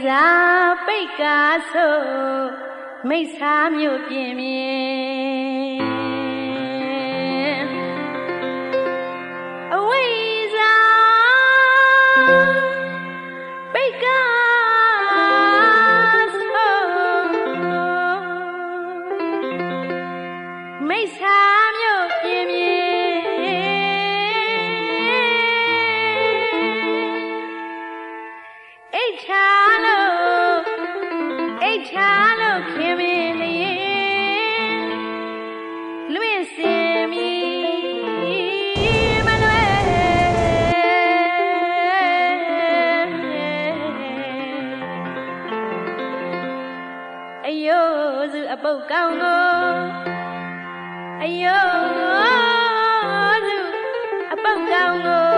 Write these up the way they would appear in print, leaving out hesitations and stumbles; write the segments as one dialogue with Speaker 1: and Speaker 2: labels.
Speaker 1: စာပိတ်ကားဆိုမိစ္ဆာမျိုးပြင်းမြင်အဝိဇ္ဇာပိတ်ကားဆိုမိစ္ဆာမျိုးပြင်းမြင်အိတ်ချလို့ခင်မင်းလေးလွင့်စင်မီမလွဲအယိုးစုအပုတ်ကောင်းကိုအယိုးစုအပုတ်ကောင်းကို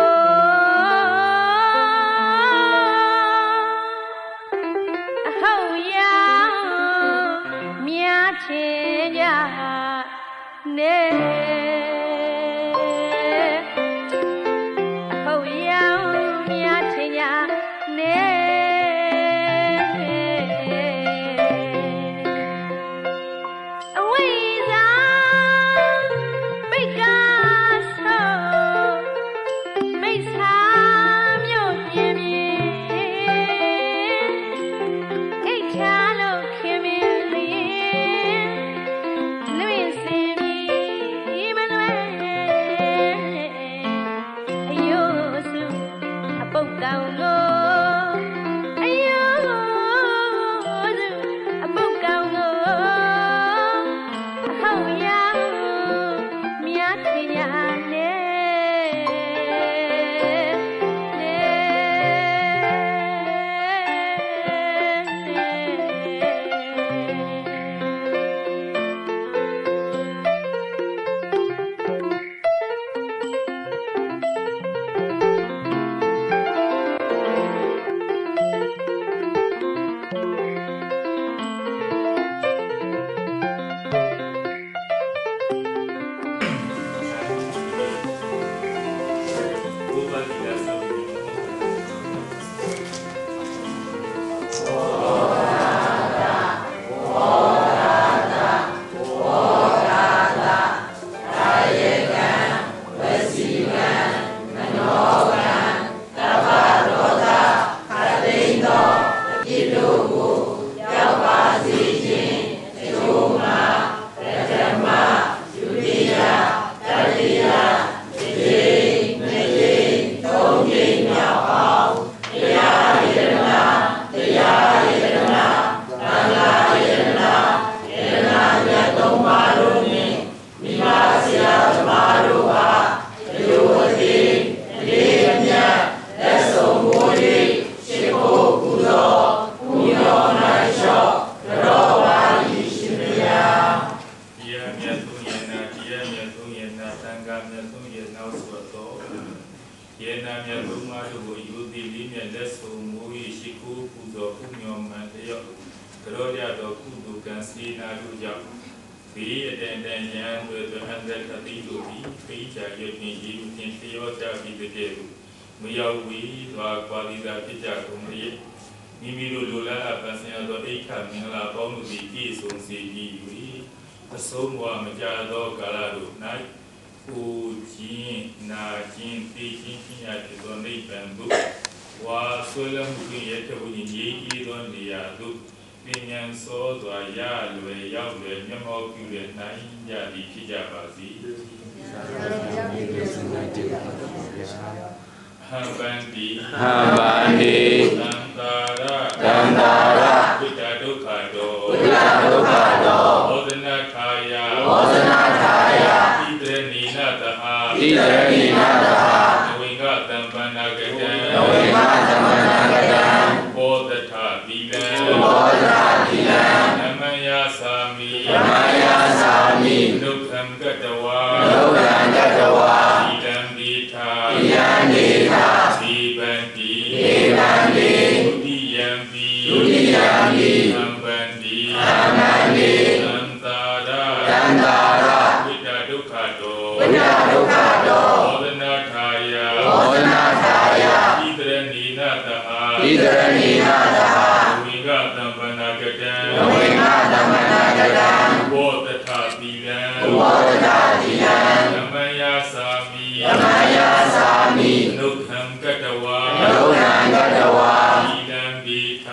Speaker 2: อิตรณีนาตา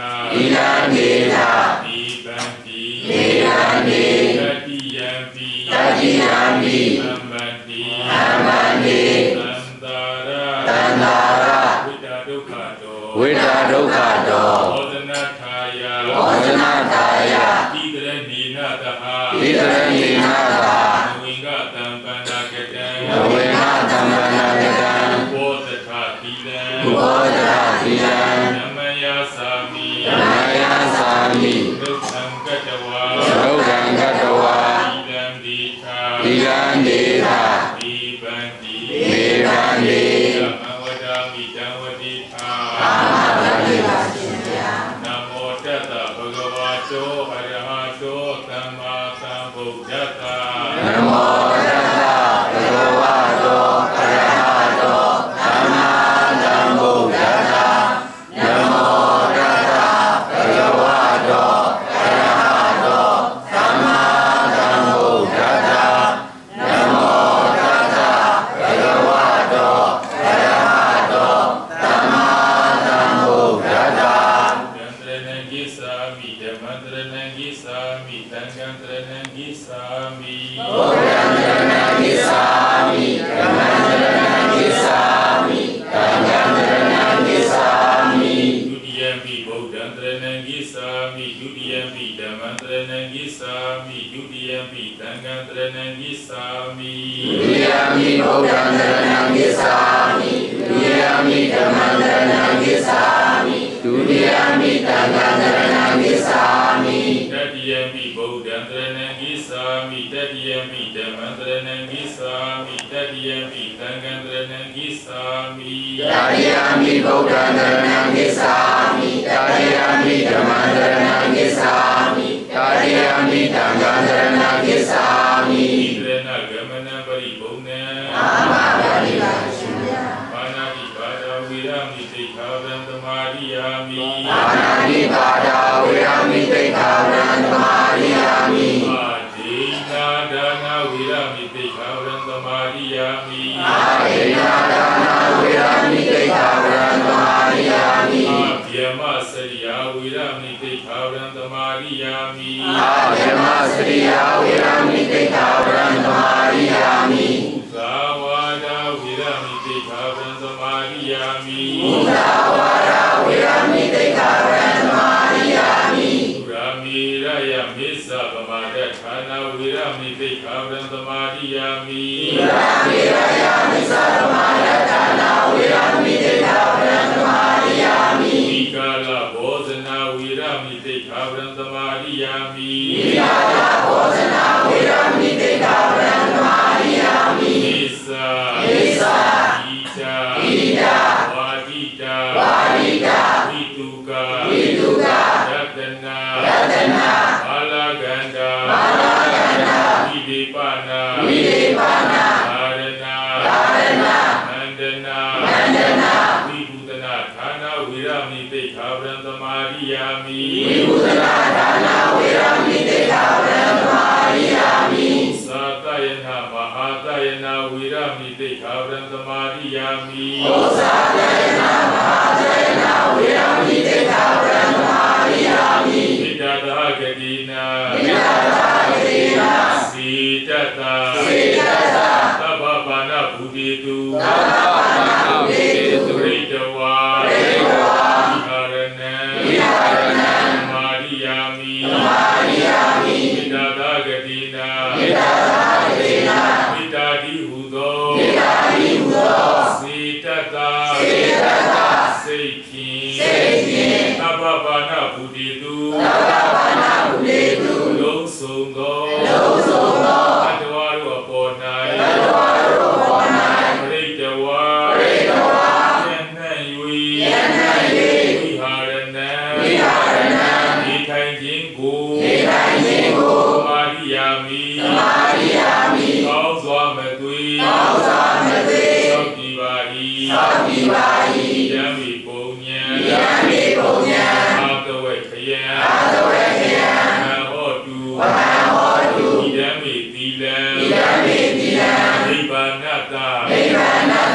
Speaker 2: ဝိတာဒုက္ခတောဝဒနာထာယတိတရဏိနာတဟနဝိငတံပန္နာကတံဘောဓထာတိလံနမယသာမိဒုက္ခံကတဝါတိလံဒီသာဒီပန္တိဓမ္မဝဒာမိတံဝတိသာနမောတတဗုဒ္ဓဝါတောအရဟတောသမ္မာသမ္ဗုဒ္ဓတ္တနမောတတဗုဒ္ဓဝါတောအရဟတောသမ္မာသမ္ဗုဒ္ဓတ္တနမောတတဗုဒ္ဓဝါတောအရဟတောသမ္မာသမ္ဗုဒ္ဓတ္တနမောတတဗုဒ္ဓဝါတောအရဟတောသမ္မာသမ္ဗုဒ္ဓတ္တယံတရဏံကိသာမိဓမ္မံတရဏံကိသာမိသံဃံတရဏံကိသာမိဘုရားတရဏံကိသာမိဓမ္မံတရဏံကိသာမိသံဃံတရဏံကိသာမိဒုတိယံပိဗုဒ္ဓံတရဏံကိသာမိဒုတိယံပိဓမ္မံတရဏံကိသာမိဒုတိယံပိသံဃံတရဏံကိသာမိဒုတိယံပိဗုဒ္ဓံတရဏံကိသာမိဒုတိယံပိဓမ္မံတရဏံကိသာမိဒုတိယံပိသံဃံတရဏံကိသာမိတတိယံပိဗုဒ္ဓံတရဏံကိသာမိတတိယံပိဓမ္မံတရဏံကိသာမိတတိယံပိသံဃံတရဏံကိသာမိတတိယံပိဗုဒ္ဓံတရဏံကိသာမိတတိယံပိဓမ္မံတရဏံကိသာမိတတိယံပိသံဃံတရဏံကိသာမိဣန္ဒရဏဂမနပရိဘုံနံအာမဂတိပါရှင်ဗျာပါဏာတိပါဒဝိရမိသိက္ခာပံသမာရိယာမိပါဏာတိပါဒဝိရမိသိက္ခာပံသမာရိယာမိအာဒေနာဒါနာဝိရမိသိက္ခာပံသမာရိယာမိအာဒေနာဒါနာဝိရမိသိက္ခာပံသမာရိယာမိအာဗျမစရိယာဝိရမိသိက္ခာပံသမာရိယာမိအာဗျမစရိယာဝိရမိသိက္ခာပံသမာရိယာမိသာဝါဒဝိရမိသိက္ခာပံသမာရိယာမိသာဝါဒဝိရမိသိက္ခာပံသမာရိယာမိသုရာမိရယမိစ္ဆပမာဒဌာနဝိရမိသိက္ခာပံသမာရိယာမိသုရာမိရယမိစ္ဆပမာဒဌာနဝိရမိသိက္ခာပံသမာရိယာမိဝိကာလဘောဇနာဝိရမိသိက္ခာပံသမာရိယာမိဝိကာလဘောဇနာဝိရမိသိက္ခာပံသမာရိယာမိဣသဣဒာဝါဒိတာဝိတုကယတနာဘာလကန္တာဝိဒေပနာသာရဏမန္တနာဝိပုဒနာဌာနဝိရမိသိက္ခာပံသမာရိယာမိဝိပုဒနာဌာနဝိရမိသိက္ခာပံသမာရိယာမိသာတယနာမဟာတယနာဝိရမိသိက္ခာပံသမာရိယာမိဩဇာတယနာမဟာတယနာဝိရမိသိက္ခာပံသမာရိယာမိဣဒတဟဂတိနာစီတတသဗ္ဗပါဏဗုတိတုရိတဝါဝိဟာရဏံမာရိယာမိဣဒတဟဂတိနာဣတာတိဟုသောစေတတစိတ်ဖြင့်သဗ္ဗပါဏဗုတိတုလုံးစုံသောအတ္တဝါတို့အပေါ်၌ပရိတဝါဉာဏ်၌၍ဝိဟာရဏံနေထိုင်ခြင်းကိုမာရိယာမိကောင်းစွာမသွေသောက်တည်ပါ၏ယံမိပုံဉဏ်အာတဝေခယံဟောတုဣဒံမိသီလံနိဗ္ဗာနတပ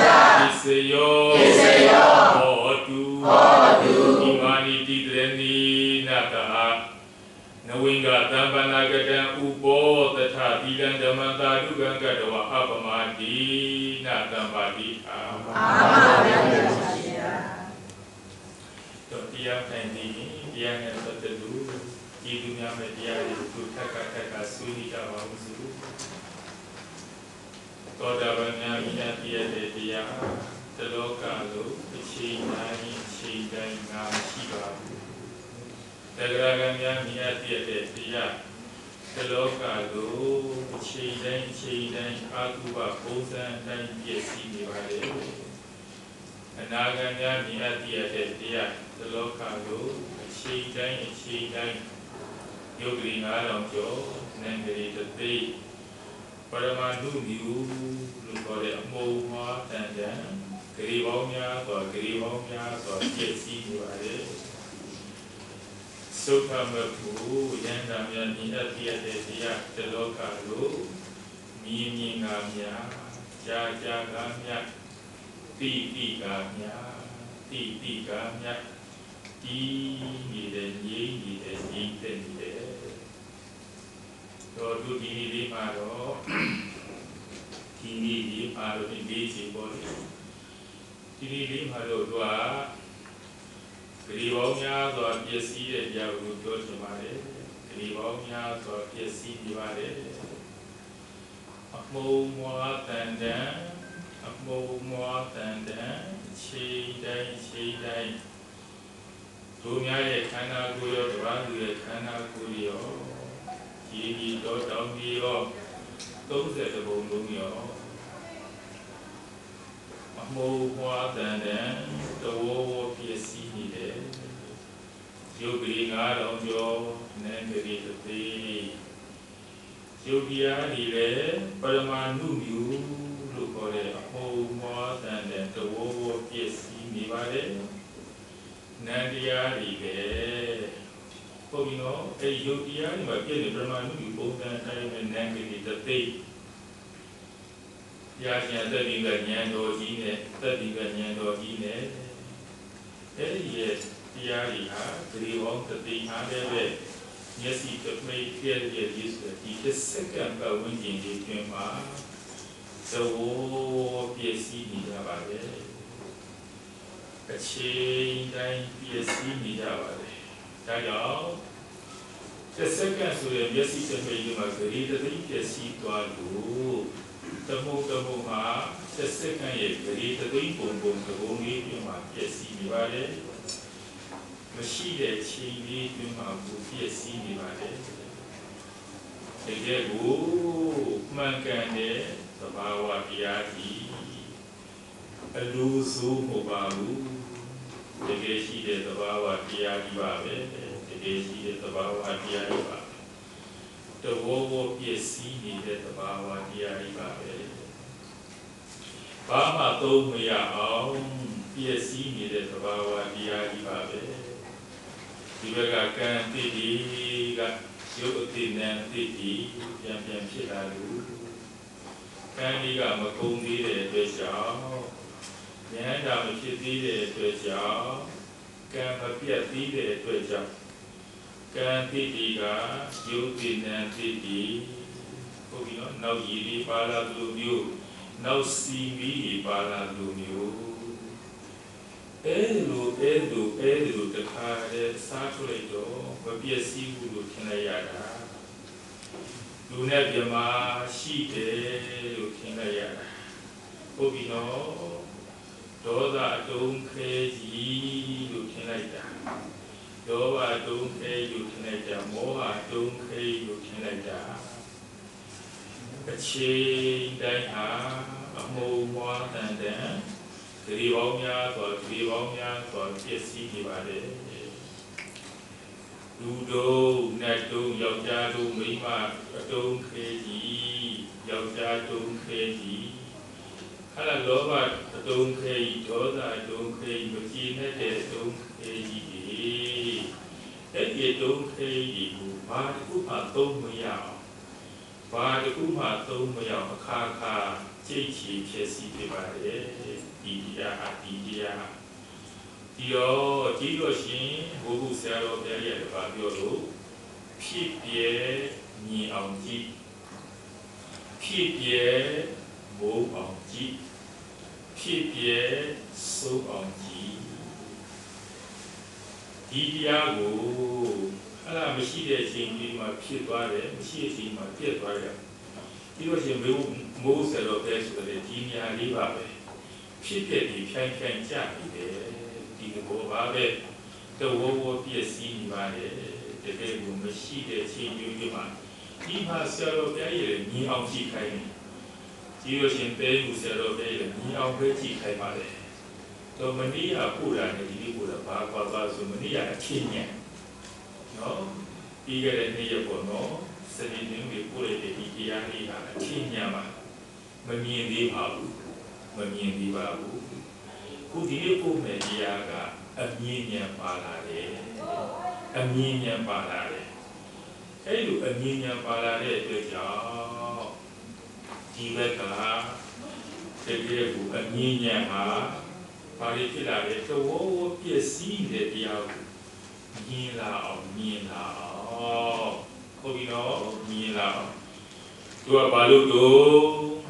Speaker 2: စ္စယောဟောတုဣမာနိတိတရဏီนาตานวิงกาตัมปนากตังอุปโภตถาติลังธรรมตาดุกังกัตวะอัปมาตินาตัมปาติอาตัวที่ยังแผ่นดินยังเห็นตัวเดือดที่ดุนยาไม่ได้ดูทักทักสุนิจาวามุสุตัวดาวน์ยังมีอะไรที่ยังตลอดกาลชีได้งานชีวาแต่กระนั้นยังมีอะไรที่ยังตลอดกาลชีได้อาคุบะโพสันได้เกี่ยสิมีวาระอนาคตยังมีอะไรที่ยังตลอดกาลชีได้โยกริงาลองโจนันเดริตติปรมาณุมิวลุกอเรอโมหะตันจังกรีวงยาตัวเกี่ยสิมีวาระสุขมภูยังดำยังมีอะไรที่ยังตลอดกาลมีงามยาจากามยาตีกามยาที่มีเด่นยิ่งเด่นตัวดูที่นี่มาโรที่นี่มาโรที่ดีสิบอยที่นี่มาโรตัวกรีวงยาตัวเกี่ยสิเดียร์รูตัวจุมาเรกรีวงยาตัวเกี่ยสิดีมาเรอัปโมมัวตันเดนชีได้ตัวนี้ขันธ์กุยอตัวนี้ขันธ์กุยอที่ตัวดาวนี้ก็ต้องเสด็จบุญลุงยออัปโมมัวตันเดนตัวเกี่ยสินี่เดโยกริงาลองโยนันเดริตติโยกิยาดีเลปรมาณุมิวลุกอเรอโมมัวตันเดนตัวเกี่ยสิมีวาระนันทิยาดีเกพวกนี้เนาะไอ้โยกิยานี่มาเกี่ยในประมาณนี้ปุ๊บนั่นไอ้มันนันทิตติยาเนี่ยตัดดิ้งกันยันโดจีเนี่ยไอ้ที่ยาดีฮะกรีวงตัดดิ้งหาเด็กเนี่ยสิจะไม่เกี่ยเกี่ยที่สุดที่จะสักการกับวันจริงที่เกี่ยมาตัวเกี่ยสิมีอะไรบ้างชีได้เกี่ยสิมีอะไรแต่ยาวจะสักการสุดเนี่ยสิจะไม่ดูมากรีดได้เกี่ยสิตัวดูตะมูมาจะสักการอย่างกรีดได้ปุ่มตัวนี้ดูมาเกี่ยสิมีอะไรไม่ใช่เด็กชีวิตดูมาบุเกี่ยสิมีอะไรเด็กกูมันกันเนี่ยสภาวะพิยาทีลูซูโมบาลูเด็กชีเดสภาวะพิยาทีบาเวเด็กชีเดสภาวะพิยาทีบาตัวเกี่ยสิมีเดสภาวะพิยาทีบาเวบ้ามาโตไม่ยาเอาเกี่ยสิมีเดสภาวะพิยาทีบาเวที่เวลาการที่ดีกันยกตินแนนที่ดียังพิจารณาการนี้ก็มาคงดีเลยตัวเจ้าเนี่ยดาวคิดดีเลยตัวเจ้าการมาเพียรดีเลยตัวเจ้าการที่ดีก็ยกตินแนนที่ดีพวกนี้น้ายีรีปาลาดูมิวน้าซีวีปาลาดูมิวเอลูตะคาเรสาธุเลยโตมาเพียรซีบุรุษที่ไหนยาดาดูเนี่ยเดี๋ยวมาชีเดลูกทิ้งได้ยังพวกพี่น้องโดดาดงเคยีลูกทิ้งได้ยังโดดาดงเคลูกทิ้งได้ยังโมหะดงเคลูกทิ้งได้ยังกระเชยได้หาโมมัวตันเดนกรีวงยาตัวเกี่ยสิมีบาเดดูดูนัดดูยาวจาดูไม่มาดูเคยียาวจาดูเคยีขณะล้อว่าดูเคยีโจทย์ดูเคยีเมื่อกี้นั่นเด็กดูเคยีเด็กดูเคยีกูบาดกูมาต้มไม่ยาวค่าเจี๊ยบเชียสีไปบาดดีดียาဒီတော့ကြီးတော့ရှင်ဘုဟုဆရာတော်ဘုရားရဲ့ဘာပြောလို့ဖြစ်ပြဲမြင်အောင်ကြည့်ဖြစ်ပြဲမိုးအောင်ကြည့်ဖြစ်ပြဲစိုးအောင်ကြည့်ဒီတရားကိုအဲ့ဒါမရှိတဲ့အချိန်ကြီးမှာဖြစ်သွားတယ်မရှိတဲ့အချိန်မှာပြတ်သွားတယ်ဒီလိုရှင်မိုးဆရာတော်ဘုရားဆိုတဲ့ဒီနေရာလေးပါပဲဖြစ်ပြပြီးဖြိုင်းဖြိုင်းကြနေတယ်ဒီလိုပါပဲတဝဝပြည့်စည်နေပါတယ်တကယ်ကိုမရှိတဲ့အချိန်ကြီးမှာဒီမှာဆရာတော်ဘုရားရဲ့ညီအောင်ကြည့်ခိုင်းဒီလိုရှင်တဲလူဆရာတော်ဘုရားရဲ့ညီအောင်ပဲကြည့်ခိုင်းပါလေတော့မနည်းအားပို့တာနဲ့ဒီလိုပို့တာဘာကွာသွားဆိုမနည်းအားအချင်းညံနော်ပြီးခဲ့တဲ့နေ့ရက်ပေါ့နော်စနေနေ့ကိုပို့ရတဲ့ဒီတရားလေးကအချင်းညံပါမမြင်သေးပါဘူးမမြင်သေးပါဘူးခုဒီနေ့ပို့မယ်တရားကအမြင်ဉာဏ်ပါလာတယ်အမြင်ဉာဏ်ပါလာတယ်အဲ့လိုအမြင်ဉာဏ်ပါလာတဲ့အတွက်ကြောင့်ဒီဘက်ကတကယ်ကိုအမြင်ဉာဏ်ဟာဘာလို့ဖြစ်လာလဲသဘောပြည့်စည်တဲ့တရားကိုမြင်လာအောင်ဟုတ်ပြီနော်မြင်လာအောင်သူကဘာလို့တော့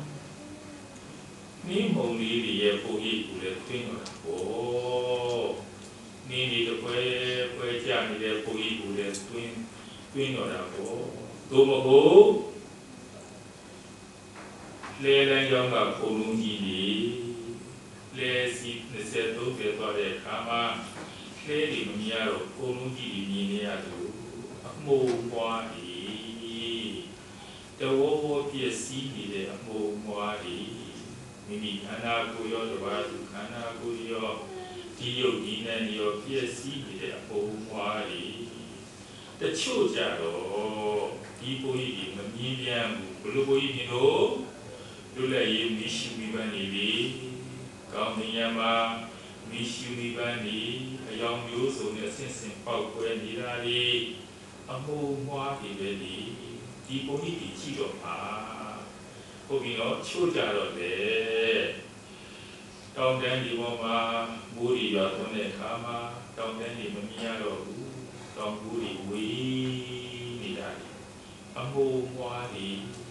Speaker 2: နိမုံလေးတွေရဲ့ပုံရိပ်ကိုလည်းသိနေတာပေါ့နင်းဒီတပွဲကြနေတဲ့ပုံရိပ်ကိုလည်းတွင်းတော့တာပေါ့သို့မဟုတ်လေလန်းကြောင်းကပုံလုံးကြီးကြီးလေစီ20 30သွားတဲ့အခါမှာလေတွေမမြင်ရတော့ပုံလုံးကြီးကြီးမြင်နေရသူအမှုံပွားကြီးတဝဝပြည့်စည်နေတဲ့အမှုံပွားကြီးမိမိခန္ဓာကိုယ်ရောတပါးသူခန္ဓာကိုယ်ရောဒီယုတ်ဒီနဲ့ရောပြည့်စည်နေတဲ့အမှုံပွားကြီးတချို့ကြတော့ဒီပုံရိပ်ကြီးမမြင်ပြန်ဘူးဘလို့ပုံရိပ်မြင်လို့လူလည်းရေးမရှိမိပန်းနေပြီကောင်းမြင်မှာမရှိမိပန်းနေအယောင်မျိုးစုံနဲ့ဆင့်ဆင့်ပေါက်ကွဲနေတာလေအမှုံပွားတွေပဲဒီပုံရိပ်ကြီးကြည့်တော့ပါဟုတ်ပြီနော်ချို့ကြတော့လေတောင်တန်းဒီပေါ်မှာမိုးရီရွာသွန်းတဲ့အခါမှာတောင်တန်းတွေမမြင်ရတော့ဘူးတောင်ကူတွေဝေးနေတာအမှုံပွားတွေ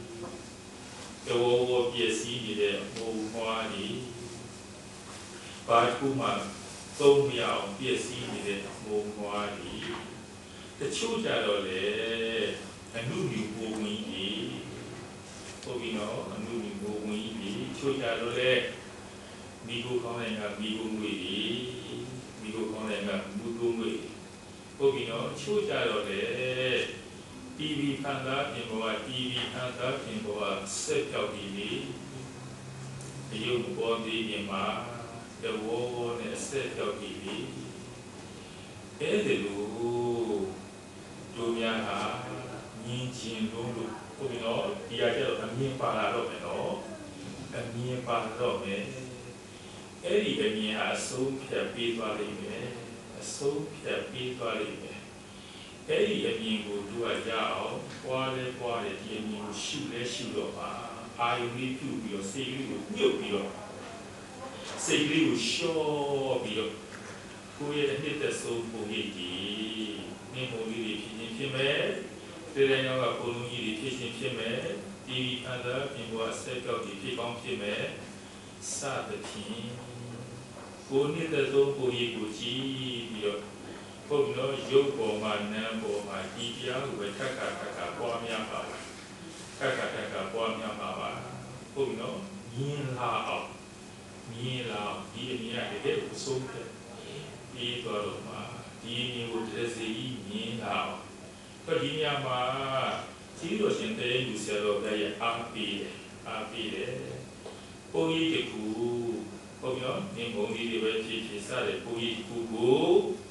Speaker 2: တော်ပြည့်စည်နေတဲ့အမှုံပွားတွေဘာကူမှသုံးမရအောင်ပြည့်စည်နေတဲ့အမှုံပွားတွေတချို့ကြတော့လေအနုမြူပုံဝင်ကြီးဟုတ်ပြီနော်အနုမြူပုံဝင်ကြီးချို့ကြတော့လေမိကိုကောင်းတဲ့ကမိကိုငွေကြီးမိကိုကောင်းတဲ့ကမူကိုငွေဟုတ်ပြီနော်ချို့ကြတော့လေTV ခန္ဓာပြင်ပေါ်က TV ခန္ဓာပြင်ပေါ်ကဆက်ပြောက်ပြီးပြီအယုတ်ပေါ်ဒီပြင်မှာတဝေါ်နဲ့ဆက်ပြောက်ပြီးပြီအဲ့ဒီလိုတို့များဟာမြင်ချင်းလုံးလို့ဟုတ်ပြီနော်ဒီအကျတော့အမြင်ပါလာတော့မယ်နော်အမြင်ပါတော့မယ်အဲ့ဒီအမြင်ဟာအဆုံးဖြတ်ပြီးသွားလိမ့်မယ်အဆုံးဖြတ်ပြီးသွားလိမ့်မယ်အဲ့ဒီအမြင်ကိုသူကရအောင်ပွားလဲပွားတယ်ဒီအမြင်ကိုရှုလဲရှုတော့ပါအာယုန်လေးပြုပြီးတော့စိတ်လေးကိုညှုပ်ပြီးတော့စိတ်လေးကိုလျှော့ပြီးတော့ကိုယ့်ရဲ့အနှစ်သက်ဆုံးပုံရိပ်ကြီးနေမိုးလေးတွေဖြစ်ခြင်းဖြစ်မယ်ဒီတိုင်းရောကပုံလုံးကြီးတွေဖြစ်ခြင်းဖြစ်မယ်ဒီအန္တရာယ်ပြင်ပေါ်ဆက်ကြောက်ပြီးဖြစ်ကောင်းဖြစ်မယ်စသဖြင့်ကိုယ်နှစ်သက်ဆုံးပုံရိပ်ကိုကြည့်ပြီးတော့ဟုတ်လို့ရုပ်ပေါ်မှာနာမ်ပေါ်မှာဒီတရားကိုပဲခက်ခါပွားများပါပါခက်ခါပွားများပါပါဟုတ်နော်မြင်လာအောင်ဒီအမြင်ရတဲ့ကိုဆုံးဖြတ်ပြီးတော့မှဒီအမြင်ကိုတစ်စိမြင်လာအောင်တော့ဒီညမှာကြီးလို့ရှင်တဲ့လူဆရာတော်ရဲ့အားပေးတယ်ပုံရိပ်တကူဟုတ်နော်မြင်ပုံကြီးတွေပဲဖြစ်စတဲ့ပုံရိပ်တကူကို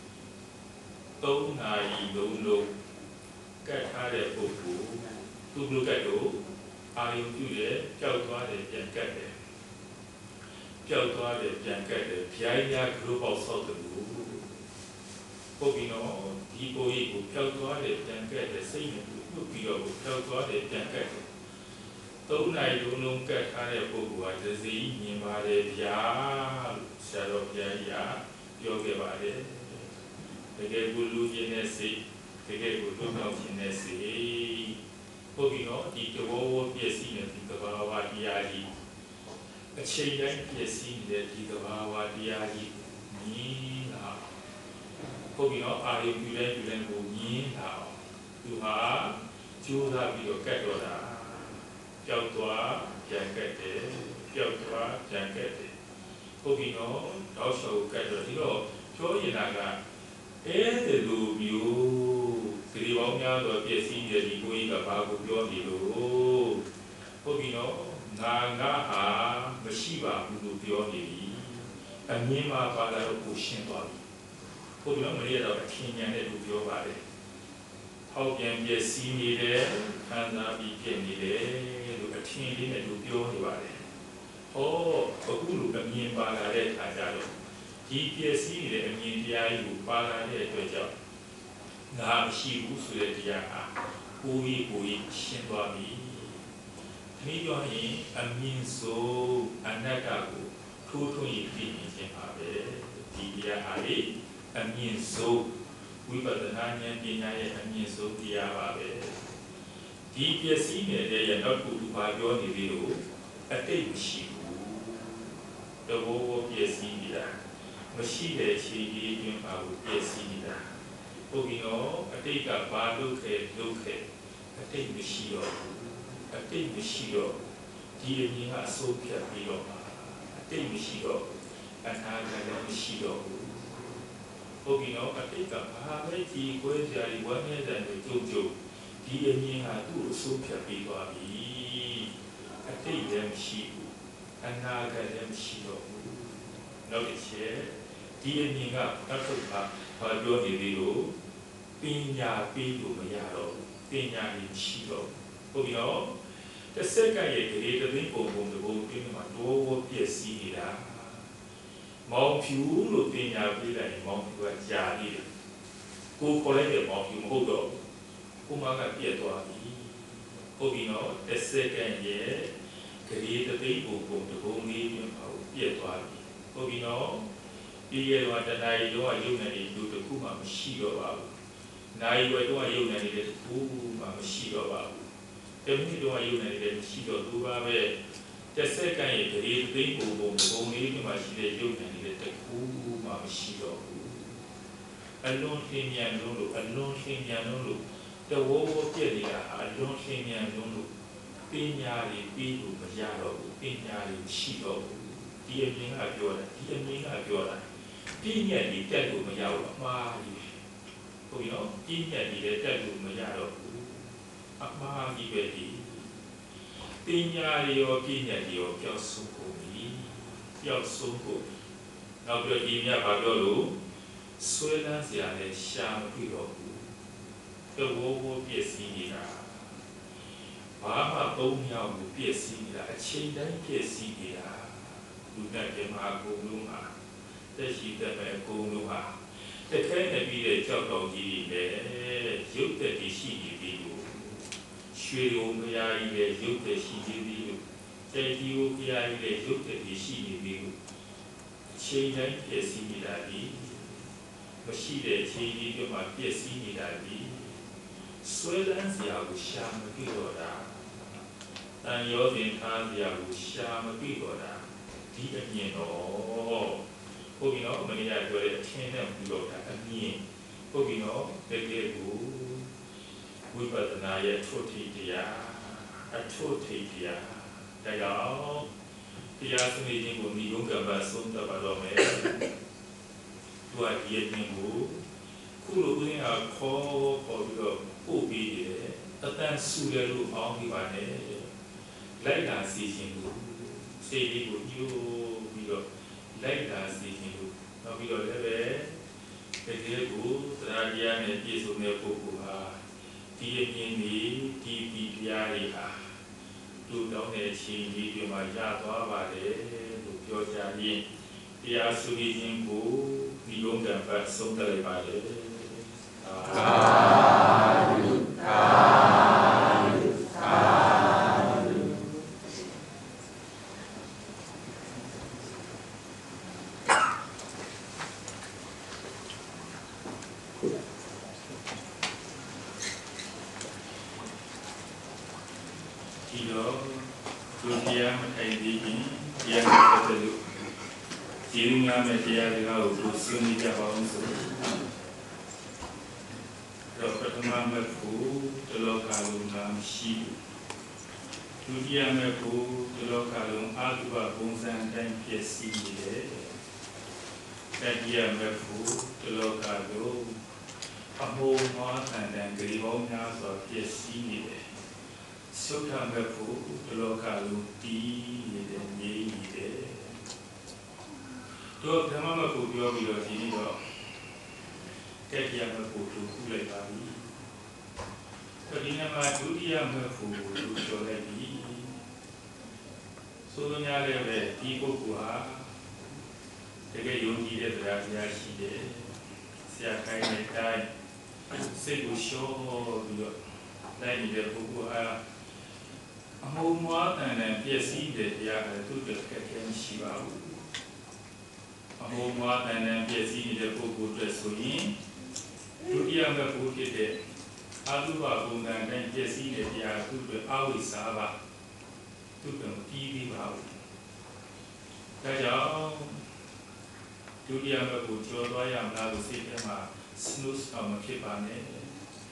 Speaker 2: 3 နာရီလုံးကတ်ထားတဲ့ပုဂ္ဂိုလ်သူဘလို့ကတ်တော့အာယုပြုတယ်ကြောက်သွားတယ်ပြန်ကတ်တယ်ကြောက်သွားတယ်ပြန်ကတ်တယ်ဗျိုင်းများဂရုပေါက်ဆောက်တယ်လို့ပုဂ္ဂိနောဒီကိုကြီးကိုကြောက်သွားတယ်ပြန်ကတ်တယ်စိတ်နဲ့ပြုတ်ပြီးတော့ကြောက်သွားတယ်ပြန်ကတ်တယ်3 နာရီလုံးကတ်ထားတဲ့ပုဂ္ဂိုလ်ဟာဒဇီမြင်ပါတယ်ဗျာဆရာတော်ဘုရားကြီးကပြောခဲ့ပါတယ်တကယ်ကိုလူချင်းနဲ့စိတ်တကယ်ကိုလူနောက်ချင်းနဲ့စိတ်ဟုတ်ပြီနော်ဒီတဘောဝပြည့်စည်နေတဲ့သဘာဝတရားကြီးအချိန်တိုင်းပြည့်စည်နေတဲ့ဒီသဘာဝတရားကြီးမြင်လာဟုတ်ပြီနော်အာရုံပြုတဲ့ကိုမြင်လာသူဟာကြိုးစားပြီးတော့ကတ်တော့တာပျောက်သွားပြန်ကတ်တယ်ပျောက်သွားပြန်ကတ်တယ်ဟုတ်ပြီနော်တောက်လျှောက်ကတ်တော့ဒီတော့ပြောရင်ကအဲဒီလိုမျိုးဒီပေါင်းများတော့ပြည့်စည်တဲ့ဒီကိုကြီးကဘာကိုပြောနေလို့ဟုတ်ပြီနော်ငါဟာမရှိပါဘူးလို့ပြောနေပြီအမြင်မှာပါလာတော့ကိုရှင်းသွားပြီဟုတ်ပြီနော်မလေးတော့အထင်ဉာဏ်နဲ့လို့ပြောပါတယ်ဟောက်ပြန်ပြည့်စည်နေတယ်ခံစားပြီးပြည့်နေတယ်လို့အထင်လေးနဲ့လို့ပြောနေပါတယ်ဟောအခုလိုအမြင်ပါလာတဲ့အခါကျတော့ဒီပြည့်စည်နေတဲ့အမြင်တရားကြီးကိုပါလာတဲ့အတွက်ကြောင့်ငါမရှိဘူးဆိုတဲ့တရားဟာကိုယ်ကြီးရှင်းသွားပြီဒီကြောင့်ရင်အမြင်ဆုံးအနတ္တကိုထိုးထွင်းပြီးသိနေခြင်းပါပဲဒီတရားဟာလေအမြင်ဆုံးဝိပဿနာဉာဏ်ပညာရဲ့အမြင်ဆုံးတရားပါပဲဒီပြည့်စည်နေတဲ့ရနောက်ခုဘာပြောနေပြီလို့အတိတ်မရှိဘူးတဘောပြည့်စည်နေတာမရှိတဲ့ခြေကြီးတွင်ပါဘူးပြည့်စည်နေတာဟုတ်ပြီနော်အတိတ်ကဘာလုပ်ခဲ့အတိတ်မရှိတော့ဘူးအတိတ်မရှိတော့ဒီအမြင်ကအစိုးဖြတ်ပြီးတော့အတိတ်မရှိတော့အနာဂတ်လည်းမရှိတော့ဘူးဟုတ်ပြီနော်အတိတ်ကဘာပဲဒီကိုယ်ကြရီဝမ်းနေတဲ့ကြုံဒီအမြင်ဟာသူ့အစိုးဖြတ်ပြီးသွားပြီအတိတ်လည်းမရှိဘူးအနာဂတ်လည်းမရှိတော့ဘူးနောက်တစ်ချက်ဒီအမြင်ကတတ်ထုတ်တာဘာပြောနေသေးလို့ပညာပေးလို့မရတော့ပညာရည်ရှိတော့ဟုတ်ပြီနော်တစ်စက္ကန့်ရဲ့ဂရေတသိန်းပုံတဘုံပြင်းမှာတော့ပြည့်စည်နေတာမောင်ဖြူလို့ပညာပေးလိုက်ရင်မောင်ဖြူကကြာနေတယ်ကိုခေါ်လိုက်တဲ့မောင်ဖြူမဟုတ်တော့ဥမာကပြည့်သွားပြီဟုတ်ပြီနော်တစ်စက္ကန့်ရဲ့ဂရေတသိန်းပုံတဘုံလေးပြင်းမှာပြည့်သွားပြီဟုတ်ပြီနော်ဒီရဲ့တော့တဏှာကြီးတော့ရုပ်နဲ့လူတစ်ခုမှမရှိတော့ပါဘူးနိုင်ဝဲတော့ရုပ်နဲ့တစ်ခုမှမရှိတော့ပါဘူးတမိတော့ရုပ်နဲ့မရှိတော့သူပါပဲတစ်စက္ကန့်ရဲ့ဂရေသိန်းပုံလေးဒီမှာရှိတဲ့ရုပ်နဲ့တစ်ခုမှမရှိတော့ဘူးအလုံးသင်ညာလုံးလို့တဝဝပြည့်နေတာအလုံးသင်ညာလုံးလို့ပညာတွေပြီးလို့မရတော့ဘူးပညာတွေရှိတော့ဘူးဒီအမြင်ကပြောတာပြည့်ညက်ဒီတက်လို့မရဘူးအမှားကြီးဟုတ်ပြီနော်ပြည့်ညက်ဒီလည်းတက်လို့မရတော့ဘူးအမှားကြီးပဲဒီပညာတွေရောပြည့်ညက်တွေရောပျောက်ဆုံးကုန်ပြီနောက်ပြီးဒီမြတ်ဘာပြောလို့ဆွဲလန်းစရာလည်းရှာမတွေ့တော့ဘူးတဝပြည့်စည်နေတာဘာမှသုံးမြောက်ဘူးပြည့်စည်နေတာအချိန်တိုင်းပြည့်စည်နေတာလူတတ်ကြမှာကိုလုံးဟာတက်ရှိတဲ့မဲ့ကိုလုံးဟာတခဲနေပြီးတဲ့ကြောက်တော်ကြီးတွေလည်းရုပ်သက်ကြီးရှိနေပြီလို့ရွှေရုံမယားကြီးလည်းရုပ်သက်ရှိနေပြီလို့တေတီကိုဖျားကြီးလည်းရုပ်သက်ကြီးရှိနေပြီလို့ချိန်တိုင်းပြည့်စည်နေတာဒီမရှိတဲ့ချိန်ကြီးတွေမှာပြည့်စည်နေတာဒီဆွဲလန်းစရာကိုရှာမတွေ့တော့တာတန်ရောပင်ထားစရာကိုရှာမတွေ့တော့တာဒီအမြင်တော့ဟုတ်ပြီနော်မင်းရပြောတဲ့အထင်နဲ့ပြီးတော့အမြင်ဟုတ်ပြီနော်တကယ်ကိုဝိပဿနာရဲ့အထွတ်ထိပ်တရားဒါကြောင့်တရားစနစ်ချင်းကိုဒီယုံကံပါဆုံးတတ်ပါတော့မယ်သူကဒီအမြင်ကိုခုလိုဦးရင်ခေါ်ပြီးတော့ပို့ပြီးတယ်အတန်ဆူရလို့အောင်းပြီးပါနဲ့လိုက်လာစီခြင်းကိုစေလေးကိုညှို့ပြီးတော့လိုက်လာစီခြင်းကိုနောက်ပြီးတော့လည်းပဲတကယ်ကိုတရားတရားနဲ့ပြည့်စုံတဲ့ပုဂ္ဂိုလ်ဟာဒီအမြင်ဒီတရားတွေဟာသူတောင်းတဲ့အချိန်ကြီးတွေမှာရသွားပါတယ်လို့ပြောကြရင်တရားစုခြင်းကိုဒီယုံကံပတ်ဆုံးတတ်လိုက်ပါတယ်သာဓုသာဓုသာဓုဒီတော့လူတရားမထိုင်သေးခင်တရားနဲ့ပတ်သက်လို့ဒီငါမဲ့တရားတွေကိုဆွေးနွေးကြပါဦးဆိုတော့ပထမမဲ့ကိုတလောကလုံးကမရှိဘူးဒုတိယမဲ့ကိုတလောကလုံးအာသုဘပုံစံတိုင်းဖြစ်စီနေတယ်တတိယမဲ့ကိုတလောကလုံးအမိုးမောတန်တန်ဂရီပေါင်းများစွာဖြစ်စီနေတယ်သုခမဲ့ကိုတလောကလုံးတည်နေတယ်ငြိမ်နေတယ်တော့ဓမ္မမကိုပြောပြီးတော့ဒီနေ့တော့တတိယမကိုထူခုလိုက်ပါပြီ။ဒီနေ့မှာဒုတိယမကိုပြောလိုက်ပြီ။ဆိုလိုများလည်းပဲဒီပုဂ္ဂိုလ်ဟာတကယ်ယုံကြည်တဲ့တရားတရားရှိတယ်။ဆရာခိုင်းတဲ့အတိုင်းစိတ်ကိုလျှော့ပြီးတော့လိုက်နေတဲ့ပုဂ္ဂိုလ်ဟာအမှုမွားတန်တဲ့ပြည့်စည်တဲ့တရားတွေသူ့အတွက်ခက်ခဲမရှိပါဘူး။အမှုမွားတန်တဲ့ပြည့်စည်နေတဲ့ပုဂ္ဂိုလ်တွေဆိုရင်ဒုတိယမဲ့ကိုဖြစ်တဲ့အတုပပုံစံတိုင်းပြည့်စည်တဲ့တရားသူ့အတွက်အဝိဇ္ဇာပါသူ့အတွက်မပြီးသေးပါဘူး။ဒါကြောင့်ဒုတိယမဲ့ကိုကျော်သွားရမလားလို့စိတ်ထဲမှာ snooze အောင်မဖြစ်ပါနဲ့။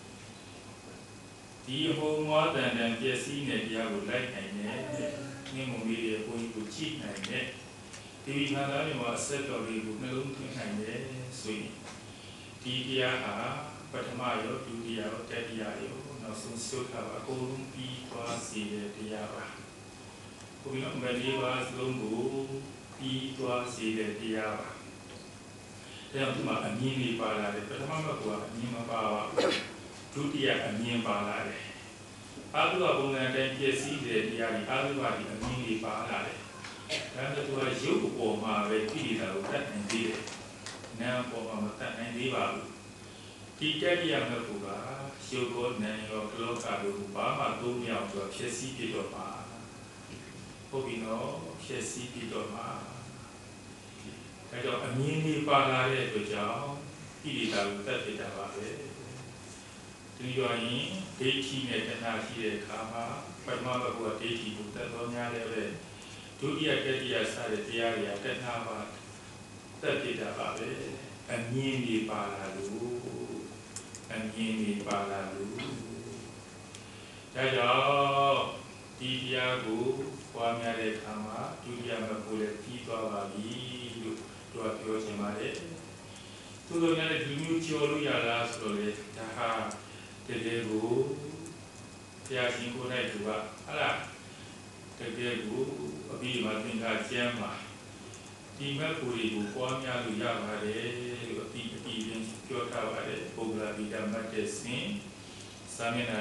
Speaker 2: ဒီအမှုမွားတန်တန်ပြည့်စည်တဲ့တရားကိုလိုက်နိုင်တဲ့ငင်းမုံလေးရဲ့ဘုန်းကြီးကိုကြည့်နိုင်တဲ့ဒီခန္ဓာတွေမှာအဆက်တော်လေးကိုနှလုံးသွင်းနိုင်တဲ့ဆိုရင်ဒီတရားဟာပထမရောဒုတိယရောတတိယရောနောက်ဆုံးသုခပါအကုန်လုံးပြီးသွားစေတဲ့တရားပါဘုရားမလေးပါဆုံးကိုပြီးသွားစေတဲ့တရားပါဒါကြောင့်ဒီမှာအမြင်လေးပါလာတယ်ပထမဘက်ကအမြင်မပါပါဘူးဒုတိယအမြင်ပါလာတယ်အာသုဘပုံစံတိုင်းပြည့်စည်တဲ့တရားဒီအာသုဘဒီအမြင်လေးပါလာတယ်ဒါပေမဲ့သူကရုပ်ပေါ်မှာပဲပြည်နေတာကိုတတ်နိုင်သေးတယ်နာမ်ပေါ်မှာမတတ်နိုင်သေးပါဘူးဒီတတိယမကူကရုပ်ကိုနာမ်ရောကလောကတို့ဘာမှသုံးမြောက်ဆိုဖြစ်စည်းပြတော့မှာဟုတ်ပြီနော်ဖြစ်စည်းပြတော့မှာအဲတော့အမြင်လေးပါလာတဲ့အတွက်ကြောင့်ပြည်နေတာကိုတတ်ပြတာပါပဲဒီလိုရင်ဒိဋ္ဌိနဲ့တဏှာရှိတဲ့အခါမှာပထမဘက်ကဒိဋ္ဌိကိုတတ်တော်များတယ်ပဲဒုတိယတတိယစတဲ့တရားတွေကတဏှာပါတက်ပြတာပါပဲအမြင်တွေပါလာလို့အမြင်တွေပါလာလို့ဒါကြောင့်ဒီတရားကိုပွားများတဲ့အခါမှာဒုတိယမကိုလည်းပြီးသွားပါပြီလို့သူကပြောချင်ပါတယ်သူတို့လည်းဒီမျိုးကြော်လို့ရလားဆိုတော့လေဒါဟာတကယ်ကိုဘုရားရှင်ကိုယ်၌သူကဟာလားတကယ်ကိုအပြီးမှသင်္ခါကျမ်းမှာဒီမဲ့ကိုယ်ကိုပွားများလို့ရပါတယ်လို့အပြီးရင်းပြောထားပါတယ်ပုဂ္ဂလာဗိဓမ္မတ်တဲ့စဉ်စာမျက်နှာ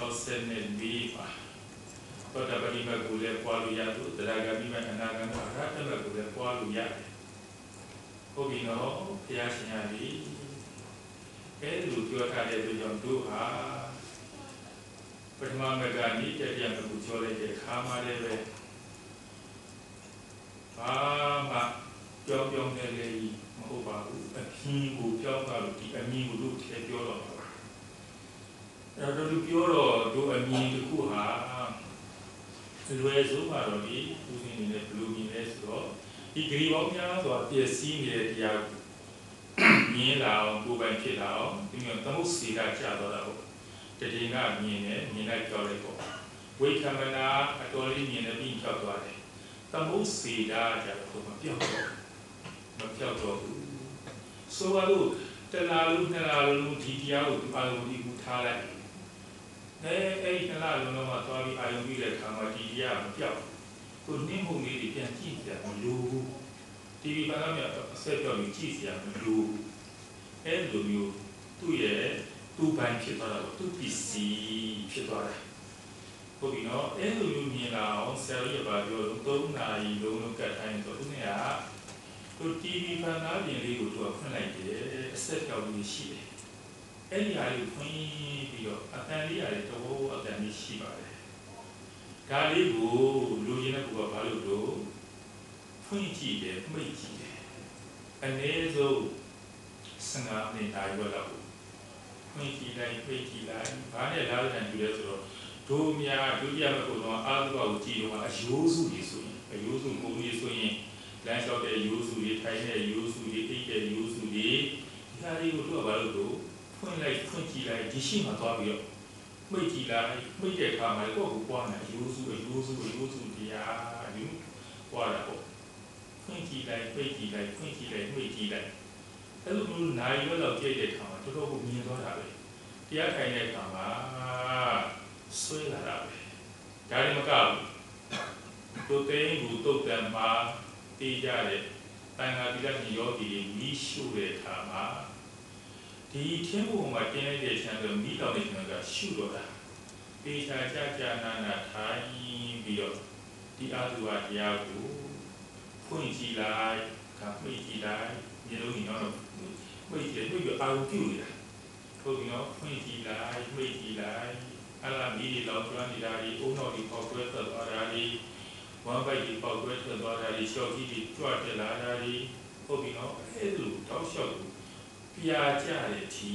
Speaker 2: 164ပါသောတာပတိမဲ့ကိုလည်းပွားလို့ရလို့တရားဂမိမဲ့အနာဂမ်အရဟတမဲ့ကိုလည်းပွားလို့ရတယ်ဟုတ်ပြီနော်ဘုရားရှင်ရပြီအဲဒီလိုပြောထားတဲ့အတွက်ကြောင့်တို့ဟာပထမမကနိတတိယမကူပြောလိုက်တဲ့အခါမှာလည်းပဲဘာမှပြောနေလေမဟုတ်ပါဘူးအဖြစ်ကိုပြောတာလို့ဒီအမြင်ကိုတို့ထည့်ပြောတော့ပါအဲ့တော့တို့ပြောတော့တို့အမြင်တစ်ခုဟာလွယ်ဆုံးပါတော့ဒီသူစင်းနေတဲ့ဘလူးမြင်လဲဆိုတော့ဒီဂရီပေါင်းများစွာပြည့်စည်နေတဲ့တရားကိုမြင်လာအောင်ကိုယ်ပိုင်ဖြစ်လာအောင်ဒီမျိုးသမုတ်စီကကြာတော့တာပေါ့တတိယကမြင်လိုက်ပြောလိုက်ပေါ့ဝိကမနာအတော်လေးမြင်နေပြီးကြောက်သွားတယ်သမုတ်စီကကြာတော့မပြောက်တော့ဘူးဆိုတော့တလားလုံးနှစ်လားလုံးဒီတရားကိုအာယုံဒီကူထားလိုက်အဲ့ဒီနှစ်လားလုံးတော့မှသွားပြီးအာယုံပြီးတဲ့အခါမှာဒီတရားမပြောက်ကိုနှင်းမှုလေးတွေပြန်ကြည့်ကြမလို့တီဗီပန်းကမြအဆက်ပြောပြီးကြည့်စရာမလိုအဲ့လိုမျိုးသူ့ရဲ့သူ့ဘိုင်းဖြစ်သွားတာသူ့ပစ္စည်းဖြစ်သွားတယ်ဟုတ်ပြီနော်အဲ့လိုမျိုးမြင်လာအောင်ဆရာကြီးကပြောလို့3နာရီလုံးကတ်တိုင်းဆိုသူနဲ့ကသူတီဗီပန်းသားပြင်လေးကိုသူကဖွင့်လိုက်တယ်အဆက်ပြောပြီးရှိတယ်အဲ့ဒီဟာလေးဖွင့်ပြီးတော့အတန်လေးရတယ်တော့အတန်လေးရှိပါတယ်ဒါလေးကိုလူရင်းတဲ့ကူကဘာလို့လို့ဖွင့်ကြည့်တယ်မိတ်ကြည့်တယ်အနည်းဆုံး15မိနစ်တာရွယ်လောက်ဖွင့်ကြည့်လိုက်ဘာနဲ့လားတဲ့တူလဲဆိုတော့တို့များဒုတိယမကုတော့အာသုဘကိုကြည်တော့အယိုးစုကြီးဆိုရင်အယိုးစုကိုကြီးဆိုရင်လမ်းလျှောက်တဲ့ရိုးစုတွေထိုင်တဲ့ရိုးစုတွေအိတ်တဲ့ရိုးစုတွေဒီဟာတွေကိုတို့ကဘာလို့လို့ဖွင့်ကြည့်လိုက်ဒီရှိမှသွားပြီးတော့မိတ်ကြည့်လိုက်မိတ်တဲ့အခါမှာကိုယ့်ကိုပွားနေရိုးစုတရားဒီပွားတာပေါ့ဖွင့်ကြည့်လိုက်ပိတ်ကြည့်လိုက်ဖွင့်ကြည့်လိုက်မိတ်ကြည့်လိုက်အဲ့လိုမျိုးနိုင်ရွက်လောက်ကြည့်တဲ့အခါမှာတော်တော်ကိုမြင်သွားတာပဲတရားထိုင်တဲ့အခါမှာဆွဲလာတာပဲဒါလည်းမကဘူးတို့သိန်းကိုတုတ်တံမှာတေးကြတဲ့တန်ခါတိလညီယောဂီတွေမိရှုတဲ့အခါမှာဒီထင်းပုံမှာတင်းလိုက်တဲ့ချမ်းဆိုမိတော်တဲ့ချမ်းကရှုတော့တာတေချာကြာနာထိုင်ပြီးတော့ဒီအာသုဘတရားကိုဖွင့်ကြည့်လိုက်မိတ်ကြည့်လိုက်မြေလုံးကြီးတော့မိတ်ကြည့်ပြီးအာရုံပြုနေတာဟုတ်ပြီနော်ဖွင့်ကြည့်လိုက်မိတ်ကြည့်လိုက်အလားမိတွေလောက်ကျွမ်းနေတာဒီအုံတော်ဒီပေါက်ကွဲသက်သွားတာဒီဝမ်းပိုက်ဒီပေါက်ကွဲသက်သွားတာဒီရှော့ကြီးဒီကြွတက်လာတာဒီဟုတ်ပြီနော်အဲ့လိုတောက်လျှောက်ကိုပြာကျတဲ့ที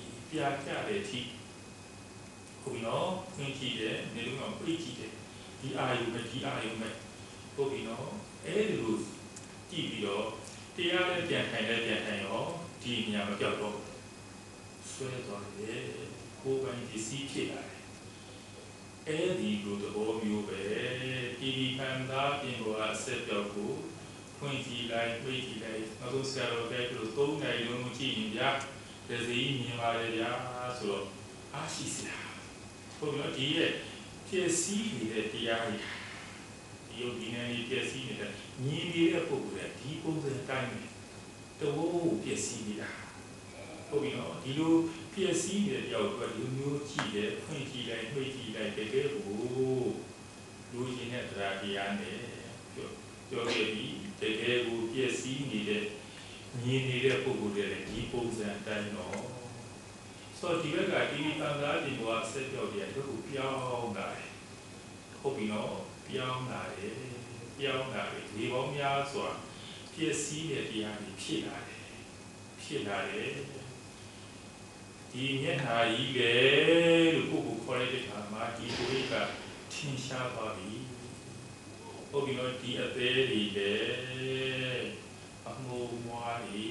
Speaker 2: ဟုတ်ပြီနော်ဖွင့်ကြည့်တယ်မြေလုံးကပိတ်ကြည့်တယ်ဒီအာယုမဲ့ဟုတ်ပြီနော်အဲ့လိုကြည့်ပြီးတော့တရားလည်းပြန်ထိုင်ရောဒီနေရာမပြောက်တော့ဆွဲသွားတယ်ကိုယ်ပိုင်ဒီစီးဖြစ်လာတယ်အဲ့ဒီလိုသဘောမျိုးပဲဒီခံစားပြင်ပေါ်အဆက်ပြောက်ကိုဖွင့်ကြည့်လိုက်ပိတ်ကြည့်လိုက်နောက်ဆုံးဆရာတော်က3နိုင်လုံးကြည့်ရင်ဗျာဒီစီမြင်ပါလေဗျာဆိုတော့အားရှိစရာဟုတ်ပြီနော်ဒီရဲ့ဖြစ်စီးနေတဲ့တရားတွေဒီယုတ်ဒီနေပြည့်စည်နေတဲ့ညီနေတဲ့ပုဂ္ဂိုလ်ကဒီပုံစံတိုင်းပဲတဝိုးပြည့်စည်နေတာဟုတ်ပြီနော်ဒီလိုပြည့်စည်နေတဲ့ကြောက်ကလူမျိုးကြည့်တယ်ဖွင့်ကြည့်လိုက်နှိပ်ကြည့်လိုက်တကယ်ကိုလူရှင်တဲ့တရားနဲ့ပြောခဲ့ပြီးတကယ်ကိုပြည့်စည်နေတဲ့ညီနေတဲ့ပုဂ္ဂိုလ်တွေလည်းဒီပုံစံတိုင်းတော့ဆိုဒီဘက်ကဒီသံဃာဒီဘောဆက်ပြောက်တယ်တို့ကိုပြောင်းလာတယ်ဟုတ်ပြီနော်ပြောင်းလာတယ်ဒီဘောများစွာပြည့်စည်တဲ့တရားတွေဖြစ်လာတယ်ဒီမျက်နှာကြီးလေလို့ကိုခေါ်တဲ့အခါမှာဒီကိုယ်ကထင်ရှားပါပြီဟုတ်ပြီနော်ဒီအသေးတွေလေအမိုးမွားတွေ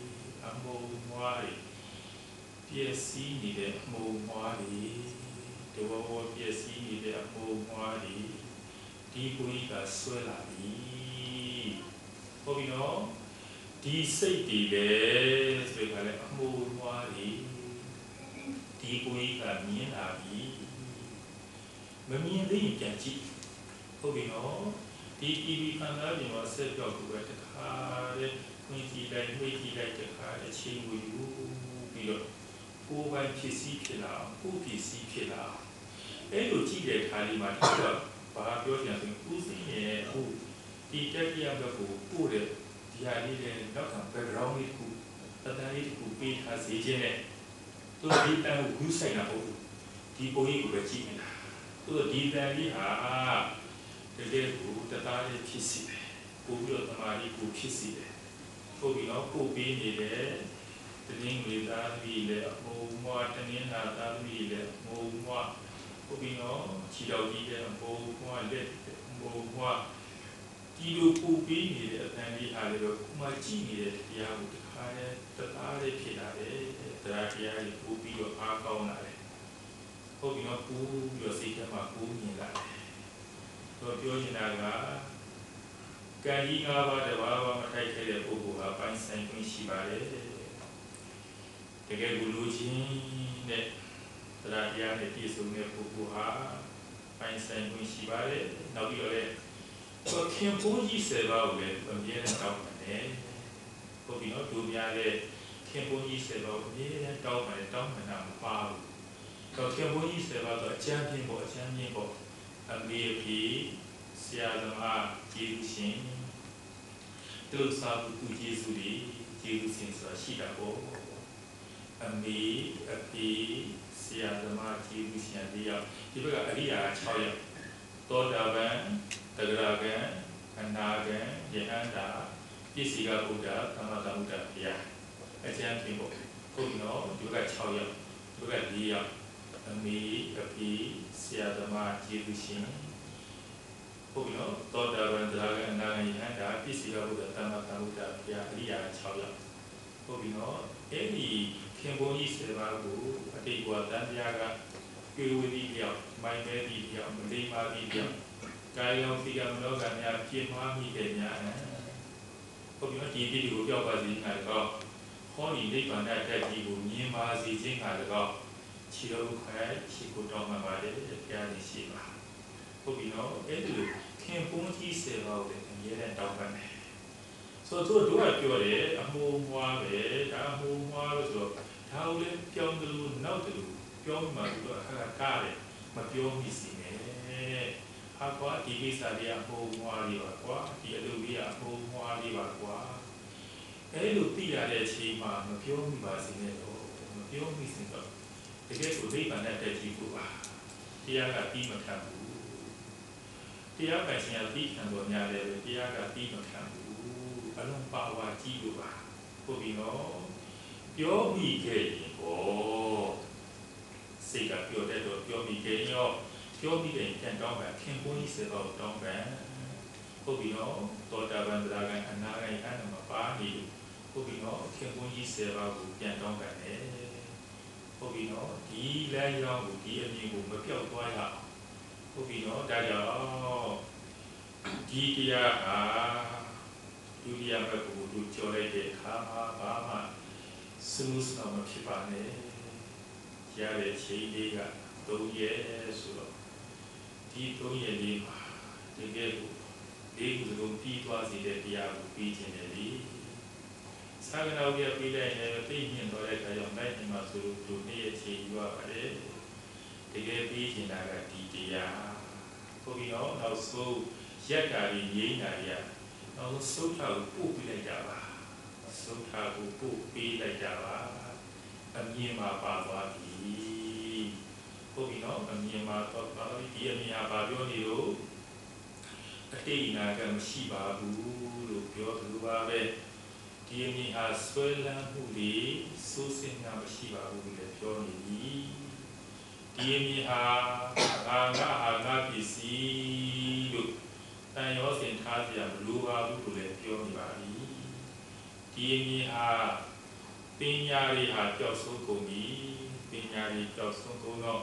Speaker 2: ပြည့်စည်နေတဲ့အမိုးမွားတွေဒီဘောပြည့်စည်နေတဲ့အမိုးမွားတွေဒီကိုယ်ကဆွဲလာပြီဟုတ်ပြီနော်ဒီစိတ်တွေလေဆိုကြတယ်အမိုးမွားတွေဒီကိုယ်ကမြင်လာပြီမမြင်သေးရင်ပြန်ကြည့်ဟုတ်ပြီနော်ဒီခံစားပြင်မှာဆက်ပြောက်ကိုပဲတခါတဲ့ဝင်ကြည့်လိုက်မိတ်ကြည့်လိုက်တခါအချိန်ကိုယူပြီးတော့ကိုယ်ပိုင်ဖြစ်စီဖြစ်လာကိုယ်ဖြစ်စီဖြစ်လာအဲ့လိုကြည့်တဲ့ခါလေးမှာဒီကဘာပြောချင်လဲဆိုဦးစိန်ရဲ့ဟုတ်ဒီတက်ပြဘက်ကိုပို့တဲ့ဒီဟာလေးတဲ့နောက်က background လေးကိုတတလေးကိုပေးထားစေခြင်းနဲ့သူဒီတန်ကိုဂူးဆိုင်တာဟုတ်ဒီပုံရိပ်ကိုပဲကြည့်နေတာသူဒီတန်လေးဟာတကယ်ကိုတသားလေးဖြစ်စီတယ်ပို့ပြီးတော့တမာလေးကိုဖြစ်စီတယ်ဟုတ်ပြီနော်ပို့ပေးနေတယ်တနင်္ဂနွေသားပြီးလေအမိုးမွားတနင်္လာသားပြီးလေအမိုးမွားဟုတ်ပြီနော်ခြေတော်ကြီးတဲ့အမိုးမွားလက်အမိုးမွားဒီလိုပို့ပေးနေတဲ့အတန်လေးအားလည်းတော့မှကြည့်နေတဲ့တရားကိုတခါနဲ့တသားလေးဖြစ်လာတယ်တရားကြီးပို့ပြီးတော့အားကောင်းလာတယ်ဟုတ်ပြီနော်ပို့ပြီးတော့စိတ်ထဲမှာပို့မြင်လာတယ်တော့ပြောနေတာကကံကြီး၅ပါးတဘာဝမထိုက်ခဲ့တဲ့ပုဂ္ဂိုလ်ဟာပိုင်းဆိုင်ခွင့်ရှိပါတယ်တကယ်ကိုလူချင်းနဲ့တရားနဲ့ပြည့်စုံတဲ့ပုဂ္ဂိုလ်ဟာပိုင်းဆိုင်ခွင့်ရှိပါတယ်နောက်ပြီးတော့လည်းခင်ပွန်းကြီး7ပါးကိုလည်းအမြဲတမ်းတောင်းပါတယ်ဟုတ်ပြီနော်တို့များလည်းခင်ပွန်းကြီး7ပါးကိုအမြဲတမ်းတောင်းပါတယ်တောင်းမှန်တာမပါဘူးတော့ခင်ပွန်းကြီး7ပါးဆိုအကျမ်းပြင်းပေါ့အမေဖေဆရာသမားကျေးဇူးရှင်သူစာသူကျေးဇူးတွေကျေးဇူးရှင်ဆိုတာရှိတာပေါ့အမေအဖေဆရာသမားကျေးဇူးရှင်၄ယောက်ဒီဘက်ကအရိယာ6ယောက်သောတာပန်တဂရဂံအနာဂံယဟန္တာပစ္စည်းကဘုရားသမထဘုရားဘုရားအကျမ်းပြပေါ့ဟုတ်နော်ဒီဘက်က6ယောက်ဒီဘက်က4ယောက် Ami Api Siadama Jidushin Pugno Toda Vandraga Nangayanda Pisiga Buddha Tamata Buddha Pia Chaya Pugno Eni Kimboni Sevagu Atigua Dandiaga Gurudi Diam Mai Medi Diam Lima Diam Kayong Tiga Mnoganya Kimami Kenya Pugno Titi Gubia Bazi Nalgo Holy Lipan at Dibu Nima Zizing Nalgo Chiro Kai, Chikutoma Made, Piani Shiva. Hobino, Edu, Kimpunti Seva, and yet and Dogman. So to do a pure, a home wave, a home wave, Taulen, Pyongu, Nautu, Pyonga, Hakare, Mapio missing, Aqua, Tibisadia, home wave, the Aluvia, home wave, Edu Pia de Chima, Mapio Basinero, Mapio missing. The gate would leave an attitude. Tiaga Pima Cambu. Tiaga Siapi and Bonia, Tiaga Pima Cambu, Alon Pawa Tigua, Pobino, Pio Mike, oh, Sega Pio Dead or Pio Mike, Pio Mike can don't back, Kimboni said about don't ban, Pobino, Tota Vandragan and Naga and Mapani, Pobino, Kimboni said about can don't ban. Hobino, di layo, di amigo, mapio toya. Hobino, dayo, di dia, Julia Mabu, du Jolete, Hama, Bama, Sus no Mapipane, Yare Chediga, do yes, di Toya Lima, the Gebu, Legu, the Pitoas, the Diabu, Pitinelli. Saganavia Pila and opinion or like a young man to near you are the gay beach in Agatia. Hobino, now so Yakari Yenaria, now so how poop like Java, so how poop be like Java, a Mima Pavati. Hobino, a Mima Pavati, Mia Babionio, a Tina Shiba, who Pure Luave. Diemi has swellan huli, Susin Namashiva who let your knee. Diemi ha Nagapisi, Tayos in Tasia, Lua who let your body. Diemi ha Pinyari had Yosukomi, Pinyari Yosukono.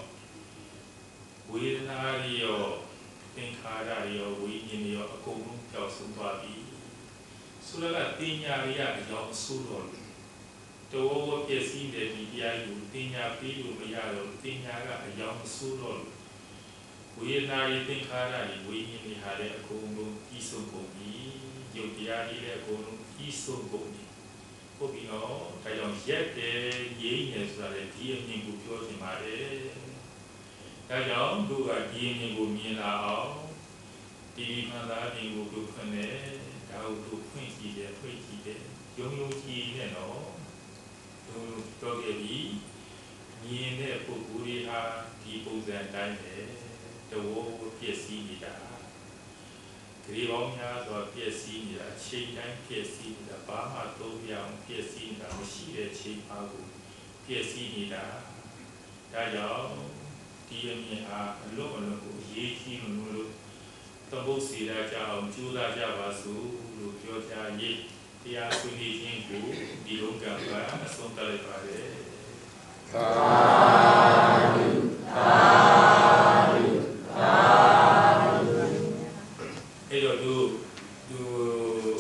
Speaker 2: Winario, Pinkarario, Winio, Akum Yosubabi. Sulaga Tinya Ria, young Sulon. The over Piesi, the Media, Tinya Pidu, Mayaro, Tinya, a young Sulon. We nari Tinkara, we had a Kongo, Isokomi, Yopiari, a Kongo, Isokomi. Hobino, Tayon Yete, Yenes, that a DNA would go to Mare. Tayon, do a DNA would mean our Dimana, they would go How to pretty there, young no, Togebi, Nine Puguriha, people that die there, the war would be a senior. Grivonia or PSC, a chain and PSC, the Bama Tobia, PSC, the Machine, Chipago, PSC Nida, Dayao, DMA, Lomo, Yeti, Mulu. Tobosi Raja, Juda Javasu, Lujoja Yi, Tia Suni Jingu, Dilunga, Sonta Pare. Hello, do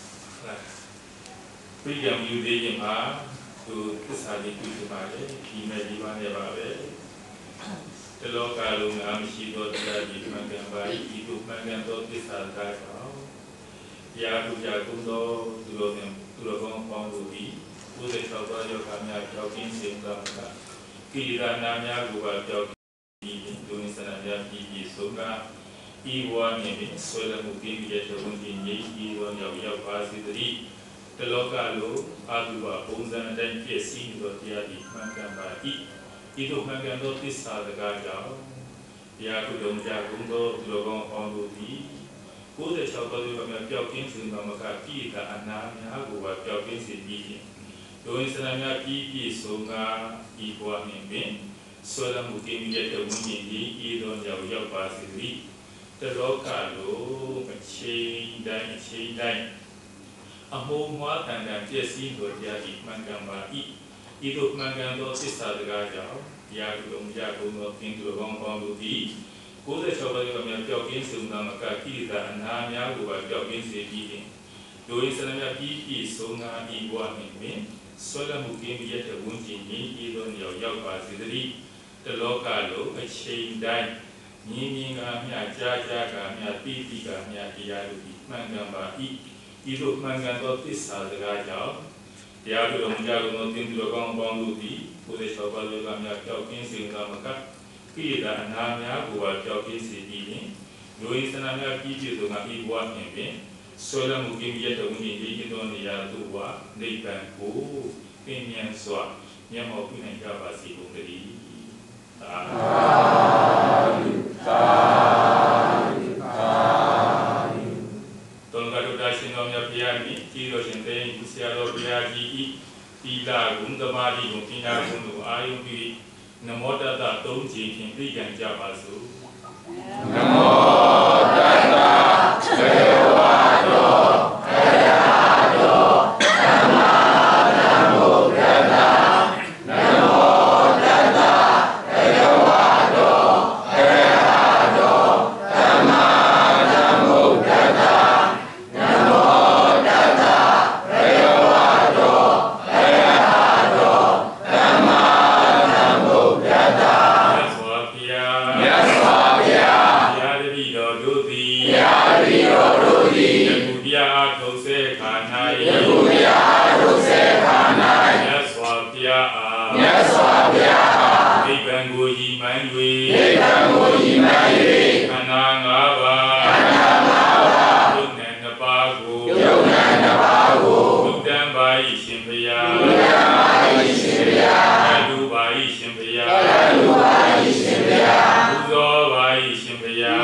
Speaker 2: freedom you did to Kisadi Kutumare, Kimedivan Evabe. The local Amishi Mangamba, Idu Mangando, this are that. Yaku Yakundo, Tulogon Pongi, who the Tauba Yokamia talking same Gamma, Kira Namia, who are talking, doing Sanaya, Soga, E1 name, Sola Mukim, Yetawun, E1 Yavia Pasitri, the local Adua, Ponzan, and then PSC, Dotia, Mangamba. Itu Mangando this are the Gaja, Yakudom Jagundo, Logon Pongi, who the Chapel of Pokins in Namakaki, the Anamia, who were Pokins in Beating. Doing Sanamia PP, Songa, Equal in Bin, ဆွဲလမ်းမှုကင်းမြတ်တဲ့ဝိညာဉ်ကြီးဤသောကြောင့်ရောက်ပါစေသည်တလောကလုံးအချိန်တိုင်းအမှုမွားတန်တန်ပြည့်စည်တော်တရားဤမှန်ကန်ပါ၏ဤသို့မှန်ကန်သောသစ္စာစကားကြောင့်တရားသူတော်မြတ်ဘုံတော်ကင်းသူတော်ကောင်းပေါင်းတို့သည်96ပါးကများပျောက်ကင်းစုံသောမကကိရိတာအနာများကိုပါပျောက်ကင်းစေပြီးရင်ဒိုရင်းစနမြပြည့်ပြည့်စုံငါဤဘဝနှင့်ပင်ဆွဲလမ်းမှုကင်းမြတ်တဲ့ဝိညာဉ်ကြီးဤသောကြောင့်ရောက်ပါစေသည်တလောကလုံးအချိန်တိုင်းမြင်မြင်ကမြကြားကမြတိတိကမြတရားတို့သည်မှန်ကန်ပါ၏ဤသို့မှန်ကန်သောသစ္စာစကားကြောင့်တရားသူတော်မြတ်ကိုသင်သူတော်ကောင်းပေါင်းတို့သည်96ပါးကမြပျောက်ကင်းစေသောမကကိရိတာအနာများကိုပါပျောက်ကင်းစေပြီးရင်လူရင်းစနမြပြည့်ပြည့်စုံငါဤဘဝနှင့်ပင်ဆွဲလမ်းမှုကင်းမြတ်တဲ့ဝိညာဉ်ကြီးဤသောနေရာသို့ဝနိဗ္ဗာန်ကိုသင်မြတ်စွာမျက်မှောက်ပြုနိုင်ကြပါစေကုန်သတည်းသာတုံကတုတာရှင်တော်မြတ်ဘုရားမြစ်ကြီးတော်ရှင်တေယဆရာတော်ဘုရားကြီးဤတိလာဂုဏ်သမာဓိကိုပညာဂုဏ်ကိုအာယုပြီးနမောတတ္တ၃ကြိမ်ဖြင့်ပြည့်ကြံကြပါစို့နမောတတ္တဘေဝါတောခရတောသမ္မာသမ္ဗုဒ္ဓတ္တနမောတတ္တဘေဝါတောခရတောသမ္မာသမ္ဗုဒ္ဓတ္တနမောတတ္တဘေဝါတောခရတောသမ္မာသမ္ဗုဒ္ဓတ္တမြတ်စွာဘုရားဘုရားတပည့်တော်တို့သည်ယခုတရားထုတ်စေခါ၌မြတ်စွာဘုရားအားနိဗ္ဗာန်ကိုရည်မှန်း၍ခန္ဓာ၅ပါးယုတ်နံနှစ်ပါးကိုလူတန်းပါ၏ရှင်ဘုရားလူပါ၏ရှင်ဘုရားပူဇော်ပါ၏ရှင်ဘုရား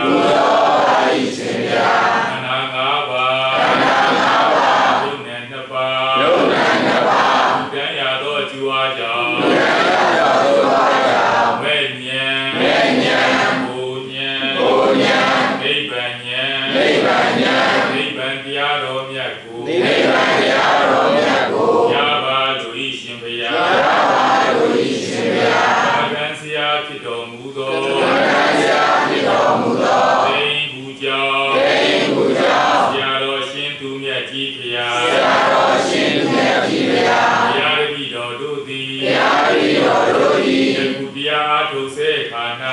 Speaker 2: ခန္ဓာ၅ပါးယုတ်နံနှစ်ပါးလူတန်းရသောအကျိုးအားကြောင့်မဲ့ဉာဏ်ဘုဉာဏ်နိဗ္ဗာန်ဉာဏ်နိဗ္ဗာန်တရားတော်မြတ်ကိုရပါလို့ဤရှင်ဘုရားအာဂန်ဆရာဖြစ်တော်မူသောသိင်္ဂူကြောင့်ဆရာတော်ရှင်သူမြတ်ကြီးဘုရားဘုရားတပည့်တော်တို့သည်ယခုတရားအားထုတ်စေခါ၌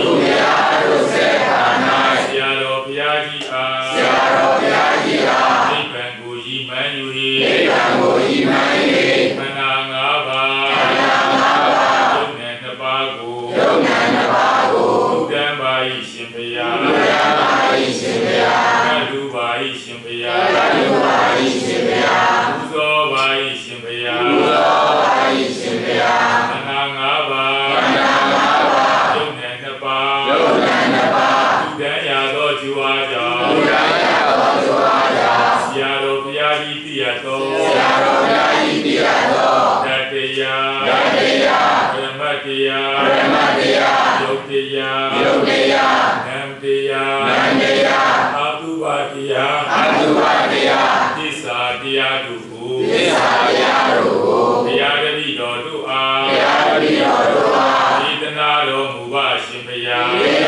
Speaker 2: ဆရာတော်ဘုရားကြီးအားနိဗ္ဗာန်ကိုရည်မှန်း၍ခန္ဓာ၅ပါးယုတ်နံနှစ်ပါးကိုလူတန်းပါ၏ရှင်ဘုရားလူပါ၏ရှင်ဘုရားပူဇော်ပါ၏ရှင်ဘုရားခန္ဓာ၅ပါးယုတ်နံနှစ်ပါးလူတန်းရသောကျူအားကြောင့်ဆရာတော်ဘုရားကြီးသိရသောတတရားပရမတ်တရားယုတ်တရားနံတရားအာတုဘတရားသစ္စာတရားတို့ကိုဘုရားတပည့်တော်တို့အားဒေသနာတော်မူပါရှင်ဘုရား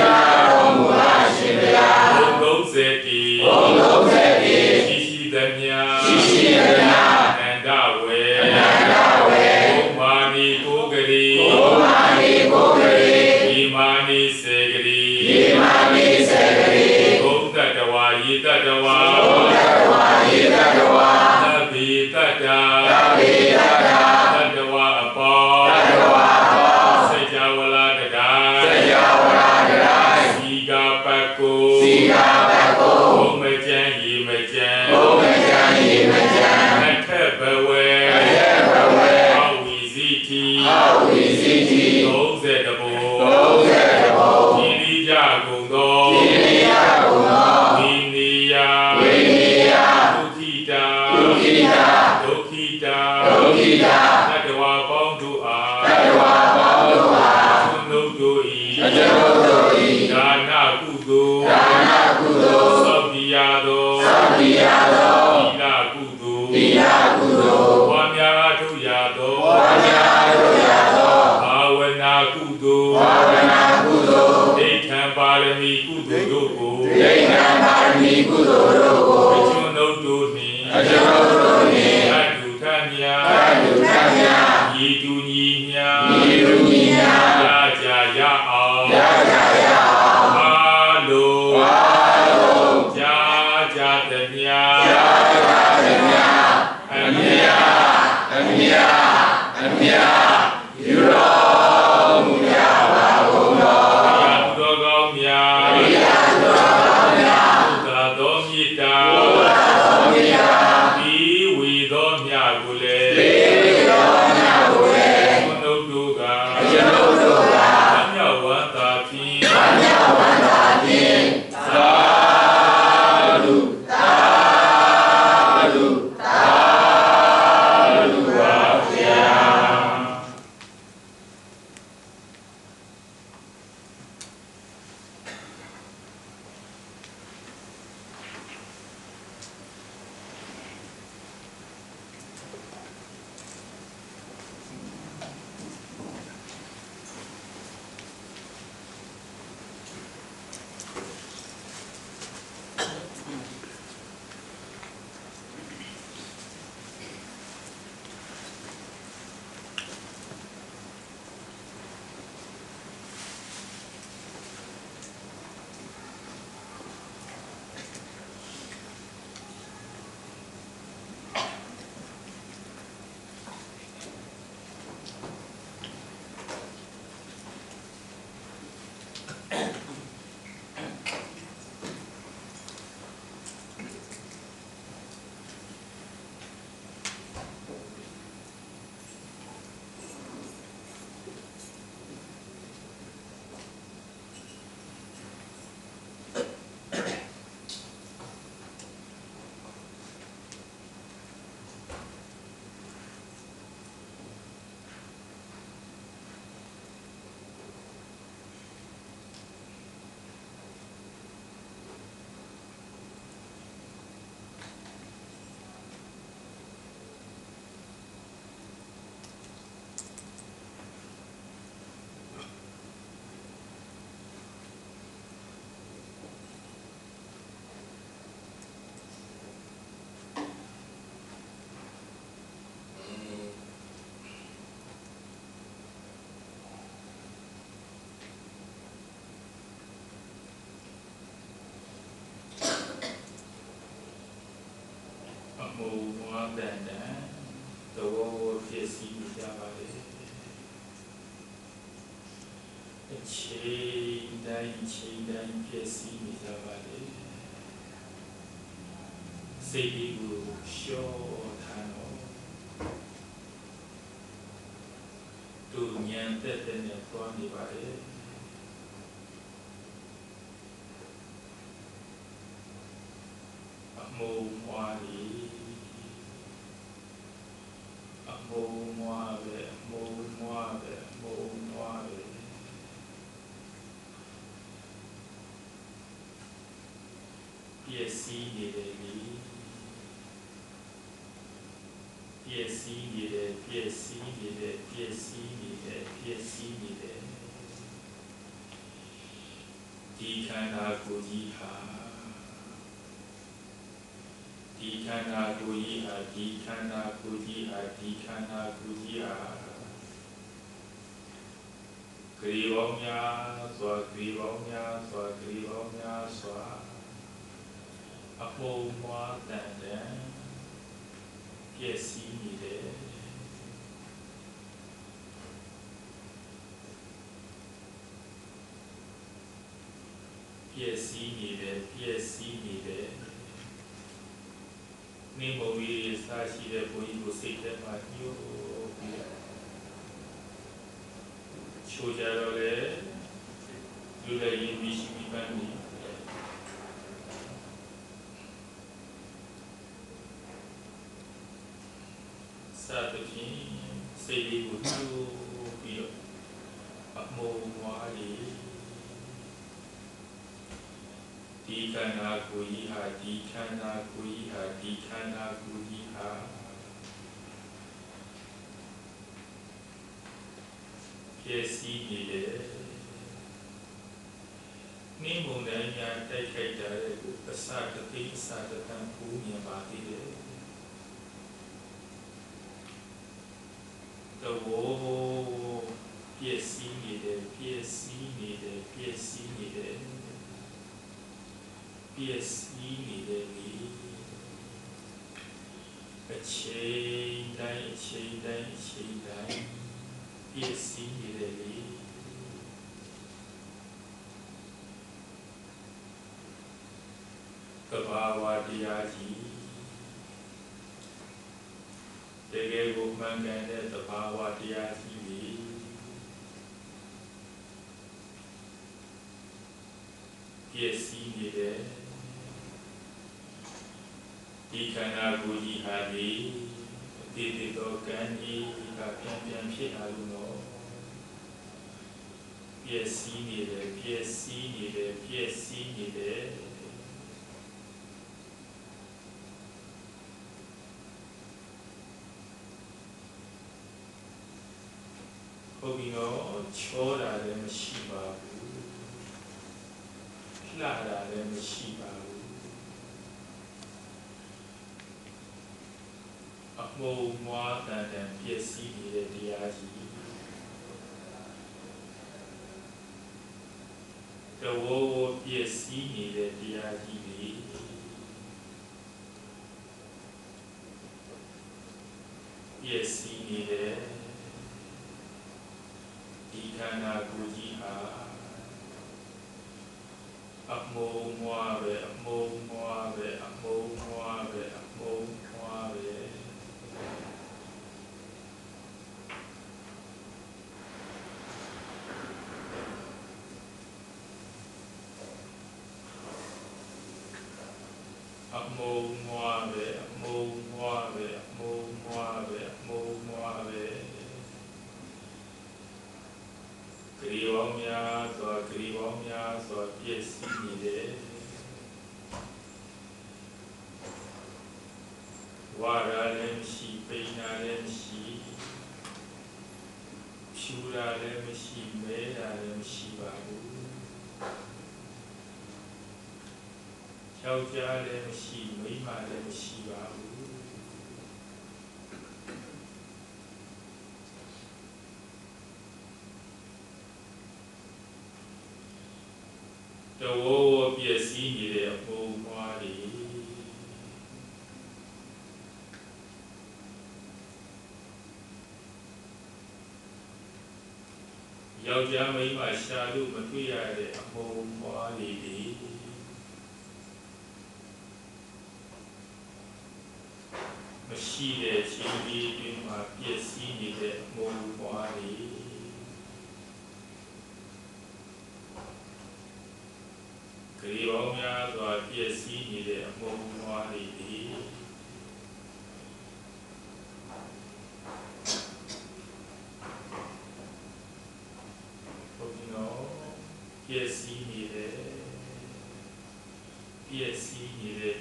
Speaker 2: ဘုံ30တီရှိသမျှအနန္တဝေဘုမာနီကိုဂရီဒီမာနီစေဂရီဘုံတတဝါယေတတဝါသဗ္ဗေတတ္တာတတဝါအပေါစัจ java လာတဒိုင်စီကပတ်ကိုဘုံမကျန်ရေမကျန်အထက်ဘဝေအဝိဇိတိ30ဘုံဒါနကုသိုလ်သောပိယသောသီလကုသိုလ်ဝါများအထုရသောဘာဝနာကုသိုလ်ဒိဋ္ဌံပါရမီကုသိုလ်တို့ကိုအကျွန်ုပ်တို့နှင့်အတုထမြာဤသူညီမြာရာကြရအောင်အားလုံးကြာကြသည်များအမြယူတော်မူကြပါကုန်သောဘုရားကောင်းများဘုရားတော်မြတ်တာဒီဝေသောမြတ်ကိုလည်းကျွန်ုပ်တို့ကမြောက်ဝန္တာဖြင့်သာဓုပါဗျာမူမွားတန်တန်တော်ဖြစ်စီကြပါလေအချိန်တိုင်းဖြစ်စီကြပါလေစိတ်ကိုရှော့ထားတော့သူဉာဏ်သက်သက်နဲ့သွားနေပါလေအမုံမွားလေပျက်စီးနေတယ်လေပျက်စီးနေတယ်ဒီခန္ဓာကိုယ်ကြီးဟာခန္ဓာကိုယ်ကြီးဟာဂရေပေါင်းများစွာအပုံမွားတန်တန်ပျက်စီးနေတယ်နေမဝီရစားရှိတဲ့ဘုန်းကြီးကိုစိတ်ထဲမှာညှို့ပြီးချိုးကြတော့လေလူလည်းရင်းပြီးရှိပြီးပန်းပြီးစာတဖြင့်စိတ်လေးကိုညှို့ပြီးတော့အမုံမွားလေးဒီခန္ဓာကိုယ်ကြီးဟာဒီခန္ဓာကိုယ်ကြီးဟာဒီခန္ဓာကိုယ်ကြီးဟာပျက်စီးနေတယ်နှင်းမုန်တိုင်းများတိုက်ခိုက်ကြတဲ့ကိုအစတသိအစတတန်ပူမြင်ပါသေးတယ်တဝိုးပျက်စီးနေတယ်ပျက်စီးနေတယ်ပျက်စီးနေတယ်ပျက်စီးနေတယ်လေအချိန်တိုင်းအချိန်တိုင်းအချိန်တိုင်းပျက်စီးနေတယ်လေကဘာဝတရားကြီးတကယ်ကိုမှန်ကန်တဲ့သဘာဝတရားကြီးကြီးပျက်စီးနေတယ်ဒီခန္ဓာကိုယ်ကြီးဟာဒီအတိတ်သောကံကြီးကပြန်ပြန်ဖြစ်လာလို့တော့ပျက်စီးနေတယ်ပျက်စီးနေတယ်ပျက်စီးနေတယ်ဟုတ်ပြီတော့ချောတာလည်းမရှိပါဘူးလှတာလည်းမရှိပါဘူးအမှုံမွားတန်တန်ပျက်စီးနေတဲ့တရားကြီးတဝိုးပျက်စီးနေတဲ့တရားကြီးတွေပျက်စီးနေတဲ့ဒီခန္ဓာကိုယ်ကြီးဟာအမှုံမွားပဲအမှုံမွားပဲအမှုံမွားပဲအမှုံမွားပဲအမှုံမွားပဲအမှုံမွားပဲအမှုံမွားပဲအမှုံမွားပဲဂရီဝောင်းများစွာဂရီဝောင်းများစွာပြည့်စည်နေတယ်ဝါရလည်းမရှိပိဏာလည်းမရှိဖြူတာလည်းမရှိမဲတာလည်းမရှိပါဘူးယောက်ျားလည်းမရှိမိန်းမလည်းမရှိပါဘူးတဝိုးပျက်စီးနေတဲ့အမှုမွားတွေယောက်ျားမိန်းမရှာလို့မတွေ့ရတဲ့အမှုမွားတွေမရှိတဲ့ချိန်ကြီးတွင်မှာပျက်စီးနေတဲ့အမှုမွားတွေဂရီပေါင်းများစွာပျက်စီးနေတဲ့အမှုမွားတွေဟုတ်ပြီနော်ပျက်စီးနေတယ်ပျက်စီးနေတယ်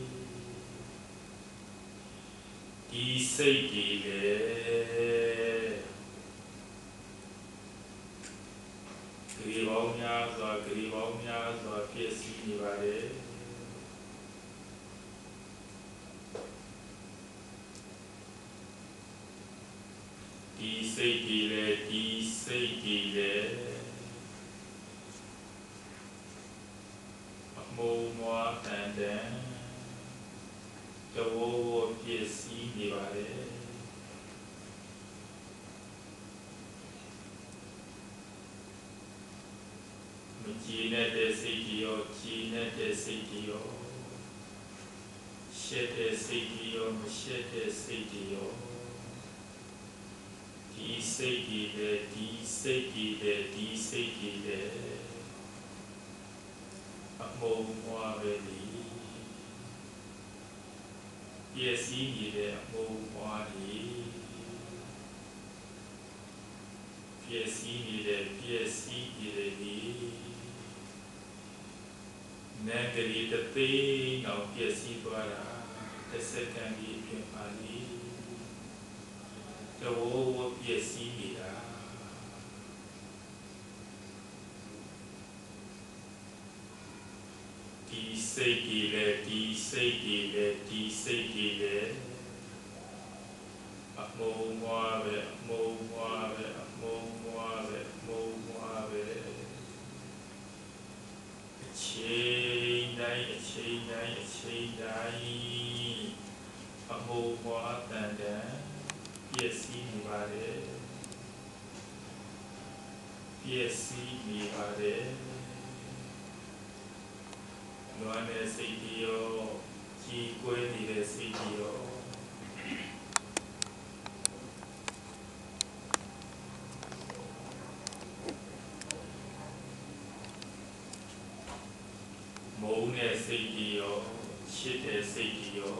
Speaker 2: ဒီစိတ်ကြီးလေဂရီပေါင်းများစွာဂရီပေါင်းများစွာပျက်စီးနေပါတယ်ဒီစိတ်ကြီးလေဒီစိတ်ကြီးလေအမှုံမွားတန်တန်တဝိုးပျက်စီးနေပါတယ်မကြည်တဲ့စိတ်ကြီးရောကြည်တဲ့စိတ်ကြီးရောရှက်တဲ့စိတ်ကြီးရောမရှက်တဲ့စိတ်ကြီးရောဒီစိတ်ကြီးလေဒီစိတ်ကြီးလေဒီစိတ်ကြီးလေအမှုံမွားပဲဒီပျက်စီးနေတဲ့အမှုံမွားတွေပျက်စီးနေတဲ့ပျက်စီးနေတဲ့ဒီမ Nè cái gì tất tí ngọc kia si qua là cái sẽ càng gì chuyện mà đi cái vô kia si gì đó tí xây kỳ lệ tí xây kỳ lệ tí xây kỳ lệ mô hoa về mô hoa về mô hoa về mô hoa về chế này chế này chế này mô hoa tàn đá bia si mi ba de bia si mi ba de loan ne sei ti yo chi quê ti de sei ti yo mẫu ne sei ti yo chit de sei ti yo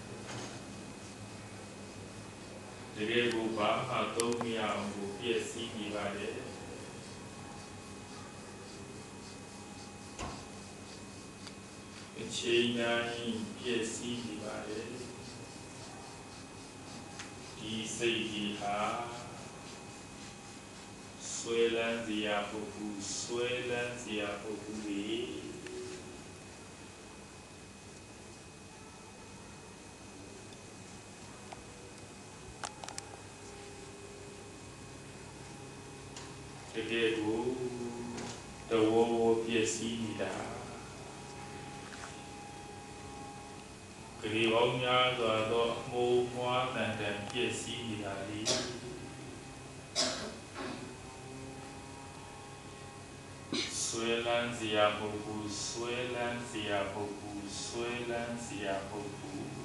Speaker 2: တကယ်ကိုဘာမှသုံးမရအောင်ကိုပြည့်စည်နေပါတယ်အချိန်တိုင်းပြည့်စည်နေပါတယ်ဒီစိတ်ကြီးဟာဆွဲလန်းစရာပုဂ္ဂိုလ်ဆွဲလန်းစရာပုဂ္ဂိုလ်တွေတကယ်ကိုတဝဝပြည့်စည်နေတာဂရီပေါင်းများစွာသောအမိုးမွားတန်တန်ပြည့်စည်နေတာလေဆွဲလန်းစရာပုဂ္ဂိုလ်ဆွဲလန်းစရာပုဂ္ဂိုလ်ဆွဲလန်းစရာပုဂ္ဂိုလ်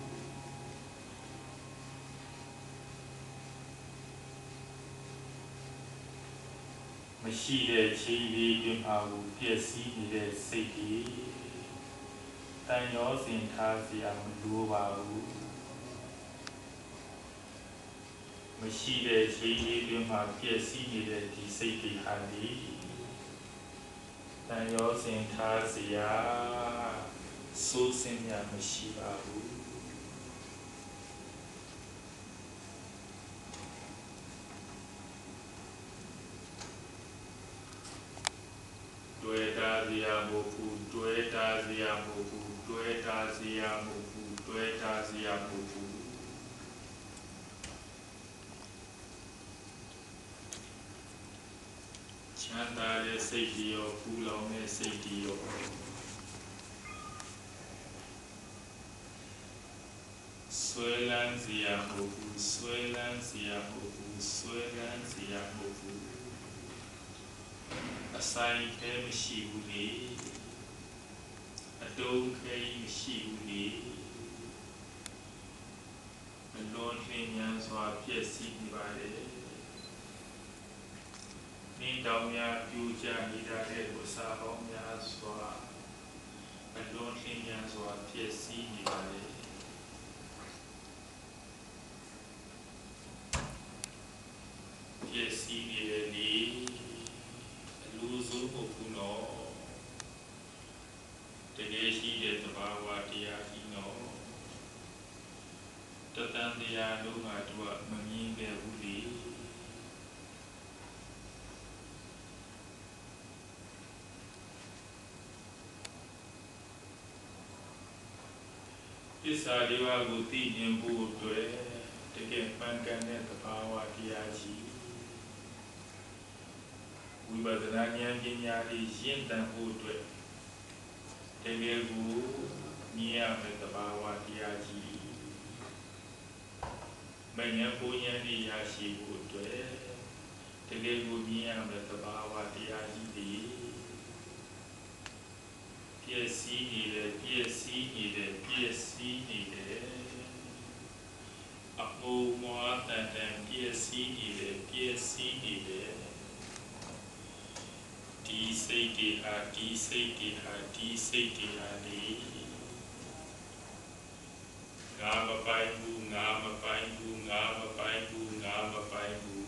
Speaker 2: မရှိတဲ့ချိန်လေးတွင်ပါဘူးပြည့်စည်နေတဲ့စိတ်ကြီးတန်ရောစင်ထားစရာမလိုပါဘူးမရှိတဲ့ချိန်လေးတွင်ပါပြည့်စည်နေတဲ့ဒီစိတ်ကြီးဟာလေတန်ရောစင်ထားစရာစိုးစင်ရမရှိပါဘူးတွေ့တာစရာမဟုတ်ဘူးတွေ့တာစရာမဟုတ်ဘူးတွေ့တာစရာမဟုတ်ဘူးတွေ့တာစရာမဟုတ်ဘူးချမ်းသာတဲ့စိတ်ကြီးရောပူလောင်တဲ့စိတ်ကြီးရောဆွဲလန်းစရာမဟုတ်ဘူးဆွဲလန်းစရာမဟုတ်ဘူးဆွဲလန်းစရာမဟုတ်ဘူးအဆိုင်ခဲမရှိဘူးလေအတုံးခဲမရှိဘူးလေအလွန်လင်းမြန်စွာပြည့်စည်နေပါလေနေတောင်များပြိုကျနေတာတဲ့ဝစာပေါင်းများစွာအလွန်လင်းမြန်စွာပြည့်စည်နေပါလေပြည့်စည်နေတယ်လေလူစုဖို့ခုနော်တကယ်ရှိတဲ့သဘာဝတရားကြီးနော်တတန်တရားလုံးကသူကမမြင်ခဲ့ဘူးလေသစ္စာလေးပါးကိုသိမြင်ဖို့အတွက်တကယ်မှန်ကန်တဲ့သဘာဝတရားကြီးဝိပဿနာဉာဏ်ပညာလေးရှင်းတန်ဖို့အတွက်တကယ်ကိုမြင်ရမယ့်သဘာဝတရားကြီးမဉဏ်ပူဉဏ်လေးရရှိဖို့အတွက်တကယ်ကိုမြင်ရမယ့်သဘာဝတရားကြီးတွေပြည့်စည်နေတယ်ပြည့်စည်နေတယ်ပြည့်စည်နေတယ်အမှုမွားတန်တန်ပြည့်စည်နေတယ်ပြည့်စည်နေတယ်ဒီစိတ်တွေဟာဒီစိတ်တွေဟာဒီစိတ်တွေဟာလေငါမပိုင်ဘူးငါမပိုင်ဘူးငါမပိုင်ဘူးငါမပိုင်ဘူး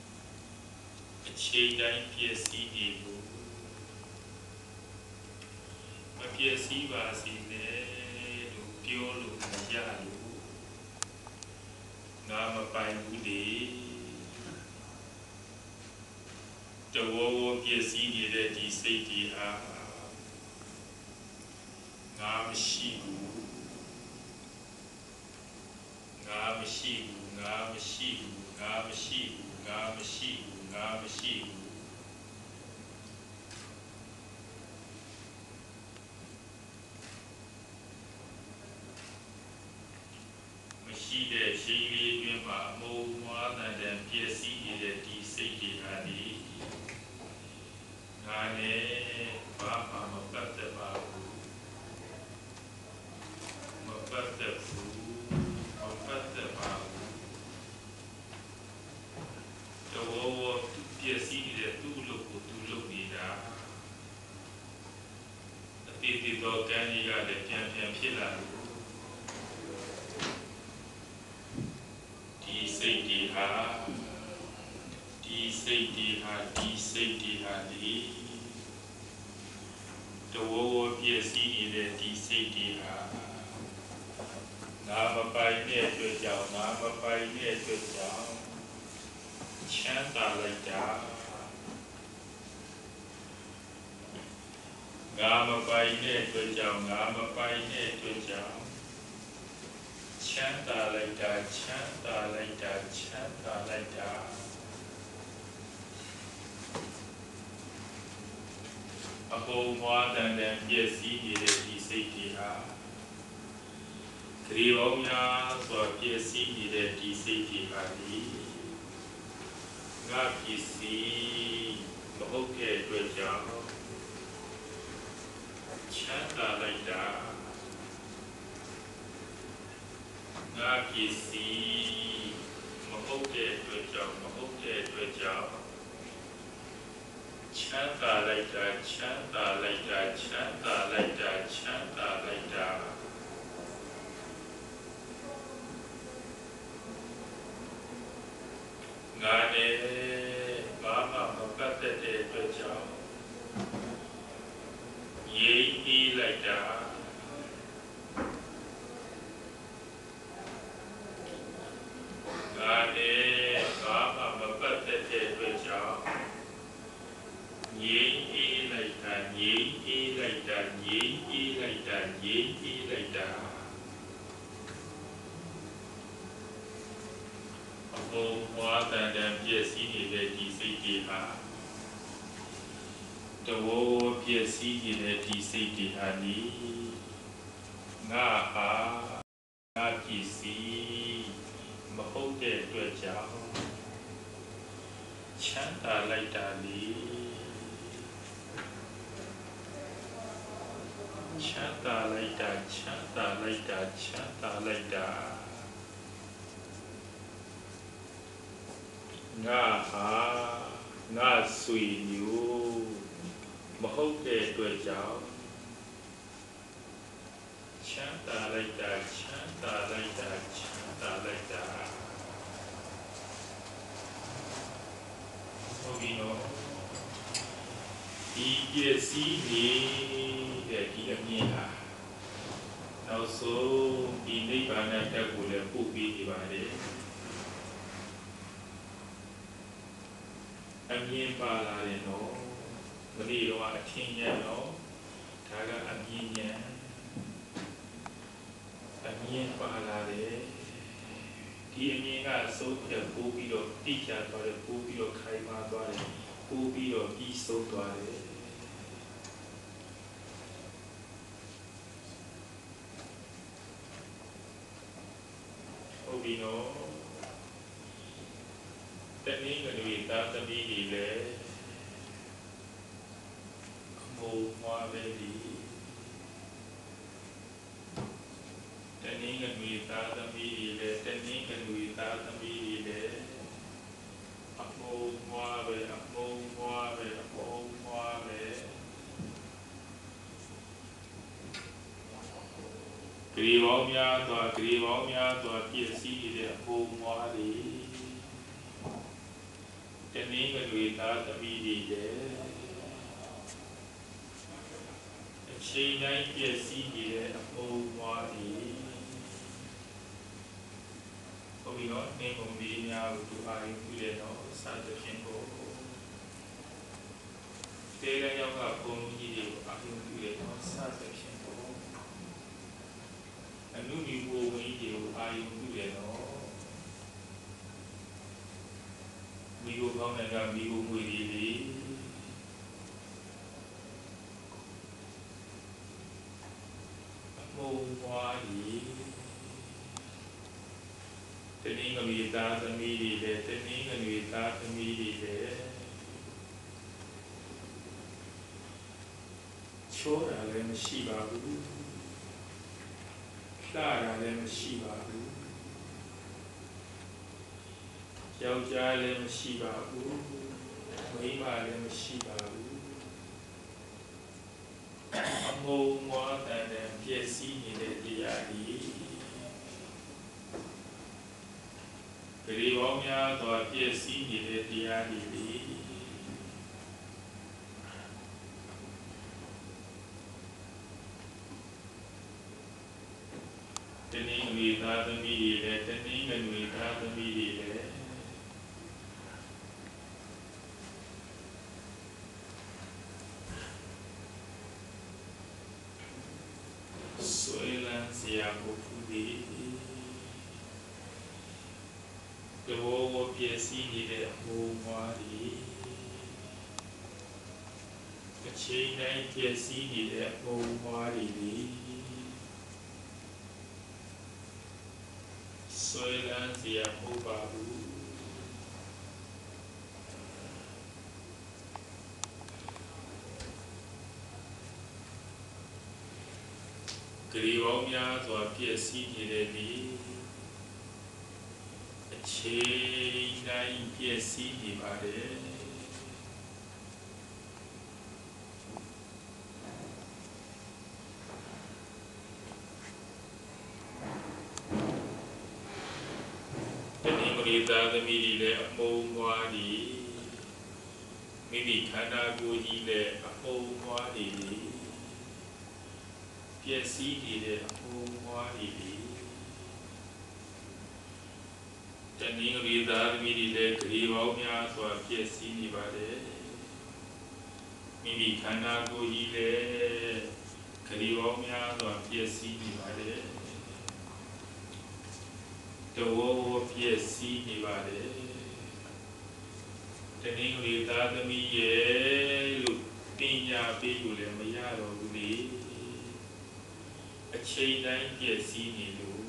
Speaker 2: အချိန်တိုင်းပြည့်စည်နေလို့ piesi vasine lu piolo yalu nama pai budi jawo piesi ni de di sei di ha ngam shigu ngam shigu ngam shigu ngam shigu ngam shigu ngam shiguရှိတဲ့ရှိလေးတွင်မှာမုံမွားတဲ့ပျက်စီးနေတဲ့ဒီစိတ်တွေဟာဒီငါနဲ့ဘာမှမပတ်သက်ပါဘူးမပတ်သက်ဘူးမပတ်သက်ပါဘူးတော့ပျက်စီးနေတဲ့သူ့လို့ကိုသူ့လို့နေတာအတိတ်တော့ကံကြီးကလည်းပြန်ဖြစ်လာလို့ဒီစိတ်တွေဟာဒီစိတ်တွေဟာဒီစိတ်တွေဟာဒီတဝဝပြည့်စည်နေတဲ့ဒီစိတ်တွေဟာငါမပိုင်တဲ့အတွက်ကြောင့်ငါမပိုင်တဲ့အတွက်ကြောင့်ချမ်းသာလိုက်တာငါမပိုင်တဲ့အတွက်ကြောင့်ငါမပိုင်တဲ့အတွက်ကြောင့်ချမ်းသာလိုက်တာချမ်းသာလိုက်တာချမ်းသာလိုက်တာအပေါ်မွားတန်တန်ပြည့်စည်နေတဲ့ဒီစိတ်တွေဟာခရီးပေါင်းများစွာပြည့်စည်နေတဲ့ဒီစိတ်တွေဟာဒီငါပစ္စည်းမဟုတ်တဲ့အတွက်ကြောင့်ချမ်းသာလိုက်တာငါပစ္စည်းမဟုတ်တဲ့အတွက်ကြောင့်ချမ်းသာလိုက်တာချမ်းသာလိုက်တာချမ်းသာလိုက်တာချမ်းသာလိုက်တာငါနဲ့ဘာမှမပတ်သက်တဲ့အတွက်ကြောင့်ငြိမ်းအေးလိုက်တာငါနဲ့ဘာမှမပတ်သက်တဲ့အတွက်ကြောင့်ငြိမ်းအေးလိုက်တာငြိမ်းအေးလိုက်တာငြိမ်းအေးလိုက်တာငြိမ်းအေးလိုက်တာအပေါ်မွားတန်တန်ပြည့်စည်နေတဲ့ဒီစိတ်တွေဟာတဝပြည့်စည်နေတဲ့ဒီစိတ်တွေဟာဒီငါဟာငါပစ္စည်းမဟုတ်တဲ့အတွက်ကြောင့်ချမ်းသာလိုက်တာလေချမ်းသာလိုက်တာချမ်းသာလိုက်တာချမ်းသာလိုက်တာငါဟာငါဆွေမျိုးမဟုတ်တဲ့အတွက်ကြောင့်ချမ်းသာလိုက်တာချမ်းသာလိုက်တာချမ်းသာလိုက်တာဟုတ်ပြီနော်ဒီပစ္စည်းနေတဲ့ဒီအမြင်ဟာနောက်ဆုံးဒီနိဗ္ဗာန်တက်ကိုလည်းပို့ပြီးနေပါလေအမြင်ပါလာတယ်နော်မနေ့တော့အထင်ရနော်ဒါကအမြင်ဉာဏ်အမြင်ပါလာတယ်ဒီအမြင်ကစိုးပြပို့ပြီးတော့တိကျသွားတယ်ပို့ပြီးတော့ခိုင်မာသွားတယ်ပို့ပြီးတော့ပြီးဆုံးသွားတယ်ဟုတ်ပြီနော်တနည်းကလေးသာသမီတွေလည်းအမိုးမွားပဲဒီတနည်းကလေးသာသမီတွေလည်းတနည်းကလေးသာသမီတွေလည်းအမိုးမွားပဲအမိုးမွားပဲအမိုးမွားပဲဂရီပေါင်းများစွာပြည့်စည်တဲ့အမိုးမွားတွေတနည်းကလေးသာသမီတွေလည်းအချချိန်တိုင်းပြည့်စည်နေတဲ့အပုံမွားဒီဟုတ်ပြီနော်နေကုန်ဒီများကိုသူအာရုံပြုတယ်နော်စသဖြင့်ကိုတေရရောက်ကပုံကြီးတွေကိုအာရုံပြုတယ်နော်စသဖြင့်ကိုအနုဒီဘုံကြီးတွေကိုအာရုံပြုတယ်နော်မိဘကောင်းတဲ့ကမိဘမွေတွေလေအပုံမွားဒီတနည်းကမိသားသမီးတွေလည်းတနည်းကမိသားသမီးတွေလည်းချိုးတာလည်းမရှိပါဘူးလှတာလည်းမရှိပါဘူးယောက်ျားလည်းမရှိပါဘူးမိန်းမလည်းမရှိပါဘူးအမုံမွားတဲ့ပြည့်စည်နေတဲ့တရားကြီးဂရီပေါင်းများသောပြည့်စည်နေတဲ့တရားကြီးလေတနည်းငွေသားသမီးတွေလည်းတနည်းငွေသားသမီးတွေလည်းဆွေလန်းစရာပုဂ္ဂိုလ်တွေတဘောဝပြည့်စည်နေတဲ့အမှုမွားတွေအချိန်တိုင်းပြည့်စည်နေတဲ့အမှုမွားတွေဆွေလန်းစရာမဟုတ်ပါဘူးဂရီပေါင်းများစွာပြည့်စည်နေတဲ့ဒီအချိန်တိုင်းပြည့်စည်နေပါတယ်သာသမီတွေလည်းအမုံမွားတွေမိမိခန္ဓာကိုယ်ကြီးလည်းအမုံမွားတွေပျက်စီးနေတဲ့အမုံမွားတွေတနည်းရီသာသမီတွေလည်းဂရီပေါင်းများစွာပျက်စီးနေပါတယ်မိမိခန္ဓာကိုယ်ကြီးလည်းဂရီပေါင်းများစွာပျက်စီးနေပါတယ်တဝေါပြည့်စည်နေပါတယ်တနည်းရီသာသမီရဲ့လို့ပညာပေးလို့လည်းမရတော့ဘူးလေအချိန်တိုင်းပြည့်စည်နေလို့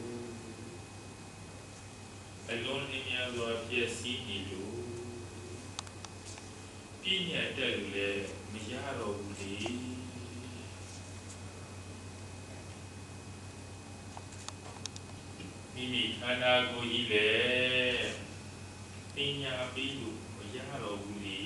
Speaker 2: အလုံးအများစွာပြည့်စည်နေလို့ပညာတက်လို့လည်းမရတော့ဘူးလေမိမိခန္ဓာကိုယ်ကြီးလည်းပညာပေးလို့မရတော့ဘူးလေ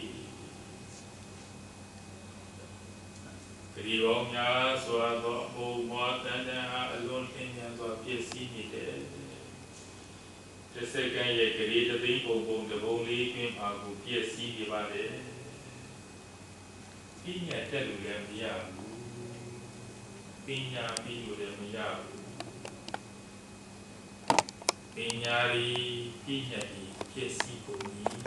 Speaker 2: ဂရီပေါင်းများစွာသောအမှုမွားတန်တန်အားအလွန်ပညာစွာပြည့်စည်နေတယ်တစ်စက္ကန့်ရဲ့ဂရီတစ်သိန်းပုံပုံတစ်ပုံလေးတွင်ပါကိုပြည့်စည်နေပါတယ်ပညာတက်လို့လည်းမရဘူးပညာပေးလို့လည်းမရဘူးပညာရီပညာရီပြည့်စည်ပုံကြီး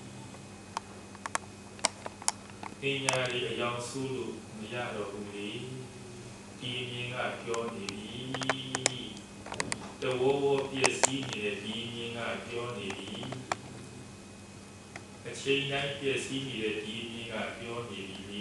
Speaker 2: ပညာရီအယောင်ဆူးလို့မရတော့ဘူးလေဒီမြင်ကပြောနေပြီတဝေါပြည့်စည်နေတဲ့ဒီမြင်ကပြောနေပြီအချိန်တိုင်းပြည့်စည်နေတဲ့ဒီမြင်ကပြောနေပြီ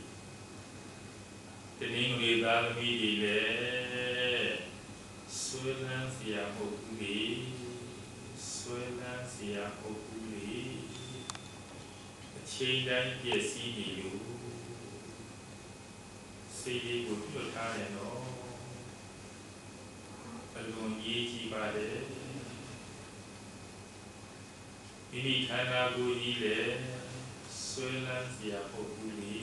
Speaker 2: တနည်းငွေသားသမီးတွေလည်းဆွေလန်းစရာမဟုတ်ဘူးလေဆွေလန်းစရာမဟုတ်ဘူးလေအချိန်တိုင်းပြည့်စည်နေလို့စိတ်လေးကိုပြုတ်ထားတယ်နော်အလွန်ရေးကြည့်ပါတယ်မိမိခန္ဓာကိုယ်ကြီးလည်းဆွေလန်းစရာမဟုတ်ဘူးလေ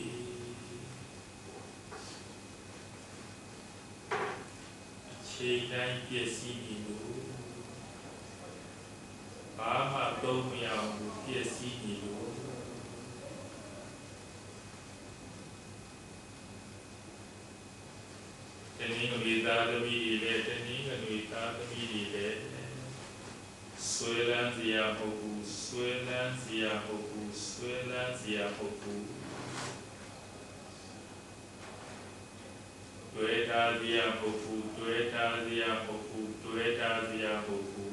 Speaker 2: ချိန်တိုင်းပြည့်စည်နေလို့ဘာမှသုံးမရဘူးပြည့်စည်နေလို့တနည်းငွေသားသမီးတွေလည်းတနည်းငွေသားသမီးတွေလည်းဆွဲလန်းစရာမဟုတ်ဘူးဆွဲလန်းစရာမဟုတ်ဘူးဆွဲလန်းစရာမဟုတ်ဘူးတွေ့တာစရာမဟုတ်ဘူးတွေ့တာစရာမဟုတ်ဘူးတွေ့တာစရာမဟုတ်ဘူး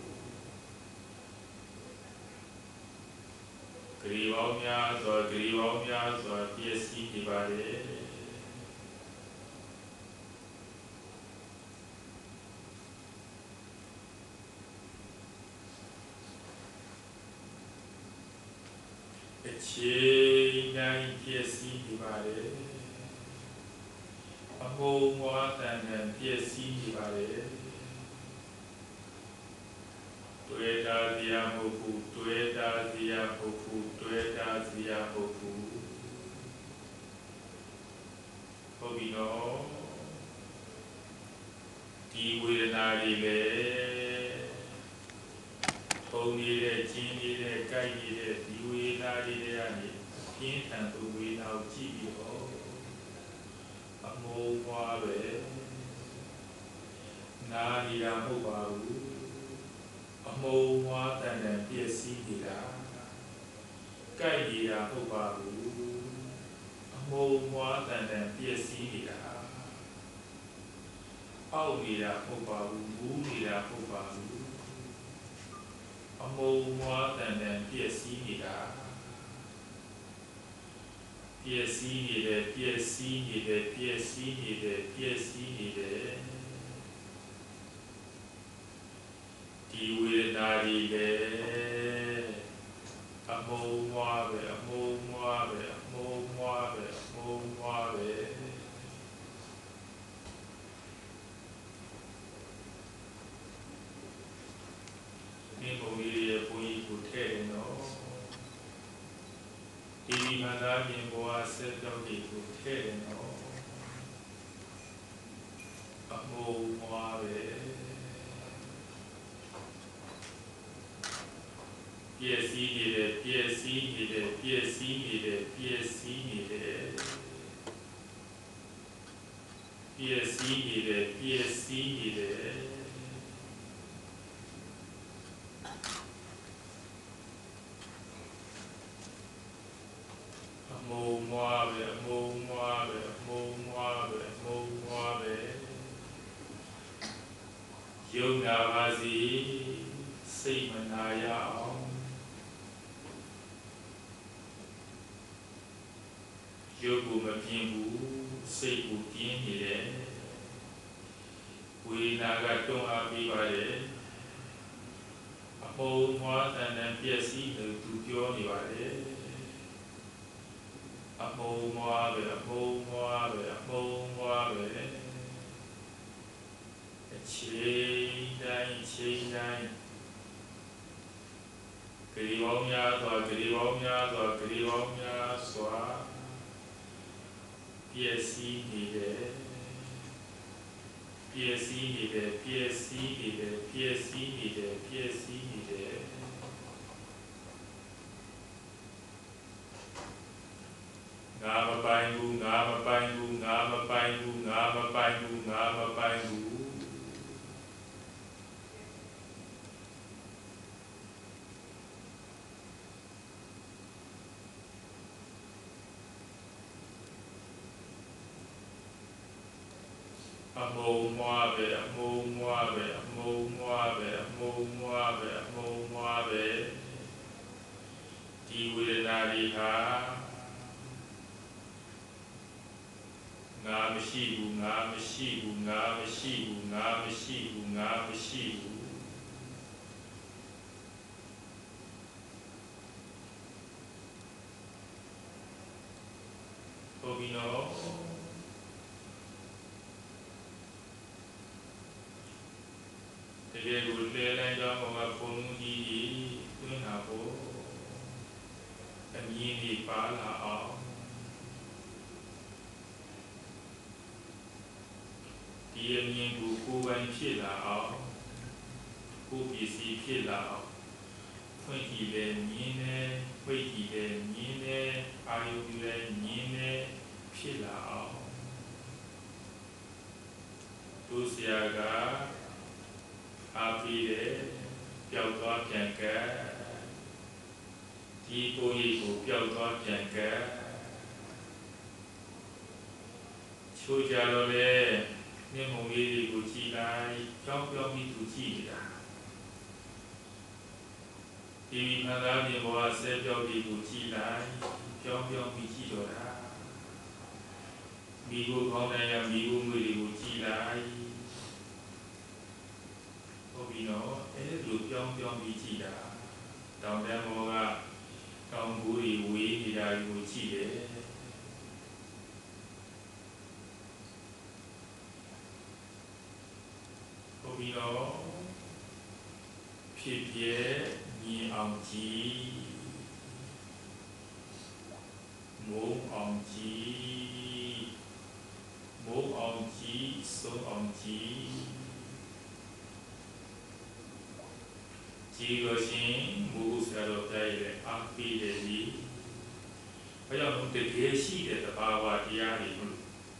Speaker 2: ဂရီပေါင်းများစွာဂရီပေါင်းများစွာပြည့်စည်နေပါလေအခြေနိုင်ပြည့်စည်နေပါလေအမှုံဝါတန်တန်ပြည့်စည်နေပါလေတွေ့တာစရာမဟုတ်ဘူးတွေ့တာစရာမဟုတ်ဘူးတွေ့တာစရာမဟုတ်ဘူးဟုတ်ပြီနော်ဒီဝေဒနာတွေလေထုံနေတဲ့ကျင်းနေတဲ့ကြိုက်နေတဲ့ဒီဝေဒနာတွေကနေပြင်းထန်သူဝေဒနာကိုကြည့်ပြီးတော့အမိုးပွားပဲနားရမဟုတ်ပါဘူးအမုံဝါတန်တန်ပြည့်စည်နေတာကြိုက်နေတာမဟုတ်ပါဘူးအမုံဝါတန်တန်ပြည့်စည်နေတာအောက်နေတာမဟုတ်ပါဘူးမူးနေတာမဟုတ်ပါဘူးအမုံဝါတန်တန်ပြည့်စည်နေတာပြည့်စည်နေတယ်ပြည့်စည်နေတယ်ပြည့်စည်နေတယ်ပြည့်စည်နေတယ်ဒီဝေဒနာတွေလည်းအမုံမွားပဲအမုံမွားပဲအမုံမွားပဲအမုံမွားပဲဒီဘုံကြီးရဲ့ဘုန်းကြီးကိုထည့်တယ်နော်ဒီမန္တပြင်ဘဝဆက်တော့ဒီကိုထည့်တယ်နော်အမုံမွားပဲပြည့်စည်နေတယ်ပြည့်စည်နေတယ်ပြည့်စည်နေတယ်ပြည့်စည်နေတယ်ပြည့်စည်နေတယ်ပြည့်စည်နေတယ်အမုံမွားပဲအမုံမွားပဲအမုံမွားပဲအမုံမွားပဲယုံနာပါစီစိတ်မနာရအောင်ရုပ်ကိုမပြင်းဘူးစိတ်ကိုပြင်းနေတယ်ဝေဒနာကတွန်းအားပေးပါတယ်အမုံမွားတန်တန်ပြည့်စည်လို့သူပြောနေပါတယ်အမုံမွားပဲအမုံမွားပဲအမုံမွားပဲအချိန်တိုင်းချိန်တိုင်းဂရီပေါင်းများစွာဂရီပေါင်းများစွာဂရီပေါင်းများစွာပြည့်စည်နေတယ်ပြည့်စည်နေတယ်ပြည့်စည်နေတယ်ပြည့်စည်နေတယ်ပြည့်စည်နေတယ်ငါမပိုင်ဘူးငါမပိုင်ဘူးငါမပိုင်ဘူးငါမပိုင်ဘူးငါမပိုင်ဘူးအမုံမွားပဲအမုံမွားပဲအမုံမွားပဲအမုံမွားပဲအမုံမွားပဲဒီဝေဒနာတွေဟာငါမရှိဘူးငါမရှိဘူးငါမရှိဘူးငါမရှိဘူးငါမရှိဘူးဟုတ်ပြီနော်တကယ်ကိုလဲလိုက်တော့ဘုရားဘုန်းကြီးတွင်းတာကိုအမြင်ကြီးပါလာအောင်ဒီအမြင်ကိုကိုယ်ပိုင်ဖြစ်လာအောင်ကိုယ်ပစ္စည်းဖြစ်လာအောင်ဖွင့်ကြည့်လဲမြင်တယ်ဖွင့်ကြည့်လဲမြင်တယ်အာယုလဲမြင်တယ်ဖြစ်လာအောင်ကိုဆရာကအားပေးတယ်ပျောက်သွားပြန်ကဲဒီကိုယ်ကြီးကိုပျောက်သွားပြန်ကဲချိုးကြတော့လေမျက်မှောင်လေးတွေကိုကြည့်လိုက်ကြောင်းပြောင်းပြီးသူကြည့်နေတာဒီမန္တလေးမြေပေါ်ဆဲပြောင်းပြီးကိုကြည့်လိုက်ကြောင်းပြောင်းပြီးကြည့်တော့တာမိကိုကောင်းတဲ့မိကိုငွေတွေကိုကြည့်လိုက်ဟုတ်ပြီနော်အဲ့ဒီလိုပြောင်းပြီးကြည့်တာတောင်တန်းဘောကတောင်ကူတွေဝေးနေတာကိုကြည့်တယ်ဟုတ်ပြီနော်ဖြစ်ပြညီအောင်ကြည့်မုံအောင်ကြည့်မုံအောင်ကြည့်ဆုံးအောင်ကြည့်ကြည့်လို့ရှိရင်မူဆရာတော်ပြရဲ့အပိရဲ့ဒီဘာကြောင့်တကယ်ရှိတဲ့သဘာဝတရားတွေကို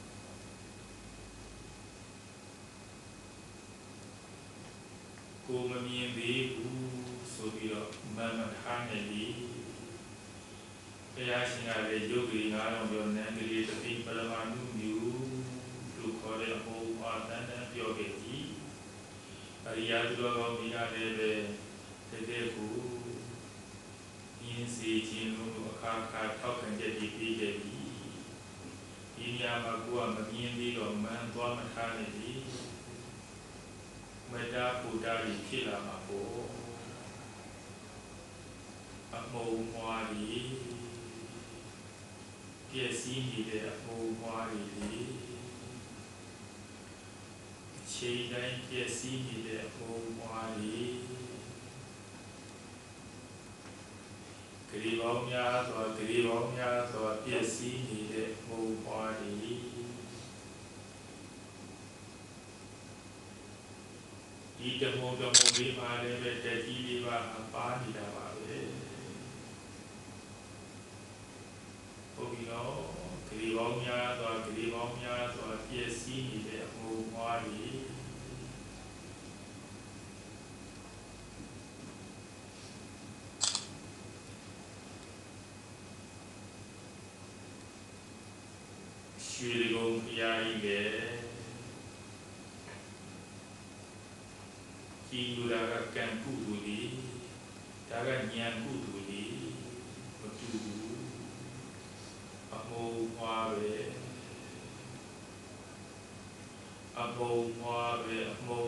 Speaker 2: ကိုမမြင်သေးဘူးဆိုပြီးတော့မန်မထားနေပြီဘုရားရှင်ကလည်းယုတ်ကြီးငါးတော်ပြောနန္ဒလေးတတိပရမဏုမျိုးလို့ခေါ်တဲ့ဟောပါတန်တန်ပြောခဲ့ပြီအရိယာသူတော်ကောင်းများလည်းပဲတကယ်ကိုရင်းစီခြင်းလို့အခါခါထောက်ခံချက်ပြီးပြီးခဲ့ပြီဒီနေရာမှာကိုကမမြင်သေးတော့မန်သွားမထားနေပြီမေတ္တာပူတာကြီးဖြစ်လာမှာပေါ့အမှုံမွားကြီးပြည့်စည်နေတဲ့အမှုံမွားကြီးချိန်တိုင်းပြည့်စည်နေတဲ့အမှုံမွားကြီးဂရီပေါင်းများစွာပြည့်စည်နေတဲ့အမှုံမွားကြီးဒီတမုံလေးပါလည်းပဲတက်ကြီးလေးပါပါနေတာပါပဲဟုတ်ပြီနော်ဂရီပေါင်းများစွာပြည့်စည်နေတဲ့အမှုံမွားကြီးရွှေကုန်းဘုရားကြီးပဲဒီလူလာကကံကုသိုလ်လေးဒါကဉာဏ်ကုသိုလ်လေးမတူဘူးအမှုံမွားပဲအမှုံမွားပဲဘု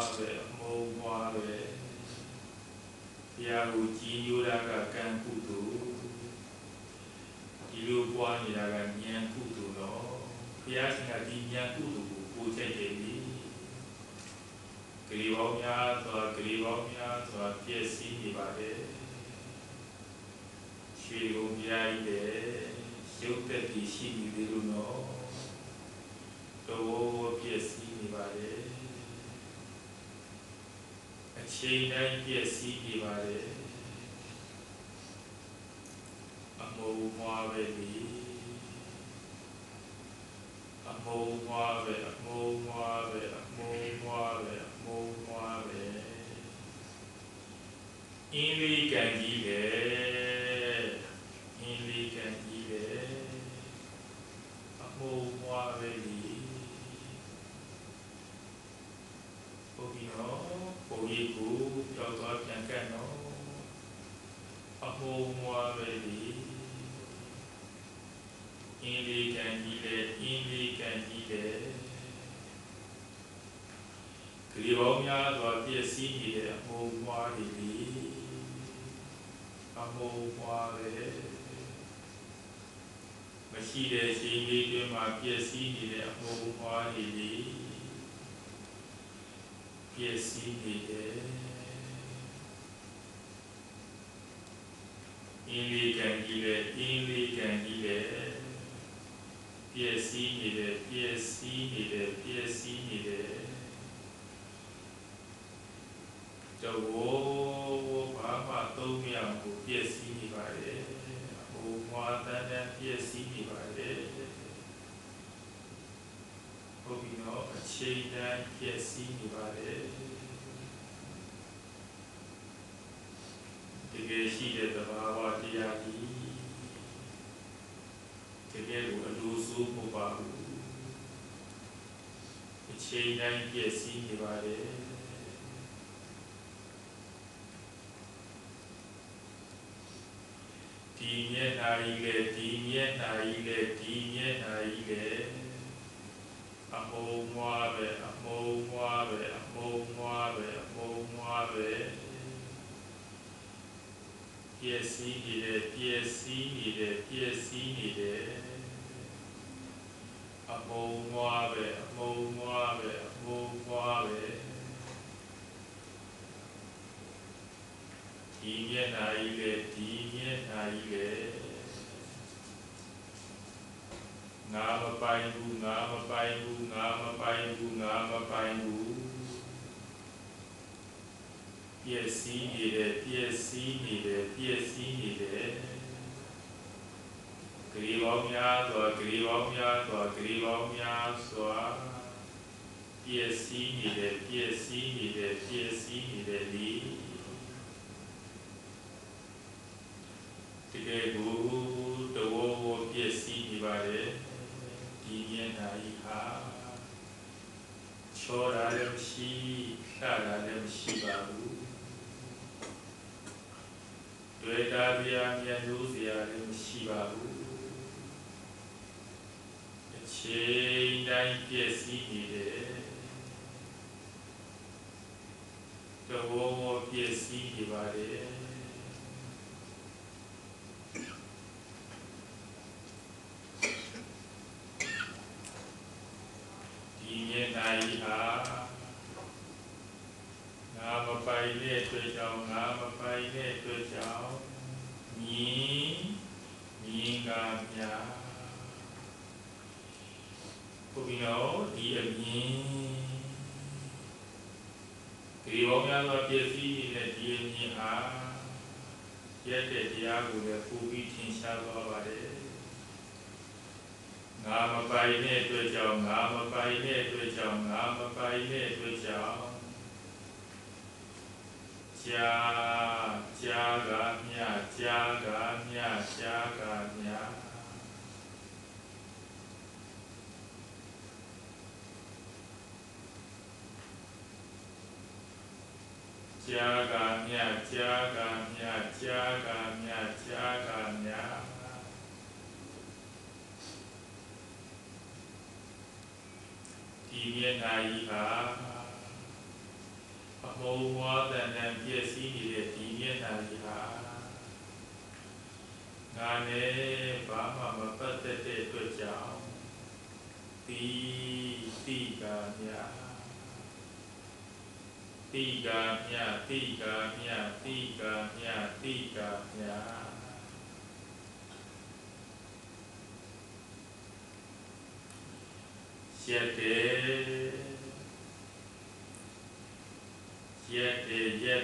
Speaker 2: ရားကိုကြည်ညိုတာကကံကုသိုလ်ဒီလိုပွားနေတာကဉာဏ်ကုသိုလ်တော့ဘုရားရှင်ကဒီဉာဏ်ကုသိုလ်ကိုပို့ချက်တယ်လေဂရီပေါင်းများစွာပြည့်စည်နေပါတယ်ရွှေကုန်းဘုရားကြီးလည်းရုပ်သက်ပြီးရှိနေသေးလို့နော်တော်ပြည့်စည်နေပါတယ်အချိန်တိုင်းပြည့်စည်နေပါတယ်အမှုံမွားပဲလေအမှုံမွားပဲအင်းလေးကံကြီးပဲအမှုံမွားပဲလေဟုတ်ပြီနော်ပုံရိပ်ကိုကြောက်သွားပြန်ကတ်နော်အမှုံမွားပဲလေအင်းလေးကံကြီးလေဂရီပေါင်းများစွာပြည့်စည်နေတဲ့အမှုံမွားတွေလေအမှုံမွားပဲမရှိတဲ့ချိန်လေးတွင်မှာပြည့်စည်နေတဲ့အမှုံမွားတွေလေပြည့်စည်နေတယ်အင်းလေးကံကြီးလေပြည့်စည်နေတယ်တော့ဘာမှသုံးမရဘူးပြည့်စည်နေပါတယ်ဟိုမွားတန်းပြည့်စည်နေပါတယ်ဟုတ်ပြီနော်အချချိန်တိုင်းပြည့်စည်နေပါတယ်တကယ်ရှိတဲ့သဘာဝတရားကြီးတကယ်ကိုအလိုဆိုးမဟုတ်ပါဘူးအချိန်တိုင်းပြည့်စည်နေပါတယ်ဒီမျက်နှာကြီးလေဒီမျက်နှာကြီးလေဒီမျက်နှာကြီးလေအမုံမွားပဲအမုံမွားပဲအမုံမွားပဲအမုံမွားပဲပြည့်စည်နေတယ်ပြည့်စည်နေတယ်ပြည့်စည်နေတယ်အမုံမွားပဲအမုံမွားပဲအမုံမွားပဲဒီမျက်နှာကြီးလေဒီမျက်နှာကြီးလေငါမပိုင်ဘူးငါမပိုင်ဘူးငါမပိုင်ဘူးငါမပိုင်ဘူးပြည့်စည်နေတယ်ပြည့်စည်နေတယ်ပြည့်စည်နေတယ်ဂရီပေါင်းများစွာဂရီပေါင်းများစွာဂရီပေါင်းများစွာပြည့်စည်နေတယ်ပြည့်စည်နေတယ်ပြည့်စည်နေတယ်ဒီတကယ်ကိုတဝေါပြည့်စည်နေပါတယ်ဒီမျက်နှာကြီးဟာချောတာလည်းမရှိလှတာလည်းမရှိပါဘူးတွေ့တာပြာမျက်နှာစရာလည်းမရှိပါဘူးအချိန်တိုင်းပြည့်စည်နေတယ်တဝေါပြည့်စည်နေပါတယ်ဒီမျက်နှာကြီးဟာငါမပိုင်တဲ့အတွက်ကြောင့်ငါမပိုင်တဲ့အတွက်ကြောင့်မြင်ကမြာဘုရားဒီအမြင်ဒီဘောင်းများသောပြည့်စည်နေတဲ့ဒီအမြင်ဟာရက်တဲ့တရားကိုလည်းပူပြီးထင်ရှားသွားပါတယ်ငါမပိုင်တဲ့အတွက်ကြောင့်ငါမပိုင်တဲ့အတွက်ကြောင့်ငါမပိုင်တဲ့အတွက်ကြောင့်ကြာကမြကြာကမြကြာကမြကြာကမြကြာကမြကြာကမြကြာကမြဒီမျက်နှာကြီးဟာအမုံမွားတဲ့နဲ့ပြည့်စည်နေတဲ့ဒီမျက်နှာကြီးဟာငါနဲ့ဘာမှမပတ်သက်တဲ့အတွက်ကြောင့်တိကမြတိကမြတိကမြတိကမြတိကမြရက်တဲ့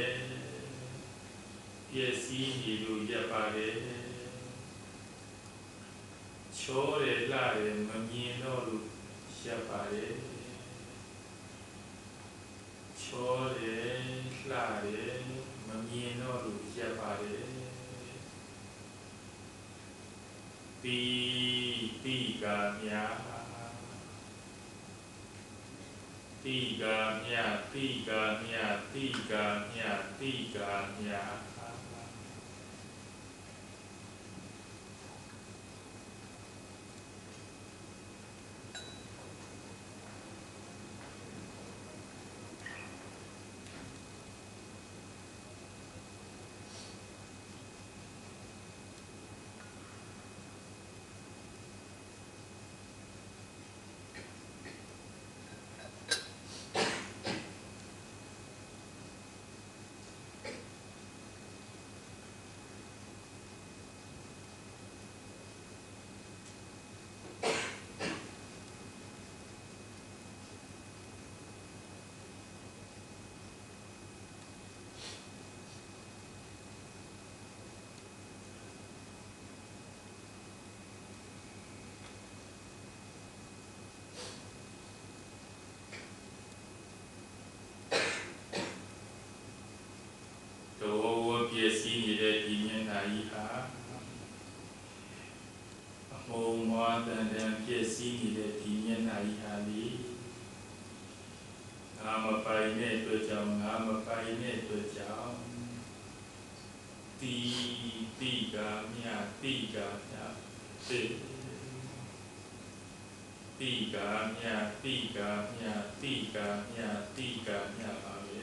Speaker 2: ပြည့်စည်နေလို့ရက်ပါတယ်ချောတယ်လှတယ်မမြင်တော့လို့ရက်ပါတယ်ချောတယ်လှတယ်မမြင်တော့လို့ရက်ပါတယ်တိကမြတိကမြတိကမြတိကမြတိကမြပြည့်စည်နေတဲ့ဒီမျက်နှာကြီးဟာလေငါမပိုင်တဲ့အတွက်ကြောင့်ငါမပိုင်တဲ့အတွက်ကြောင့်တိကမြတိကမြသိတိကမြတိကမြတိကမြတိကမြပါပဲ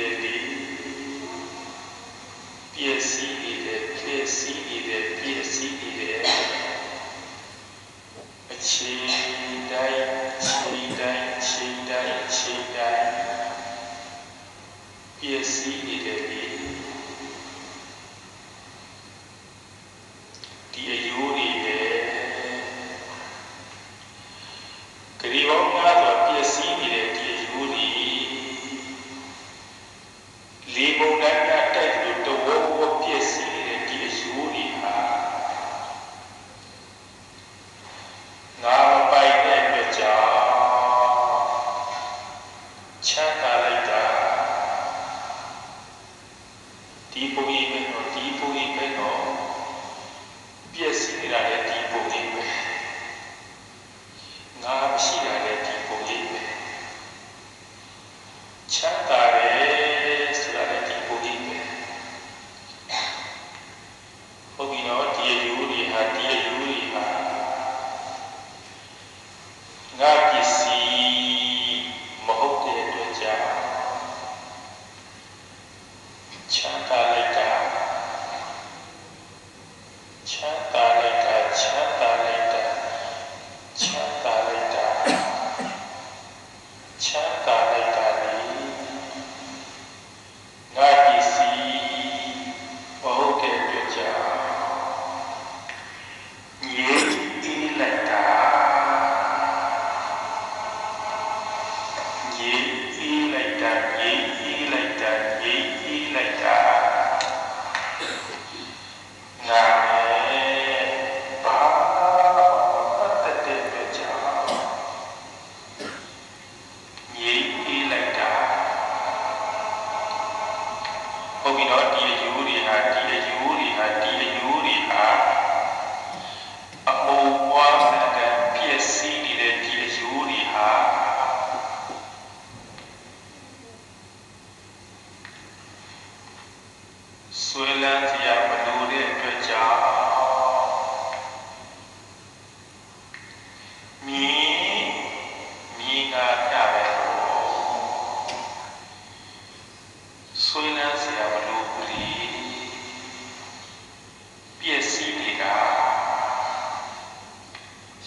Speaker 3: ပျက်စီးနေတဲ့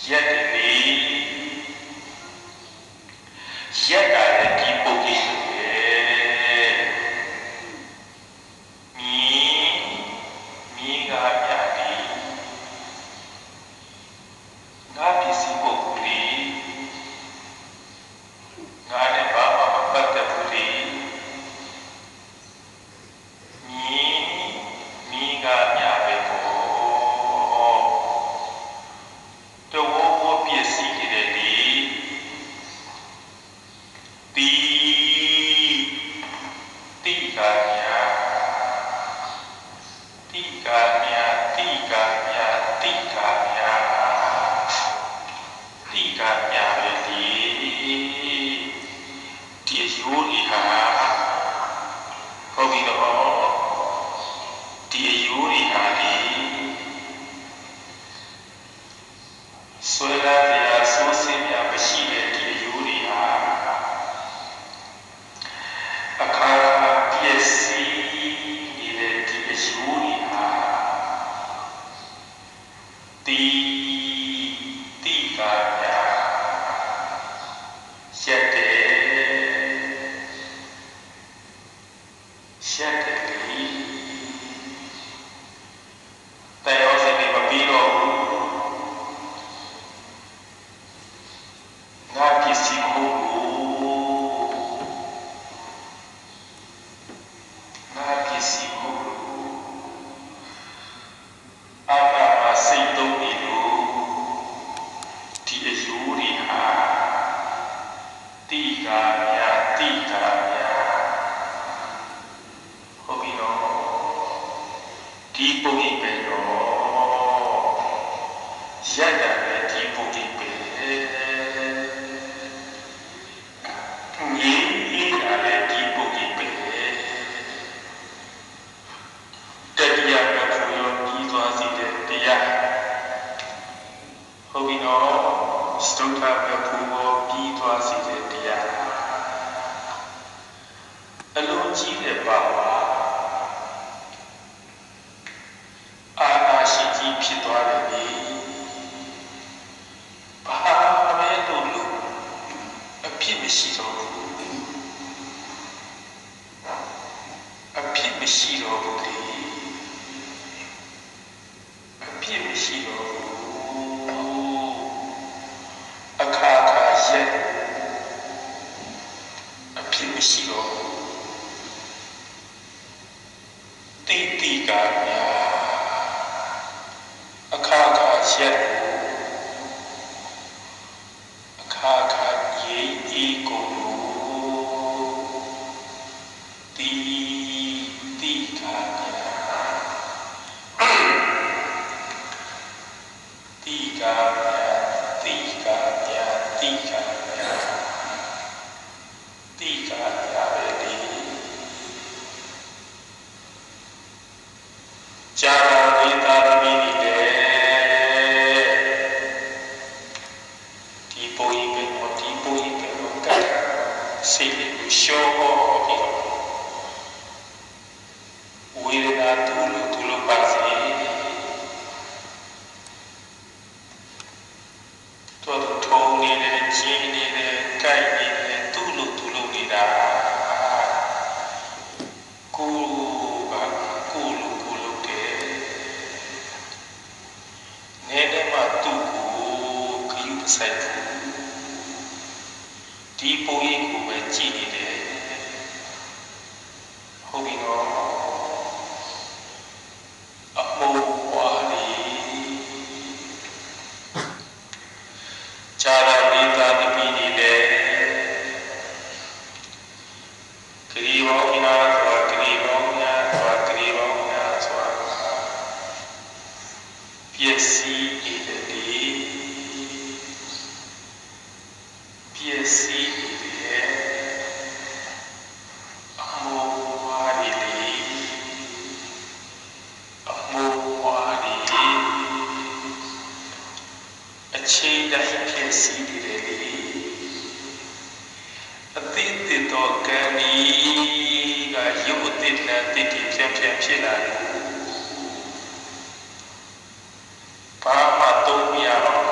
Speaker 3: ပ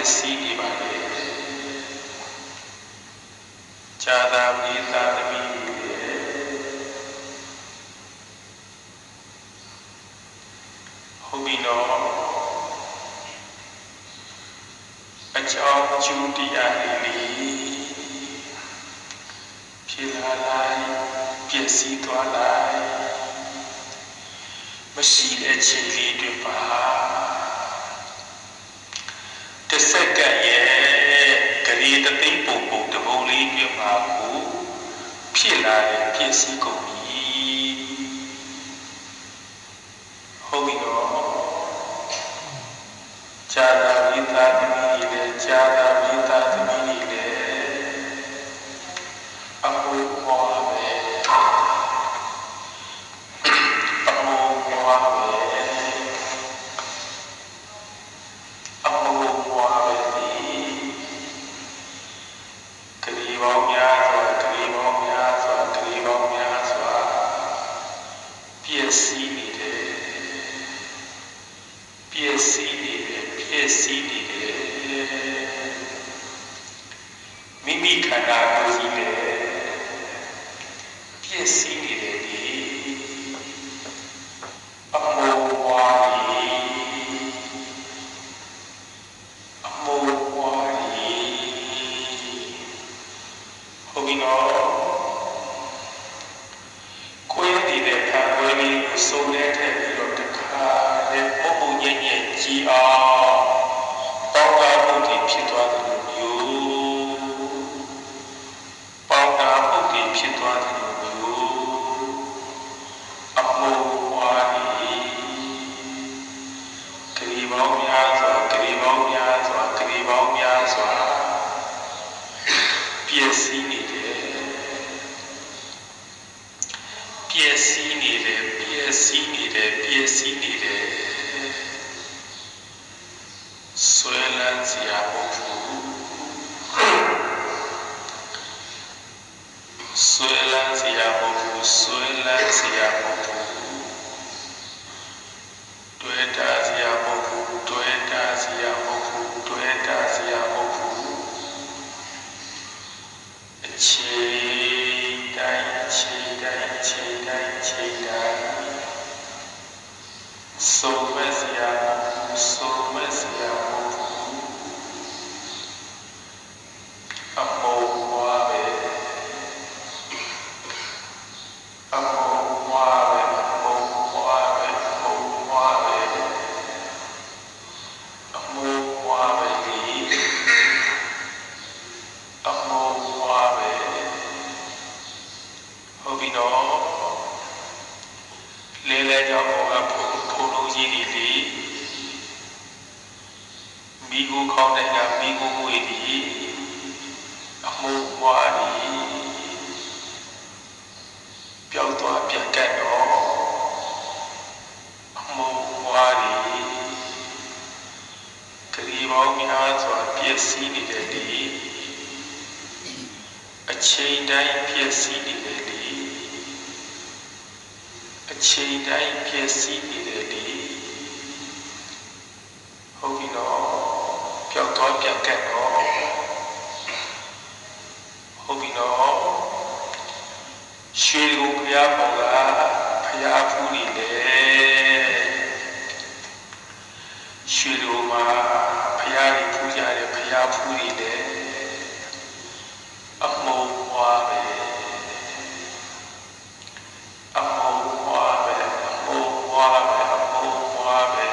Speaker 3: ည့်စည်နေပါလေဇာတာပရိသတ်သမီးတွေဟုတ်ပြီနော်အကြောင်းကျူးတရားလေးဖြစ်လာလိုက်ပြည့်စည်သွားလိုက်မရှိတဲ့ချိန်လေးတွေပါတစ်စက္ကန့်ရဲ့ဂရီတသိန်းပုံပုံတပုံလေးပြပါကိုဖြစ်လာတဲ့ပြည့်စည်ကုန်ပြီဟုတ်ပြီနော်ဇာတာဝိသသမီးတွေဇာတာဝိသသမီးတွေအမှုဘွားပဲအမှုဘွားပဲအမှုဘွားပဲဒီကလေးပေါင်းများစွာကလေးပေါင်းများစွာကလေးပေါင်းများစွာပြည့်စည်နေတယ်ပြည့်စည်နေတယ်ပြည့်စည်နေတယ်မိမိခန္ဓာကိုယ်ကြီးတယ်ပြည့်စည်နေတယ်ဒီအမောဝါရီအမောဝါရီဟုတ်ပြီနော်ကိုယ်ရည်တဲ့ခံွယ်လေးကိုစုံတဲ့ထက်ပြီးတော့တခါနဲ့ပုံပုံညံ့ညံ့ကြည်အောင်ပေါင်းတာမှုတွေဖြစ်သွားတယ်လို့မျိုးပေါင်းတာမှုတွေဖြစ်သွားတယ်လို့မျိုးအမောဝါရီဂရီပေါင်းများစွာဂရီပေါင်းများစွာဂရီပေါင်းများစွာပြည့်စည်နေတယ်ပြည့်စည်နေတယ်ပြည့်စည်နေတယ်ပြည့်စည်နေတယ်ဆွဲလန်းစရာမဟုတ်ဘူးဆွဲလန်းစရာမဟုတ်ဘူးဆွဲလန်းစရာမဟုတ်ဘူးတွေ့တာစရာမဟုတ်ဘူးတွေ့တာစရာမဟုတ်ဘူးတွေ့တာစရာမဟုတ်ဘူးအချိန်တိုင်းအချိန်တိုင်းအချိန်တိုင်းအချိန်တိုင်းဆုံးမစရာမဟုတ်ဘူးဆုံးမစရာမဟုတ်ဘူးအမောဝါပဲအမောဝါပဲအမောဝါပဲအမောဝါပဲအမောဝါပဲဒီအမောဝါပဲဟုတ်ပြီနော်လဲလဲကြောင့်ဘုံလုံးကြီးတွေဒီမိကိုခေါင်းတဲ့ကမိကိုမွေဒီအမှုဝါဒီပျောက်သွားပြန်ကတ်တော့အမှုဝါဒီဂရီပေါင်းများစွာပြည့်စည်နေတဲ့ဒီအချိန်တိုင်းပြည့်စည်နေတဲ့ဒီအချိန်တိုင်းပြည့်စည်နေတဲ့ဒီဟုတ်ပြီနော်ပျောက်သွားပြန်ကတ်တော့ဟုတ်ပြီနော်ရွှေကိုဘုရားပေါ်ကဘုရားဖူးနေလေရွှေကိုမှာဘုရားကြီးဖူးကြတယ်ဘုရားဖူးနေလေအမောဝါပဲအမောဝါပဲအမောဝါပဲအမောဝါပဲ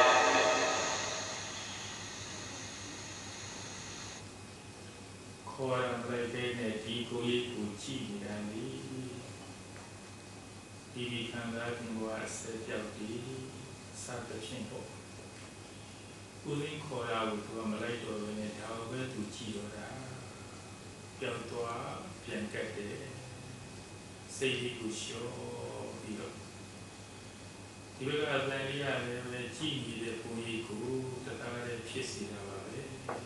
Speaker 2: ခေါ်ရတဲ့တဲ့နဲ့ဒီကိုကြီးကိုကြည့်နေတယ်ဒီခံစားမှုကဆက်ပြောက်ပြီးစသဖြင့်ပေါ့ဦးလေးခေါ်ရလို့သူကမလိုက်တော့ဘဲနဲ့ဒါပဲသူကြည့်တော့တာပျောက်သွားပြန်ကတ်တယ်စိတ်လေးကိုလျှော့ပြီးတော့ဒီဘက်ကအတန်လေးရတယ်ပဲကြည့်နေတဲ့ပုံရိပ်ကိုတသားလေးဖြစ်စီတာပါပဲ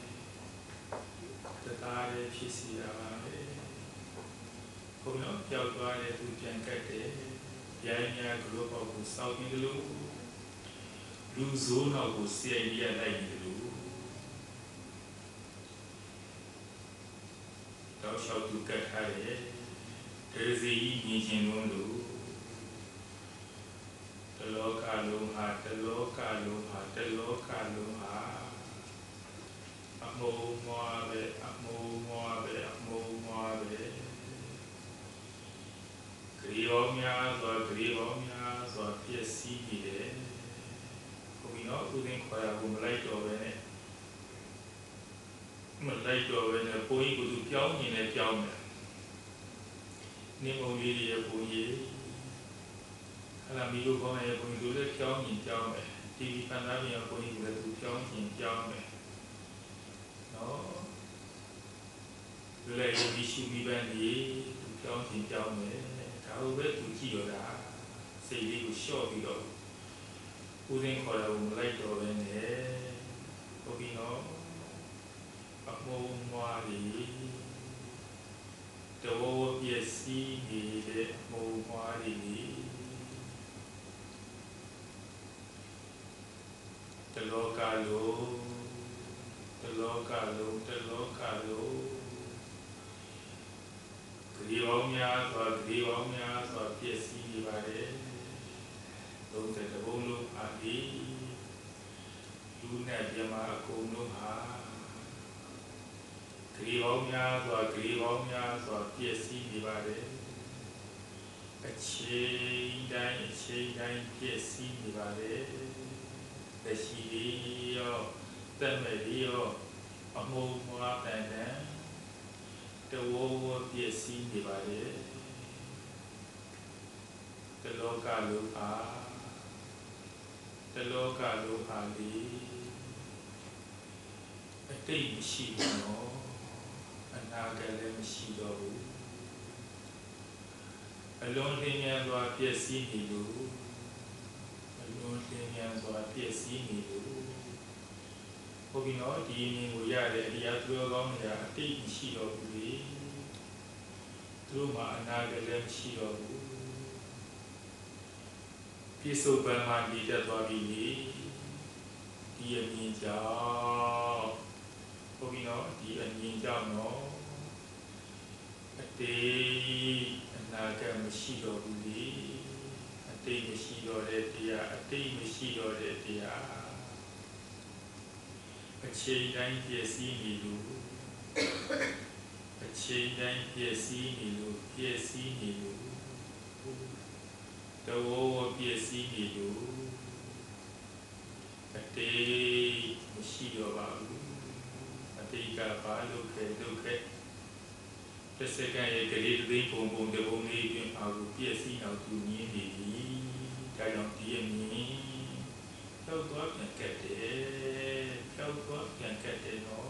Speaker 2: တသားလေးဖြစ်စီတာပါပဲဘုံတော့ပျောက်သွားတယ်သူပြန်ကတ်တယ်ရိုင်းညာကလောပေါက်ကိုစောက်ပြီးလို့လူဇိုးနောက်ကိုစေရလိုက်နေလို့တောက်လျှောက်သူကတ်ထားတယ်တရစီမြင်ချင်းလုံးလို့တလောကလုံးဟာတလောကလုံးဟာတလောကလုံးဟာအမုံမွားပဲအမုံမွားပဲအမုံမွားပဲဂရီရောများစွာဂရီရောများစွာပြည့်စည်နေတယ်ဘုရားဥဒင်းခေါ်ရဘူးမလိုက်တော့ပဲနဲ့မလိုက်တော့ပဲနဲ့ဘုန်းကြီးကသူပြောင်းနေတယ်ပြောင်းတယ်နေမုံလေးရဲ့ဘုန်းကြီးခလာမီတို့ကောင်းရဲ့ဘုန်းကြီးတို့လည်းပြောင်းရင်ပြောင်းတယ်တီဗီပန်သားပြင်ဘုန်းကြီးကလည်းသူပြောင်းရင်ပြောင်းတယ်နော်လည်းယုံကြည်ရှိပြီးပဲနေသူပြောင်းရင်ပြောင်းတယ်ဒါလိုပဲသူကြည့်ရတာစိတ်လေးကိုလျှော့ပြီးတော့ဦးရင်းခေါ်တာကိုမလိုက်တော့ပဲနဲ့ဟုတ်ပြီနော်အမုံမွားလေးတော်ပြည့်စည်နေတဲ့အမုံမွားလေးတလောကလုံးတလောကလုံးတလောကလုံးဂရီပေါင်းများစွာဂရီပေါင်းများစွာပြည့်စည်နေပါတယ်လုံးတဲ့တဘုံလုံးအားဒီလူနဲ့ပြမအကုန်လုံးဟာဂရီပေါင်းများစွာဂရီပေါင်းများစွာပြည့်စည်နေပါတယ်အချိန်တိုင်းပြည့်စည်နေပါတယ်တရှိရောတမဲ့ရောအမုံမွားတန်တန်တဝဝပြည့်စည်နေပါလေတလောကလုံးဟာတလောကလုံးဟာလေအတိတ်မရှိဘူးနော်အနာဂတ်လည်းမရှိတော့ဘူးအလုံးသိဉာဏ်စွာပြည့်စည်နေလို့အလုံးသိဉာဏ်စွာပြည့်စည်နေလို့ဘုရားနော်ဒီမြင်ကိုရတဲ့အရာသူတော်ကောင်းတွေအတိတ်မရှိတော့ဘူးလေသူတို့မှာအနာဂတ်လည်းမရှိတော့ဘူးပြစ္ဆုတ်ပံမှာဒီတက်သွားပြီလေဒီအမြင်ကြောင့်ဘုရားနော်ဒီအမြင်ကြောင့်နော်အတိတ်အနာဂတ်မရှိတော့ဘူးလေအတိတ်မရှိတော့တဲ့တရားအတိတ်မရှိတော့တဲ့တရားအချိန်တိုင်းပြည့်စည်နေလို့အချိန်တိုင်းပြည့်စည်နေလို့ပြည့်စည်နေလို့တဝဝပြည့်စည်နေလို့အတိတ်မရှိတော့ပါဘူးအတိတ်ကဘာလို့ခဲဒုက္ခတစ်စက္ကန့်ရဲ့ကလေးသိန်းပုံတပုံလေးပြင်ပါဘူးပြည့်စည်အောင်သူမြင်နေပြီဒါကြောင့်ဒီအမြင်တော့တော့ပြန်ကတ်တယ်တော့ပြန်ကတ်တယ်နော်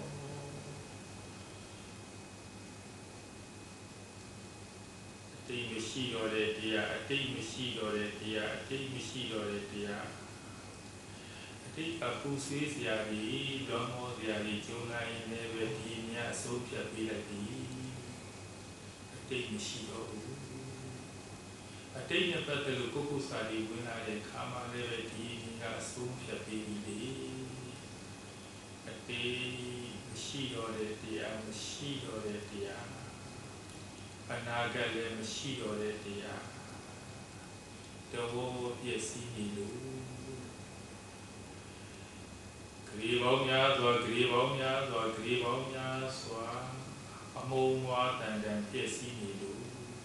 Speaker 2: အတိတ်မရှိတော့တဲ့တရားအတိတ်မရှိတော့တဲ့တရားအတိတ်မရှိတော့တဲ့တရားအတိတ်ကပူဆွေးစရာကြီးလောမောစရာကြီးကျုံလာရင်လည်းပဲဒီမြတ်အစိုးဖြတ်ပေးလိုက်ပြီအတိတ်မရှိတော့ဘူးအတိတ်နဲ့ပတ်သက်လို့ကိုယ်ကိုယ်စာတွေဝင်လာတဲ့ခါမှလည်းပဲဒီကအဆုံးဖြတ်ပြီးပြီအတိတ်မရှိတော့တဲ့တရားမရှိတော့တဲ့တရားအနာဂတ်လည်းမရှိတော့တဲ့တရားတော်ပြည့်စည်နေလို့ဂရီပေါင်းများစွာဂရီပေါင်းများစွာဂရီပေါင်းများစွာအမုံမွားတန်တန်ပြည့်စည်နေလို့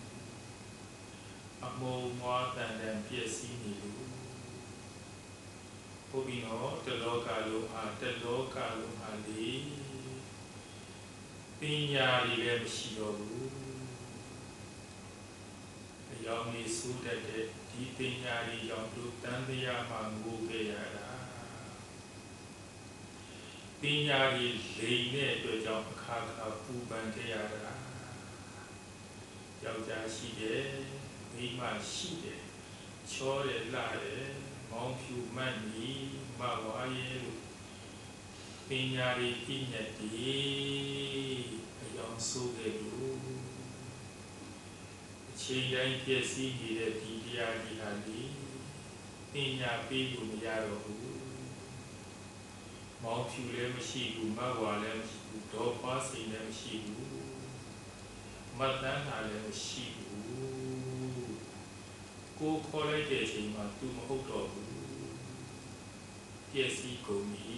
Speaker 2: အမုံမွားတန်တန်ပြည့်စည်နေလို့ဘုရားနော်တလောကလုံးဟာတလောကလုံးဟာလေပညာတွေလည်းမရှိတော့ဘူးအယောင်ကြီးစူးတတ်တဲ့ဒီပညာတွေကြောင့်သူတန်တရားမှငိုခဲ့ရတာပညာတွေလိမ်တဲ့အတွက်ကြောင့်အခါခါပူပန်ခဲ့ရတာယောက်ျားရှိတယ်မိန်းမရှိတယ်ချောတယ်လှတယ်မောင်ဖြူမှတ်နီမဝါရဲ့လို့ပညာတွေပြည့်ညက်တည်အယောင်ဆိုးခဲ့လို့အချိန်တိုင်းပြည့်စည်နေတဲ့ဒီတရားကြီးဟာဒီပညာပေးလို့မရတော့ဘူးမောင်ဖြူလည်းမရှိဘူးမဝါလည်းမရှိဘူးဒေါ်ပါစိန်လည်းမရှိဘူးမှတ်တမ်းထားလည်းမရှိဘူးကိုခေါ်လိုက်တဲ့အချိန်မှာသူမဟုတ်တော့ဘူးပျက်စီးကုန်ပြီ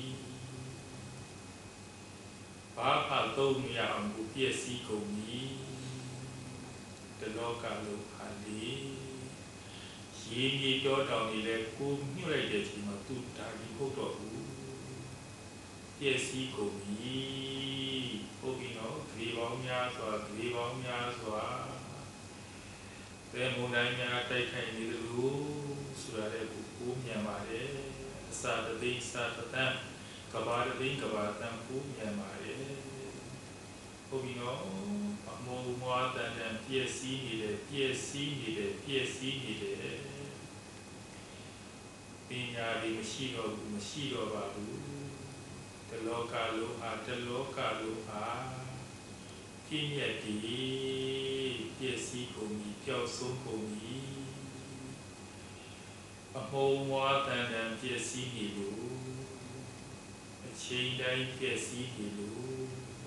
Speaker 2: ဘာမှသုံးမရအောင်ကိုပျက်စီးကုန်ပြီတလောကလုံးဟာလေရေမြေတောတောင်ကြီးလည်းကိုညှို့လိုက်တဲ့အချိန်မှာသူဒါကြီးဟုတ်တော့ဘူးပျက်စီးကုန်ပြီဟုတ်ပြီနော်ဂရေပေါင်းများစွာဘယ်မုန်တိုင်းများတိုက်ခိုက်နေသလိုဆိုတာလည်းကိုမြန်ပါတယ်အစာတသိန်းစာတသန်းကဘာတသိန်းကဘာတန်းကိုမြန်ပါတယ်ဟုတ်ပြီနော်အမောမွားတန်ပျက်စီးနေတယ်ပညာတွေမရှိတော့ပါဘူးတလောကလုံးဟာပြည့်ညက်ဒီပျက်စီးကုန်ပြီပျောက်ဆုံးကုန်ပြီအမောမွားတန်ပျက်စီးနေလို့အချိန်တိုင်းပျက်စီးနေလို့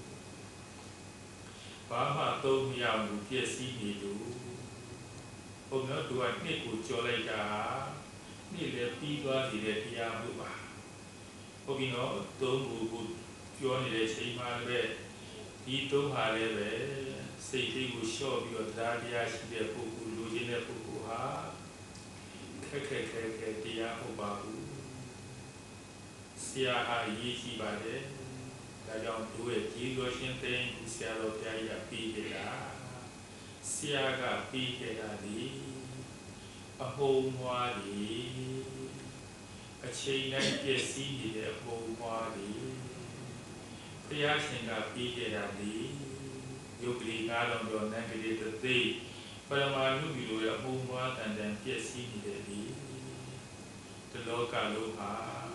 Speaker 2: ဘာမှသုံးမရဘူးပျက်စီးနေလို့ဘုံတော့သူကနှစ်ကိုကြော်လိုက်တာနေ့လည်းပြီးသွားနေတဲ့တရားမှုပါဟုတ်ပြီနော်သုံးကိုပြောနေတဲ့ချိန်မှာလည်းဒီသုံးဟာလည်းပဲစိတ်လေးကိုလျှော့ပြီးတော့တရားရှိတဲ့ပုဂ္ဂိုလ်လူချင်းတဲ့ပုဂ္ဂိုလ်ဟာခက်တရားဟုတ်ပါဘူးဆရာဟာရေးကြည့်ပါတယ်ဒါကြောင့်တို့ရဲ့ကြီးတော်ရှင်သိန်းဆရာတော်ဘုရားကြီးကပြီးခဲ့တာဆရာကပြီးခဲ့တာဒီအဟုံမွားဒီအချိန်တိုင်းပြည့်စည်နေတဲ့အဟုံမွားဒီဘုရားရှင်ကပြီးခဲ့တာဒီယုတ်ကလေး9လုံးကျော်နန်းကလေးတစ်သိပရမဏုဘီလိုရဲ့အဟုံမွားတန်ပြည့်စည်နေတဲ့ဒီတလောကလုံးဟာ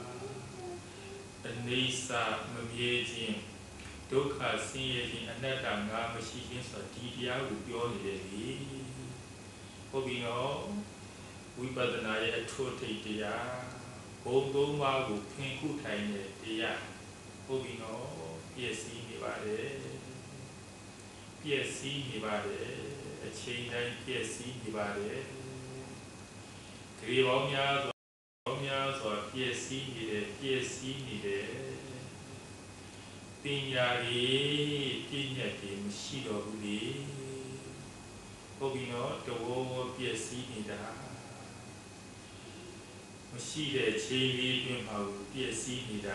Speaker 2: အနေစာမမြဲခြင်းဒုက္ခဆင်းရဲခြင်းအနတ္တငါမရှိခြင်းဆိုဒီတရားကိုပြောနေတယ်လေဟုတ်ပြီနော်ဝိပဿနာရဲ့အထွတ်ထိပ်တရားဘုံသုံးပါးကိုဖင်ခုထိုင်တဲ့တရားဟုတ်ပြီနော်ပျက်စီးနေပါတယ်အချိန်တိုင်းပျက်စီးနေပါတယ်ဂရေပေါင်းများစွာပျက်စီးနေတယ်ပညာရေးပြည့်ညက်တယ်မရှိတော့ဘူးလေဟုတ်ပြီနော်တဝေါပျက်စီးနေတာမရှိတဲ့ချိန်လေးတွင်မှာပျက်စီးနေတာ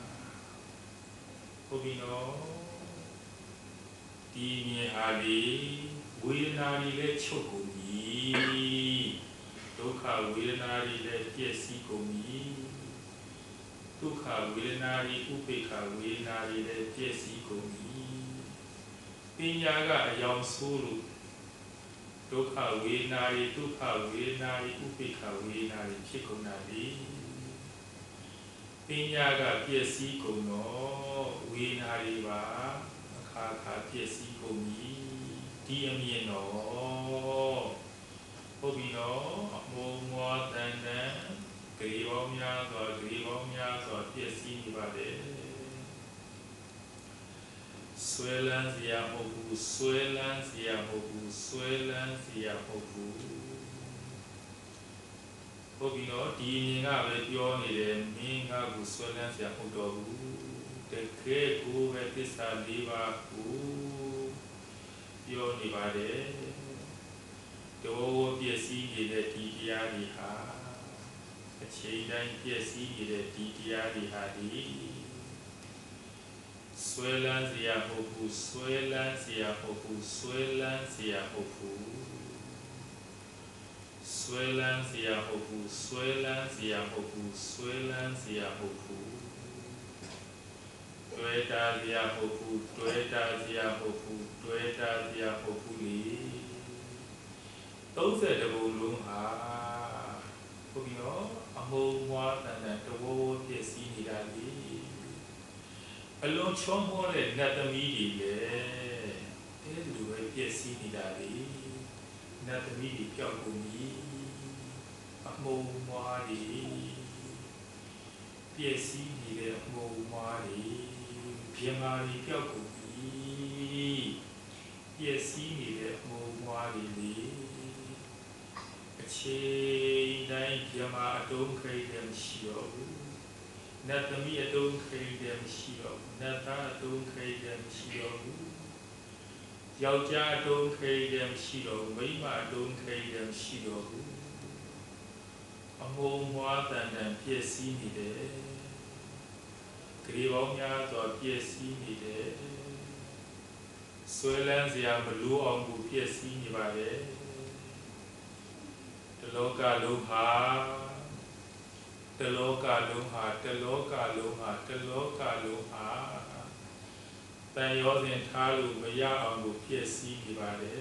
Speaker 2: ဟုတ်ပြီနော်ဒီမြင်ဟာလေဝေဒနာတွေလည်းချုပ်ကုန်ပြီဒုက္ခဝေဒနာတွေလည်းပျက်စီးကုန်ပြီဒုက္ခဝေဒနာတွေဥပေက္ခဝေဒနာတွေလည်းပျက်စီးကုန်ပြီပညာကအယောင်ဆိုးလို့ဒုက္ခဝေဒနာတွေဥပေက္ခဝေဒနာတွေဖြစ်ကုန်တာလေပညာကပျက်စီးကုန်တော့ဝေဒနာတွေပါအခါပျက်စီးကုန်ပြီဒီအမြင်တော့ဟုတ်ပြီနော်အမောမွားတန်ဂရေပေါင်းများစွာပျက်စီးနေပါတယ်ဆွဲလန်းစရာမဟုတ်ဘူးဟုတ်ပြီနော်ဒီအမြင်ကပဲပြောနေတယ်မင်းငါ့ကိုဆွဲလန်းစရာမဟုတ်တော့ဘူးတကယ်ကိုပဲသစ္စာ၄ပါးကိုပြောနေပါတယ်တော့ပျက်စီးနေတဲ့ဒီတရားတွေဟာအချိန်တိုင်းပျက်စီးနေတဲ့ဒီတရားတွေဟာဒီဆွဲလန်းစရာမဟုတ်ဘူးဆွဲလန်းစရာမဟုတ်ဘူးဆွဲလန်းစရာမဟုတ်ဘူးဆွဲလန်းစရာမဟုတ်ဘူးဆွဲလန်းစရာမဟုတ်ဘူးဆွဲလန်းစရာမဟုတ်ဘူးတွေ့တာစရာမဟုတ်ဘူးတွေ့တာစရာမဟုတ်ဘူးတွေ့တာစရာမဟုတ်ဘူးလေ30ဘုံလုံးဟာဟုတ်ပြီနော်အမုံမွားတန်တန်တဝိုးပြည့်စည်နေတာလေအလုံးချောမောတဲ့နတ်သမီးတွေလည်းအဲဒီလိုပဲပြည့်စည်နေတာလေနတ်သမီးတွေပြောက်ကုန်ပြီအမုံမွားတွေပြည့်စည်နေတဲ့အမုံမွားတွေပြင်းမာတွေပြောက်ကုန်ပြီပြည့်စည်နေတဲ့အမှုမွားတွေအခြေတိုင်းပြမအတုံးခိတ်တယ်မရှိတော့ဘူးနတ်သမီးအတုံးခိတ်တယ်မရှိတော့ဘူးနတ်သားအတုံးခိတ်တယ်မရှိတော့ဘူးယောက်ျားအတုံးခိတ်တယ်မရှိတော့ဘူးမိန်းမအတုံးခိတ်တယ်မရှိတော့ဘူးအမှုမွားတန်တန်ပြည့်စည်နေတယ်ဂရေပေါင်းများစွာပြည့်စည်နေတယ်ဆွဲလန်းစရာမလိုအောင်ကိုပြည့်စည်နေပါလေတလောကလုံးဟာတလောကလုံးဟာတလောကလုံးဟာတလောကလုံးဟာတန်ရောစဉ်ထားလို့မရအောင်ကိုပြည့်စည်နေပါလေ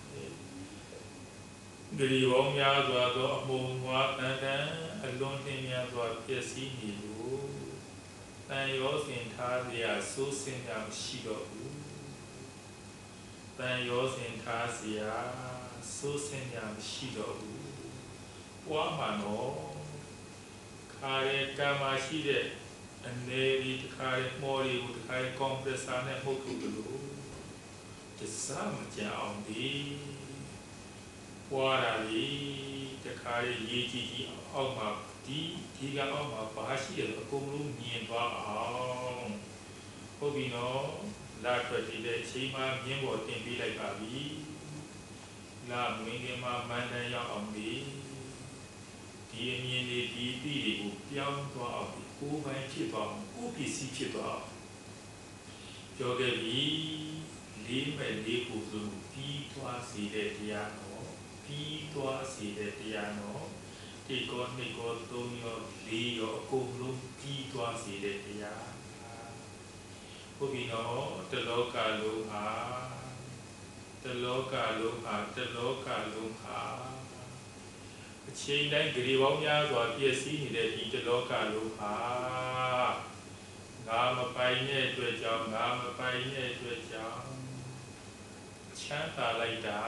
Speaker 2: ဂရီပေါင်းများစွာသောအမှုမွားတန်တန်အလွန်တင်များစွာပြည့်စည်နေလို့တန်ရောစဉ်ထားစရာစိုးစင်များမရှိတော့ဘူးတန်ရောစဉ်ထားစရာစိုးစင်များမရှိတော့ဘူးပွားမှတော့ခါရဲကံမရှိတဲ့အနေဒီတခါရဲမော်ရီကိုတခါရဲကွန်ပရက်ဆာနဲ့မှုတ်ထုတ်လို့တစားမကြအောင်ဒီပွားတာလေတခါရဲရေးကြည့်ကြည့်အောက်မှာဒီကအောက်မှာဘာရှိရအကုန်လုံးမြင်သွားအောင်ဟုတ်ပြီနော်လာထွက်တည်တဲ့အချိန်မှမြင်းပေါ်တင်ပေးလိုက်ပါပြီလာမင်းကမှမန္တန်ရောက်အောင်ဒီအမြင်လေးဒီအသည့်တွေကိုပြောင်းသွားအောင်ကိုယ်ပိုင်ဖြစ်သွားအောင်ကိုယ်ပစ္စည်းဖြစ်သွားအောင်ပြောခဲ့ပြီလေးမဲ့လေးကိုဆိုပြီးသွားစေတဲ့တရားနော်ပြီးသွားစေတဲ့တရားနော်ဒီကောနှစ်ကောသုံးရောလေးရောအကုန်လုံးပြီးသွားစေတဲ့တရားဟုတ်ပြီနော်တလောကလုံးဟာတလောကလုံးဟာတလောကလုံးဟာအချိန်တိုင်းဂရေပေါင်းများစွာပြည့်စည်နေတဲ့ဒီတလောကလုံးဟာငါမပိုင်တဲ့အတွက်ကြောင့်ငါမပိုင်တဲ့အတွက်ကြောင့်ချမ်းသာလိုက်တာ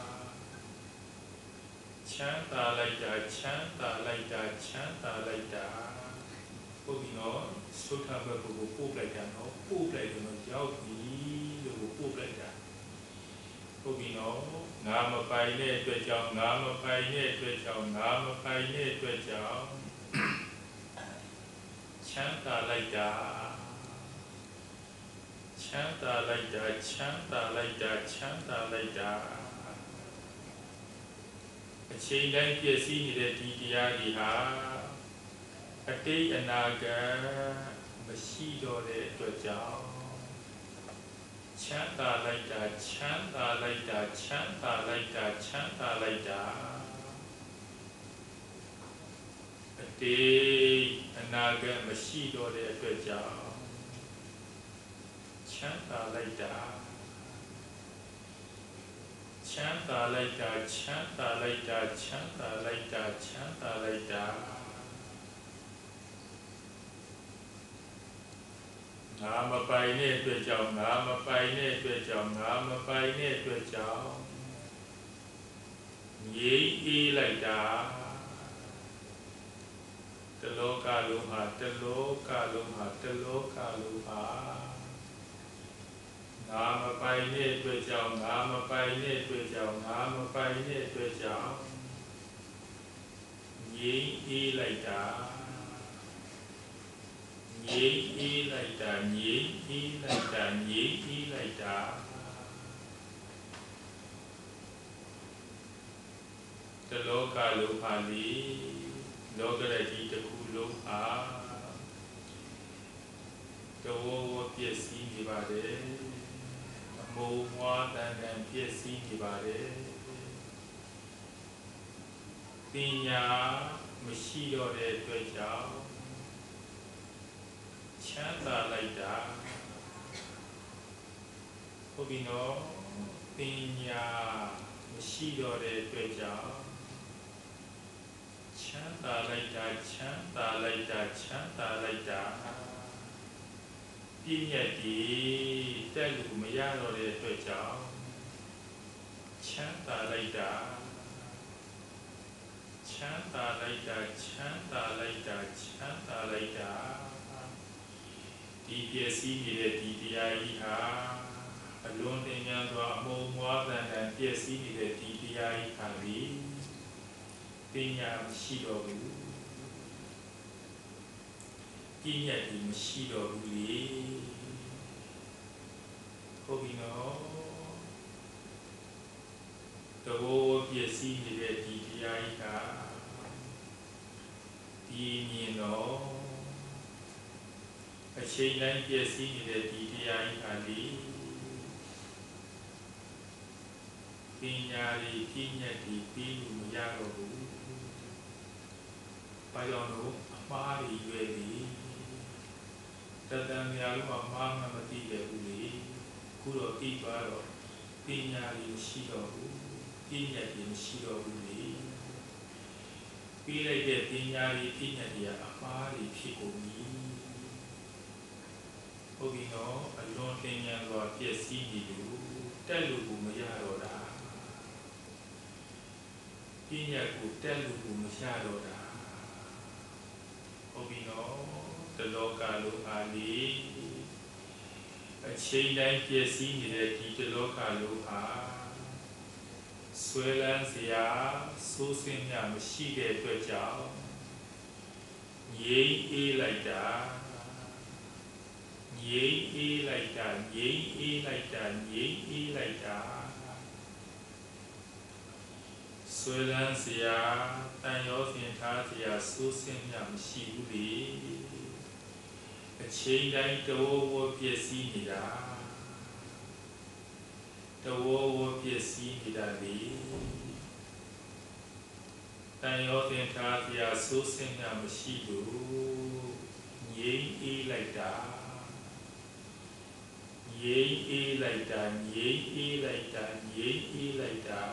Speaker 2: ချမ်းသာလိုက်တာချမ်းသာလိုက်တာချမ်းသာလိုက်တာဟုတ်ပြီနော်သုထဘက်ကိုပို့လိုက်တာနော်ပို့လိုက်တော့ရောက်ပြီလို့ပို့လိုက်တာဟုတ်ပြီနော်ငါမပိုင်တဲ့အတွက်ကြောင့်ငါမပိုင်တဲ့အတွက်ကြောင့်ငါမပိုင်တဲ့အတွက်ကြောင့်ချမ်းသာလိုက်တာချမ်းသာလိုက်တာချမ်းသာလိုက်တာချမ်းသာလိုက်တာအချိန်တိုင်းပြည့်စည်နေတဲ့ဒီတရားတွေဟာအတိတ်အနာဂတ်မရှိတော့တဲ့အတွက်ကြောင့်ချမ်းသာလိုက်တာချမ်းသာလိုက်တာချမ်းသာလိုက်တာချမ်းသာလိုက်တာအတိတ်အနာဂတ်မရှိတော့တဲ့အတွက်ကြောင့်ချမ်းသာလိုက်တာချမ်းသာလိုက်တာချမ်းသာလိုက်တာချမ်းသာလိုက်တာချမ်းသာလိုက်တာငါမပိုင်တဲ့အတွက်ကြောင့်ငါမပိုင်တဲ့အတွက်ကြောင့်ငါမပိုင်တဲ့အတွက်ကြောင့်ငြိမ်းအေးလိုက်တာတလောကလုံးဟာတလောကလုံးဟာတလောကလုံးဟာငါမပိုင်တဲ့အတွက်ကြောင့်ငါမပိုင်တဲ့အတွက်ကြောင့်ငါမပိုင်တဲ့အတွက်ကြောင့်ငြိမ်းအေးလိုက်တာငြိမ်းအေးလိုက်တာငြိမ်းအေးလိုက်တာငြိမ်းအေးလိုက်တာတလောကလုံးဟာလေလောကရကြီးတစ်ခုလုံးဟာတဝဝပြည့်စည်နေပါတယ်အမုံမွားတန်တန်ပြည့်စည်နေပါတယ်ပညာမရှိတော့တဲ့အတွက်ကြောင့်ချမ်းသာလိုက်တာဟုတ်ပြီနော်ပညာမရှိတော့တဲ့အတွက်ကြောင့်ချမ်းသာလိုက်တာချမ်းသာလိုက်တာချမ်းသာလိုက်တာပြည့်ညက်ဒီတက်လို့မရတော့တဲ့အတွက်ကြောင့်ချမ်းသာလိုက်တာချမ်းသာလိုက်တာချမ်းသာလိုက်တာချမ်းသာလိုက်တာဒီပြည့်စည်နေတဲ့ဒီတရားကြီးဟာအလွန်တင်ညာစွာအမှုံမွားတန်တန်ပြည့်စည်နေတဲ့ဒီတရားဤခါသည်ပညာမရှိတော့ဘူးပညာဒီမရှိတော့ဘူးလေဟုတ်ပြီနော်တဘောပြည့်စည်နေတဲ့ဒီတရားဤကဒီမြင်တော့အချိန်တိုင်းပြည့်စည်နေတဲ့ဒီတရားဤခါသည်ပညာဒီပညာဒီပြီးလို့မရတော့ဘူး။ဘာကြောင့်လို့အမှားတွေရွယ်ပြီးတတန်များလို့အမှားမှမသိခဲ့ဘူးလေ။ခုတော့သိသွားတော့ပညာဒီမရှိတော့ဘူး။ပညာဒီမရှိတော့ဘူးလေ။ပြီးလိုက်တဲ့ပညာဒီပညာဒီကအမှားတွေဖြစ်ကုန်ပြီ။ဟုတ်ပြီနော်အလွန်ပညာစွာပြည့်စည်နေလို့တက်လို့ကိုမရတော့တာ။ပညာကိုတက်လို့ကိုမရတော့တာဟုတ်ပြီနော်တလောကလုံးအားလေးအချိန်တိုင်းပြည့်စည်နေတဲ့ဒီတလောကလုံးအားဆွဲလန်းစရာစိုးစင်းများမရှိတဲ့အတွက်ကြောင့်ငြိမ်းအေးလိုက်တာငြိမ်းအေးလိုက်တာငြိမ်းအေးလိုက်တာငြိမ်းအေးလိုက်တာဆွေလန်းစရာတန်ရောစင်ထားစရာစိုးစင်းများမရှိဘူးလေအချိန်တိုင်းတဝဝပြည့်စည်နေတာတဝဝပြည့်စည်နေတာလေတန်ရောစင်ထားစရာစိုးစင်းများမရှိလို့ငြိမ်းအေးလိုက်တာငြိမ်းအေးလိုက်တာငြိမ်းအေးလိုက်တာငြိမ်းအေးလိုက်တာ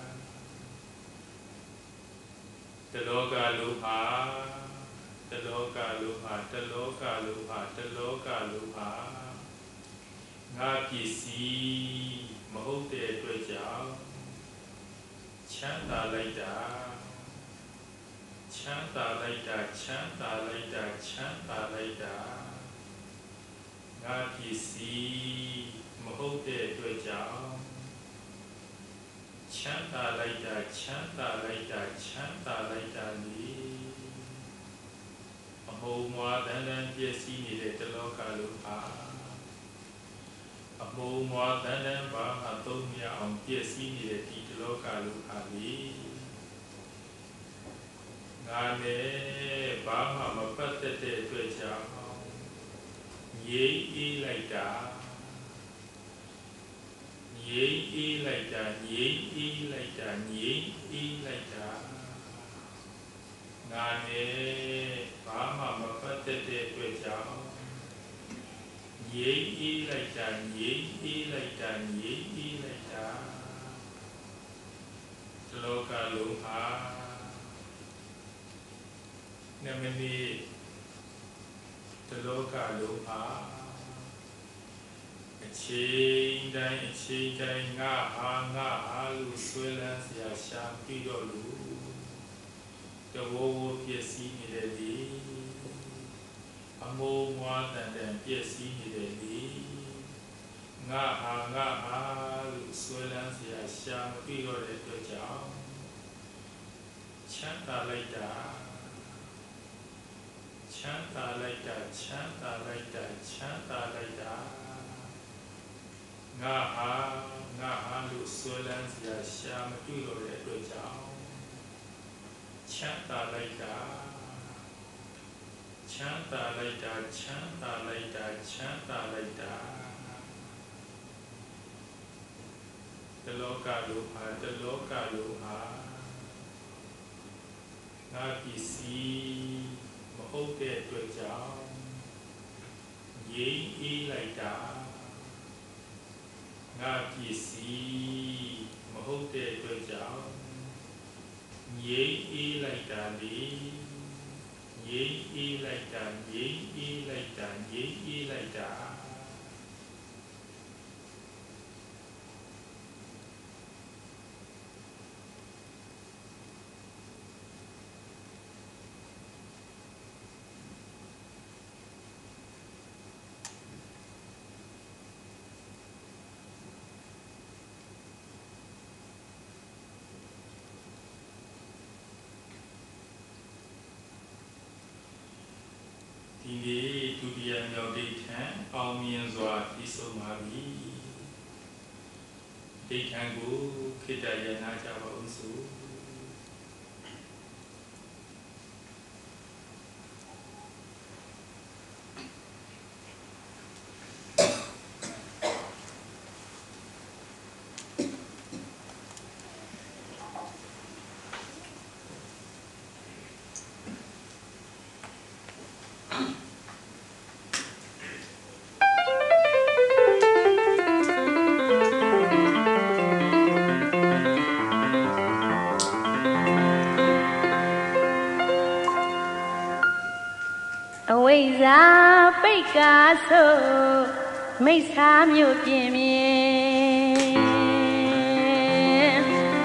Speaker 2: တလောကလုံးဟာတလောကလုံးဟာတလောကလုံးဟာတလောကလုံးဟာငါပစ္စည်းမဟုတ်တဲ့အတွက်ကြောင့်ချမ်းသာလိုက်တာချမ်းသာလိုက်တာချမ်းသာလိုက်တာချမ်းသာလိုက်တာငါပစ္စည်းမဟုတ်တဲ့အတွက်ကြောင့်ချမ်းသာလိုက်တာချမ်းသာလိုက်တာချမ်းသာလိုက်တာလေအမှုံမွားတန်တန်ပြည့်စည်နေတဲ့တလောကလုံးဟာအမှုံမွားတန်တန်ဘာမှသုံးမရအောင်ပြည့်စည်နေတဲ့ဒီတလောကလုံးဟာလေငါနဲ့ဘာမှမပတ်သက်တဲ့အတွက်ကြောင့်ငြိမ်းအေးလိုက်တာငြိမ်းအေးလိုက်တာငြိမ်းအေးလိုက်တာငြိမ်းအေးလိုက်တာငါနဲ့ဘာမှမပတ်သက်တဲ့အတွက်ကြောင့်ငြိမ်းအေးလိုက်တာငြိမ်းအေးလိုက်တာငြိမ်းအေးလိုက်တာလောကလုံးဟာနမနီတလောကလုံးဟာအချိန်တိုင်းငါဟာလို့ဆွဲလန်းစရာရှာပြီးတော့လို့တဝဝပြည့်စည်နေတယ်လေအမိုးမွားတန်တန်ပြည့်စည်နေတယ်လေငါဟာလို့ဆွဲလန်းစရာရှာပြီးတော့တဲ့အတွက်ကြောင့်ချမ်းသာလိုက်တာချမ်းသာလိုက်တာချမ်းသာလိုက်တာချမ်းသာလိုက်တာငါဟာလို့ဆွဲလန်းစရာရှာမတွေ့တော့တဲ့အတွက်ကြောင့်ချမ်းသာလိုက်တာချမ်းသာလိုက်တာချမ်းသာလိုက်တာချမ်းသာလိုက်တာတလောကလုံးဟာတလောကလုံးဟာငါပစ္စည်းမဟုတ်တဲ့အတွက်ကြောင့်ငြိမ်းအေးလိုက်တာငါပစ္စည်းမဟုတ်တဲ့အတွက်ကြောင့်ငြိမ်းအေးလိုက်တာလေငြိမ်းအေးလိုက်တာငြိမ်းအေးလိုက်တာငြိမ်းအေးလိုက်တာဒီနေ့ဒုတိယမြောက်ဒိဋ္ဌံအောင်မြင်စွာပြီးဆုံးပါပြီဒိဋ္ဌံကိုခေတ္တရနာကြပါဦးစို့
Speaker 1: အဝိဇ္ဇာပိတ်ကားဆိုမိစ္ဆာမျိုးပြင်းမြင်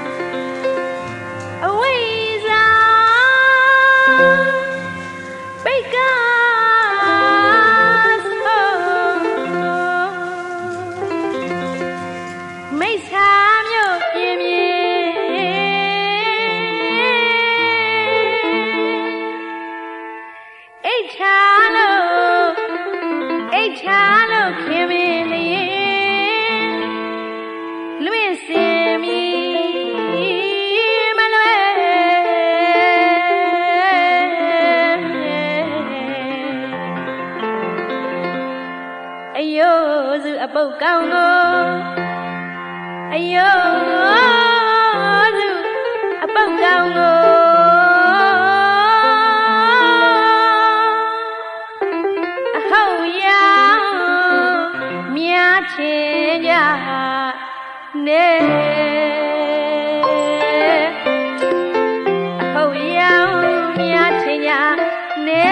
Speaker 1: အဝိဇ္ဇာပိတ်ကားဆိုမိစ္ဆာမျိုးပြင်းမြင်အိတ်ချလို့ခင်မင်းလျင်လွင့်စင်မီမလွယ်အယိုးစုအပုတ်ကောင်းကိုအယိုးစုအပုတ်ကောင်းကိုချင်ကြနေဟုတ်ရောင်မြတ်ချင်ကြနေ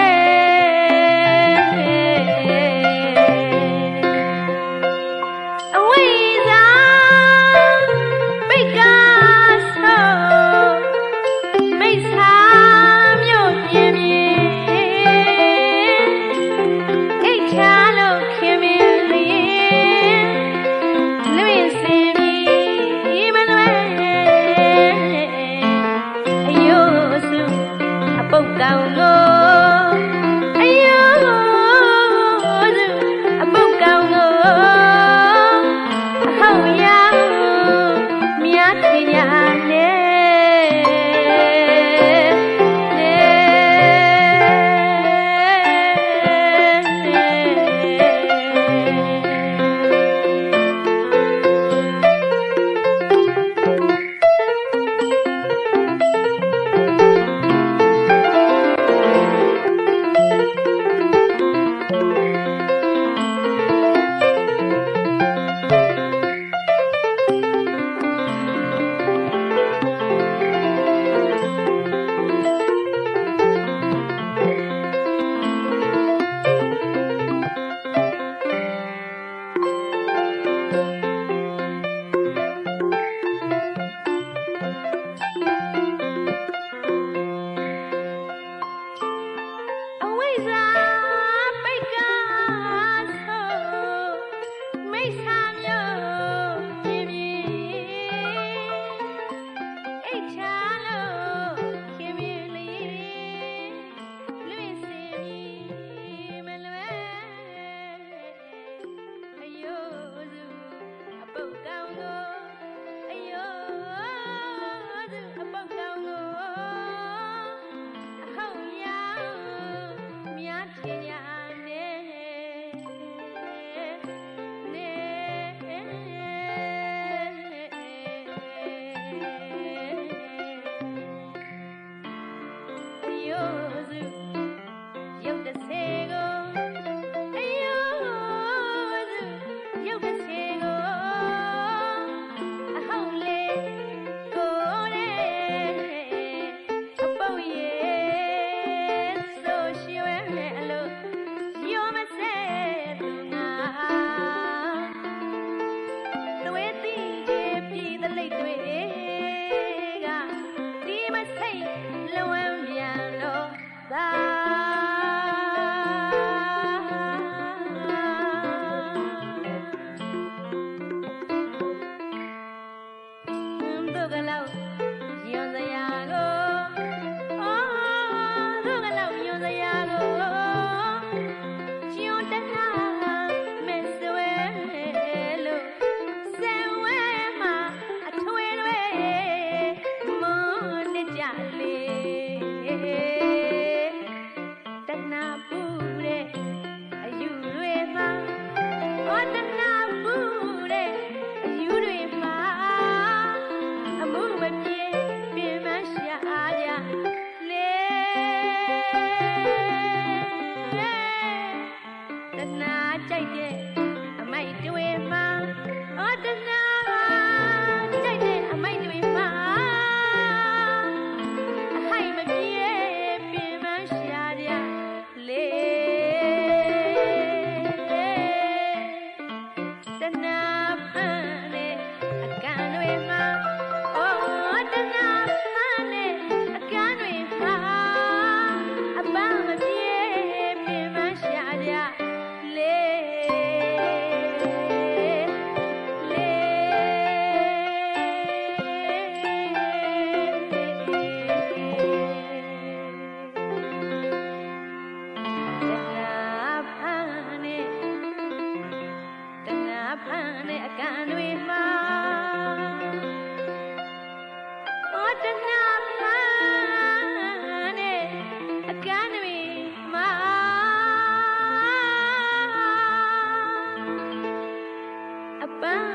Speaker 1: အဝိဇ္ဇာပိတ်ကားဆိုမိစ္ဆာမျိုးပြင်းပြင်းအိတ်ချလို့ခင်မင်းကောင်းကိုအယိုးစုအပုတ်ကောင်းကိုအဟောင်းရောင်မြတ်ထင်ရနဲ့ na phane akan we ma oh tana phane akan we ma abba ma pie pin ma sha ja le phane akan we ma oh tana phane akan we ma abba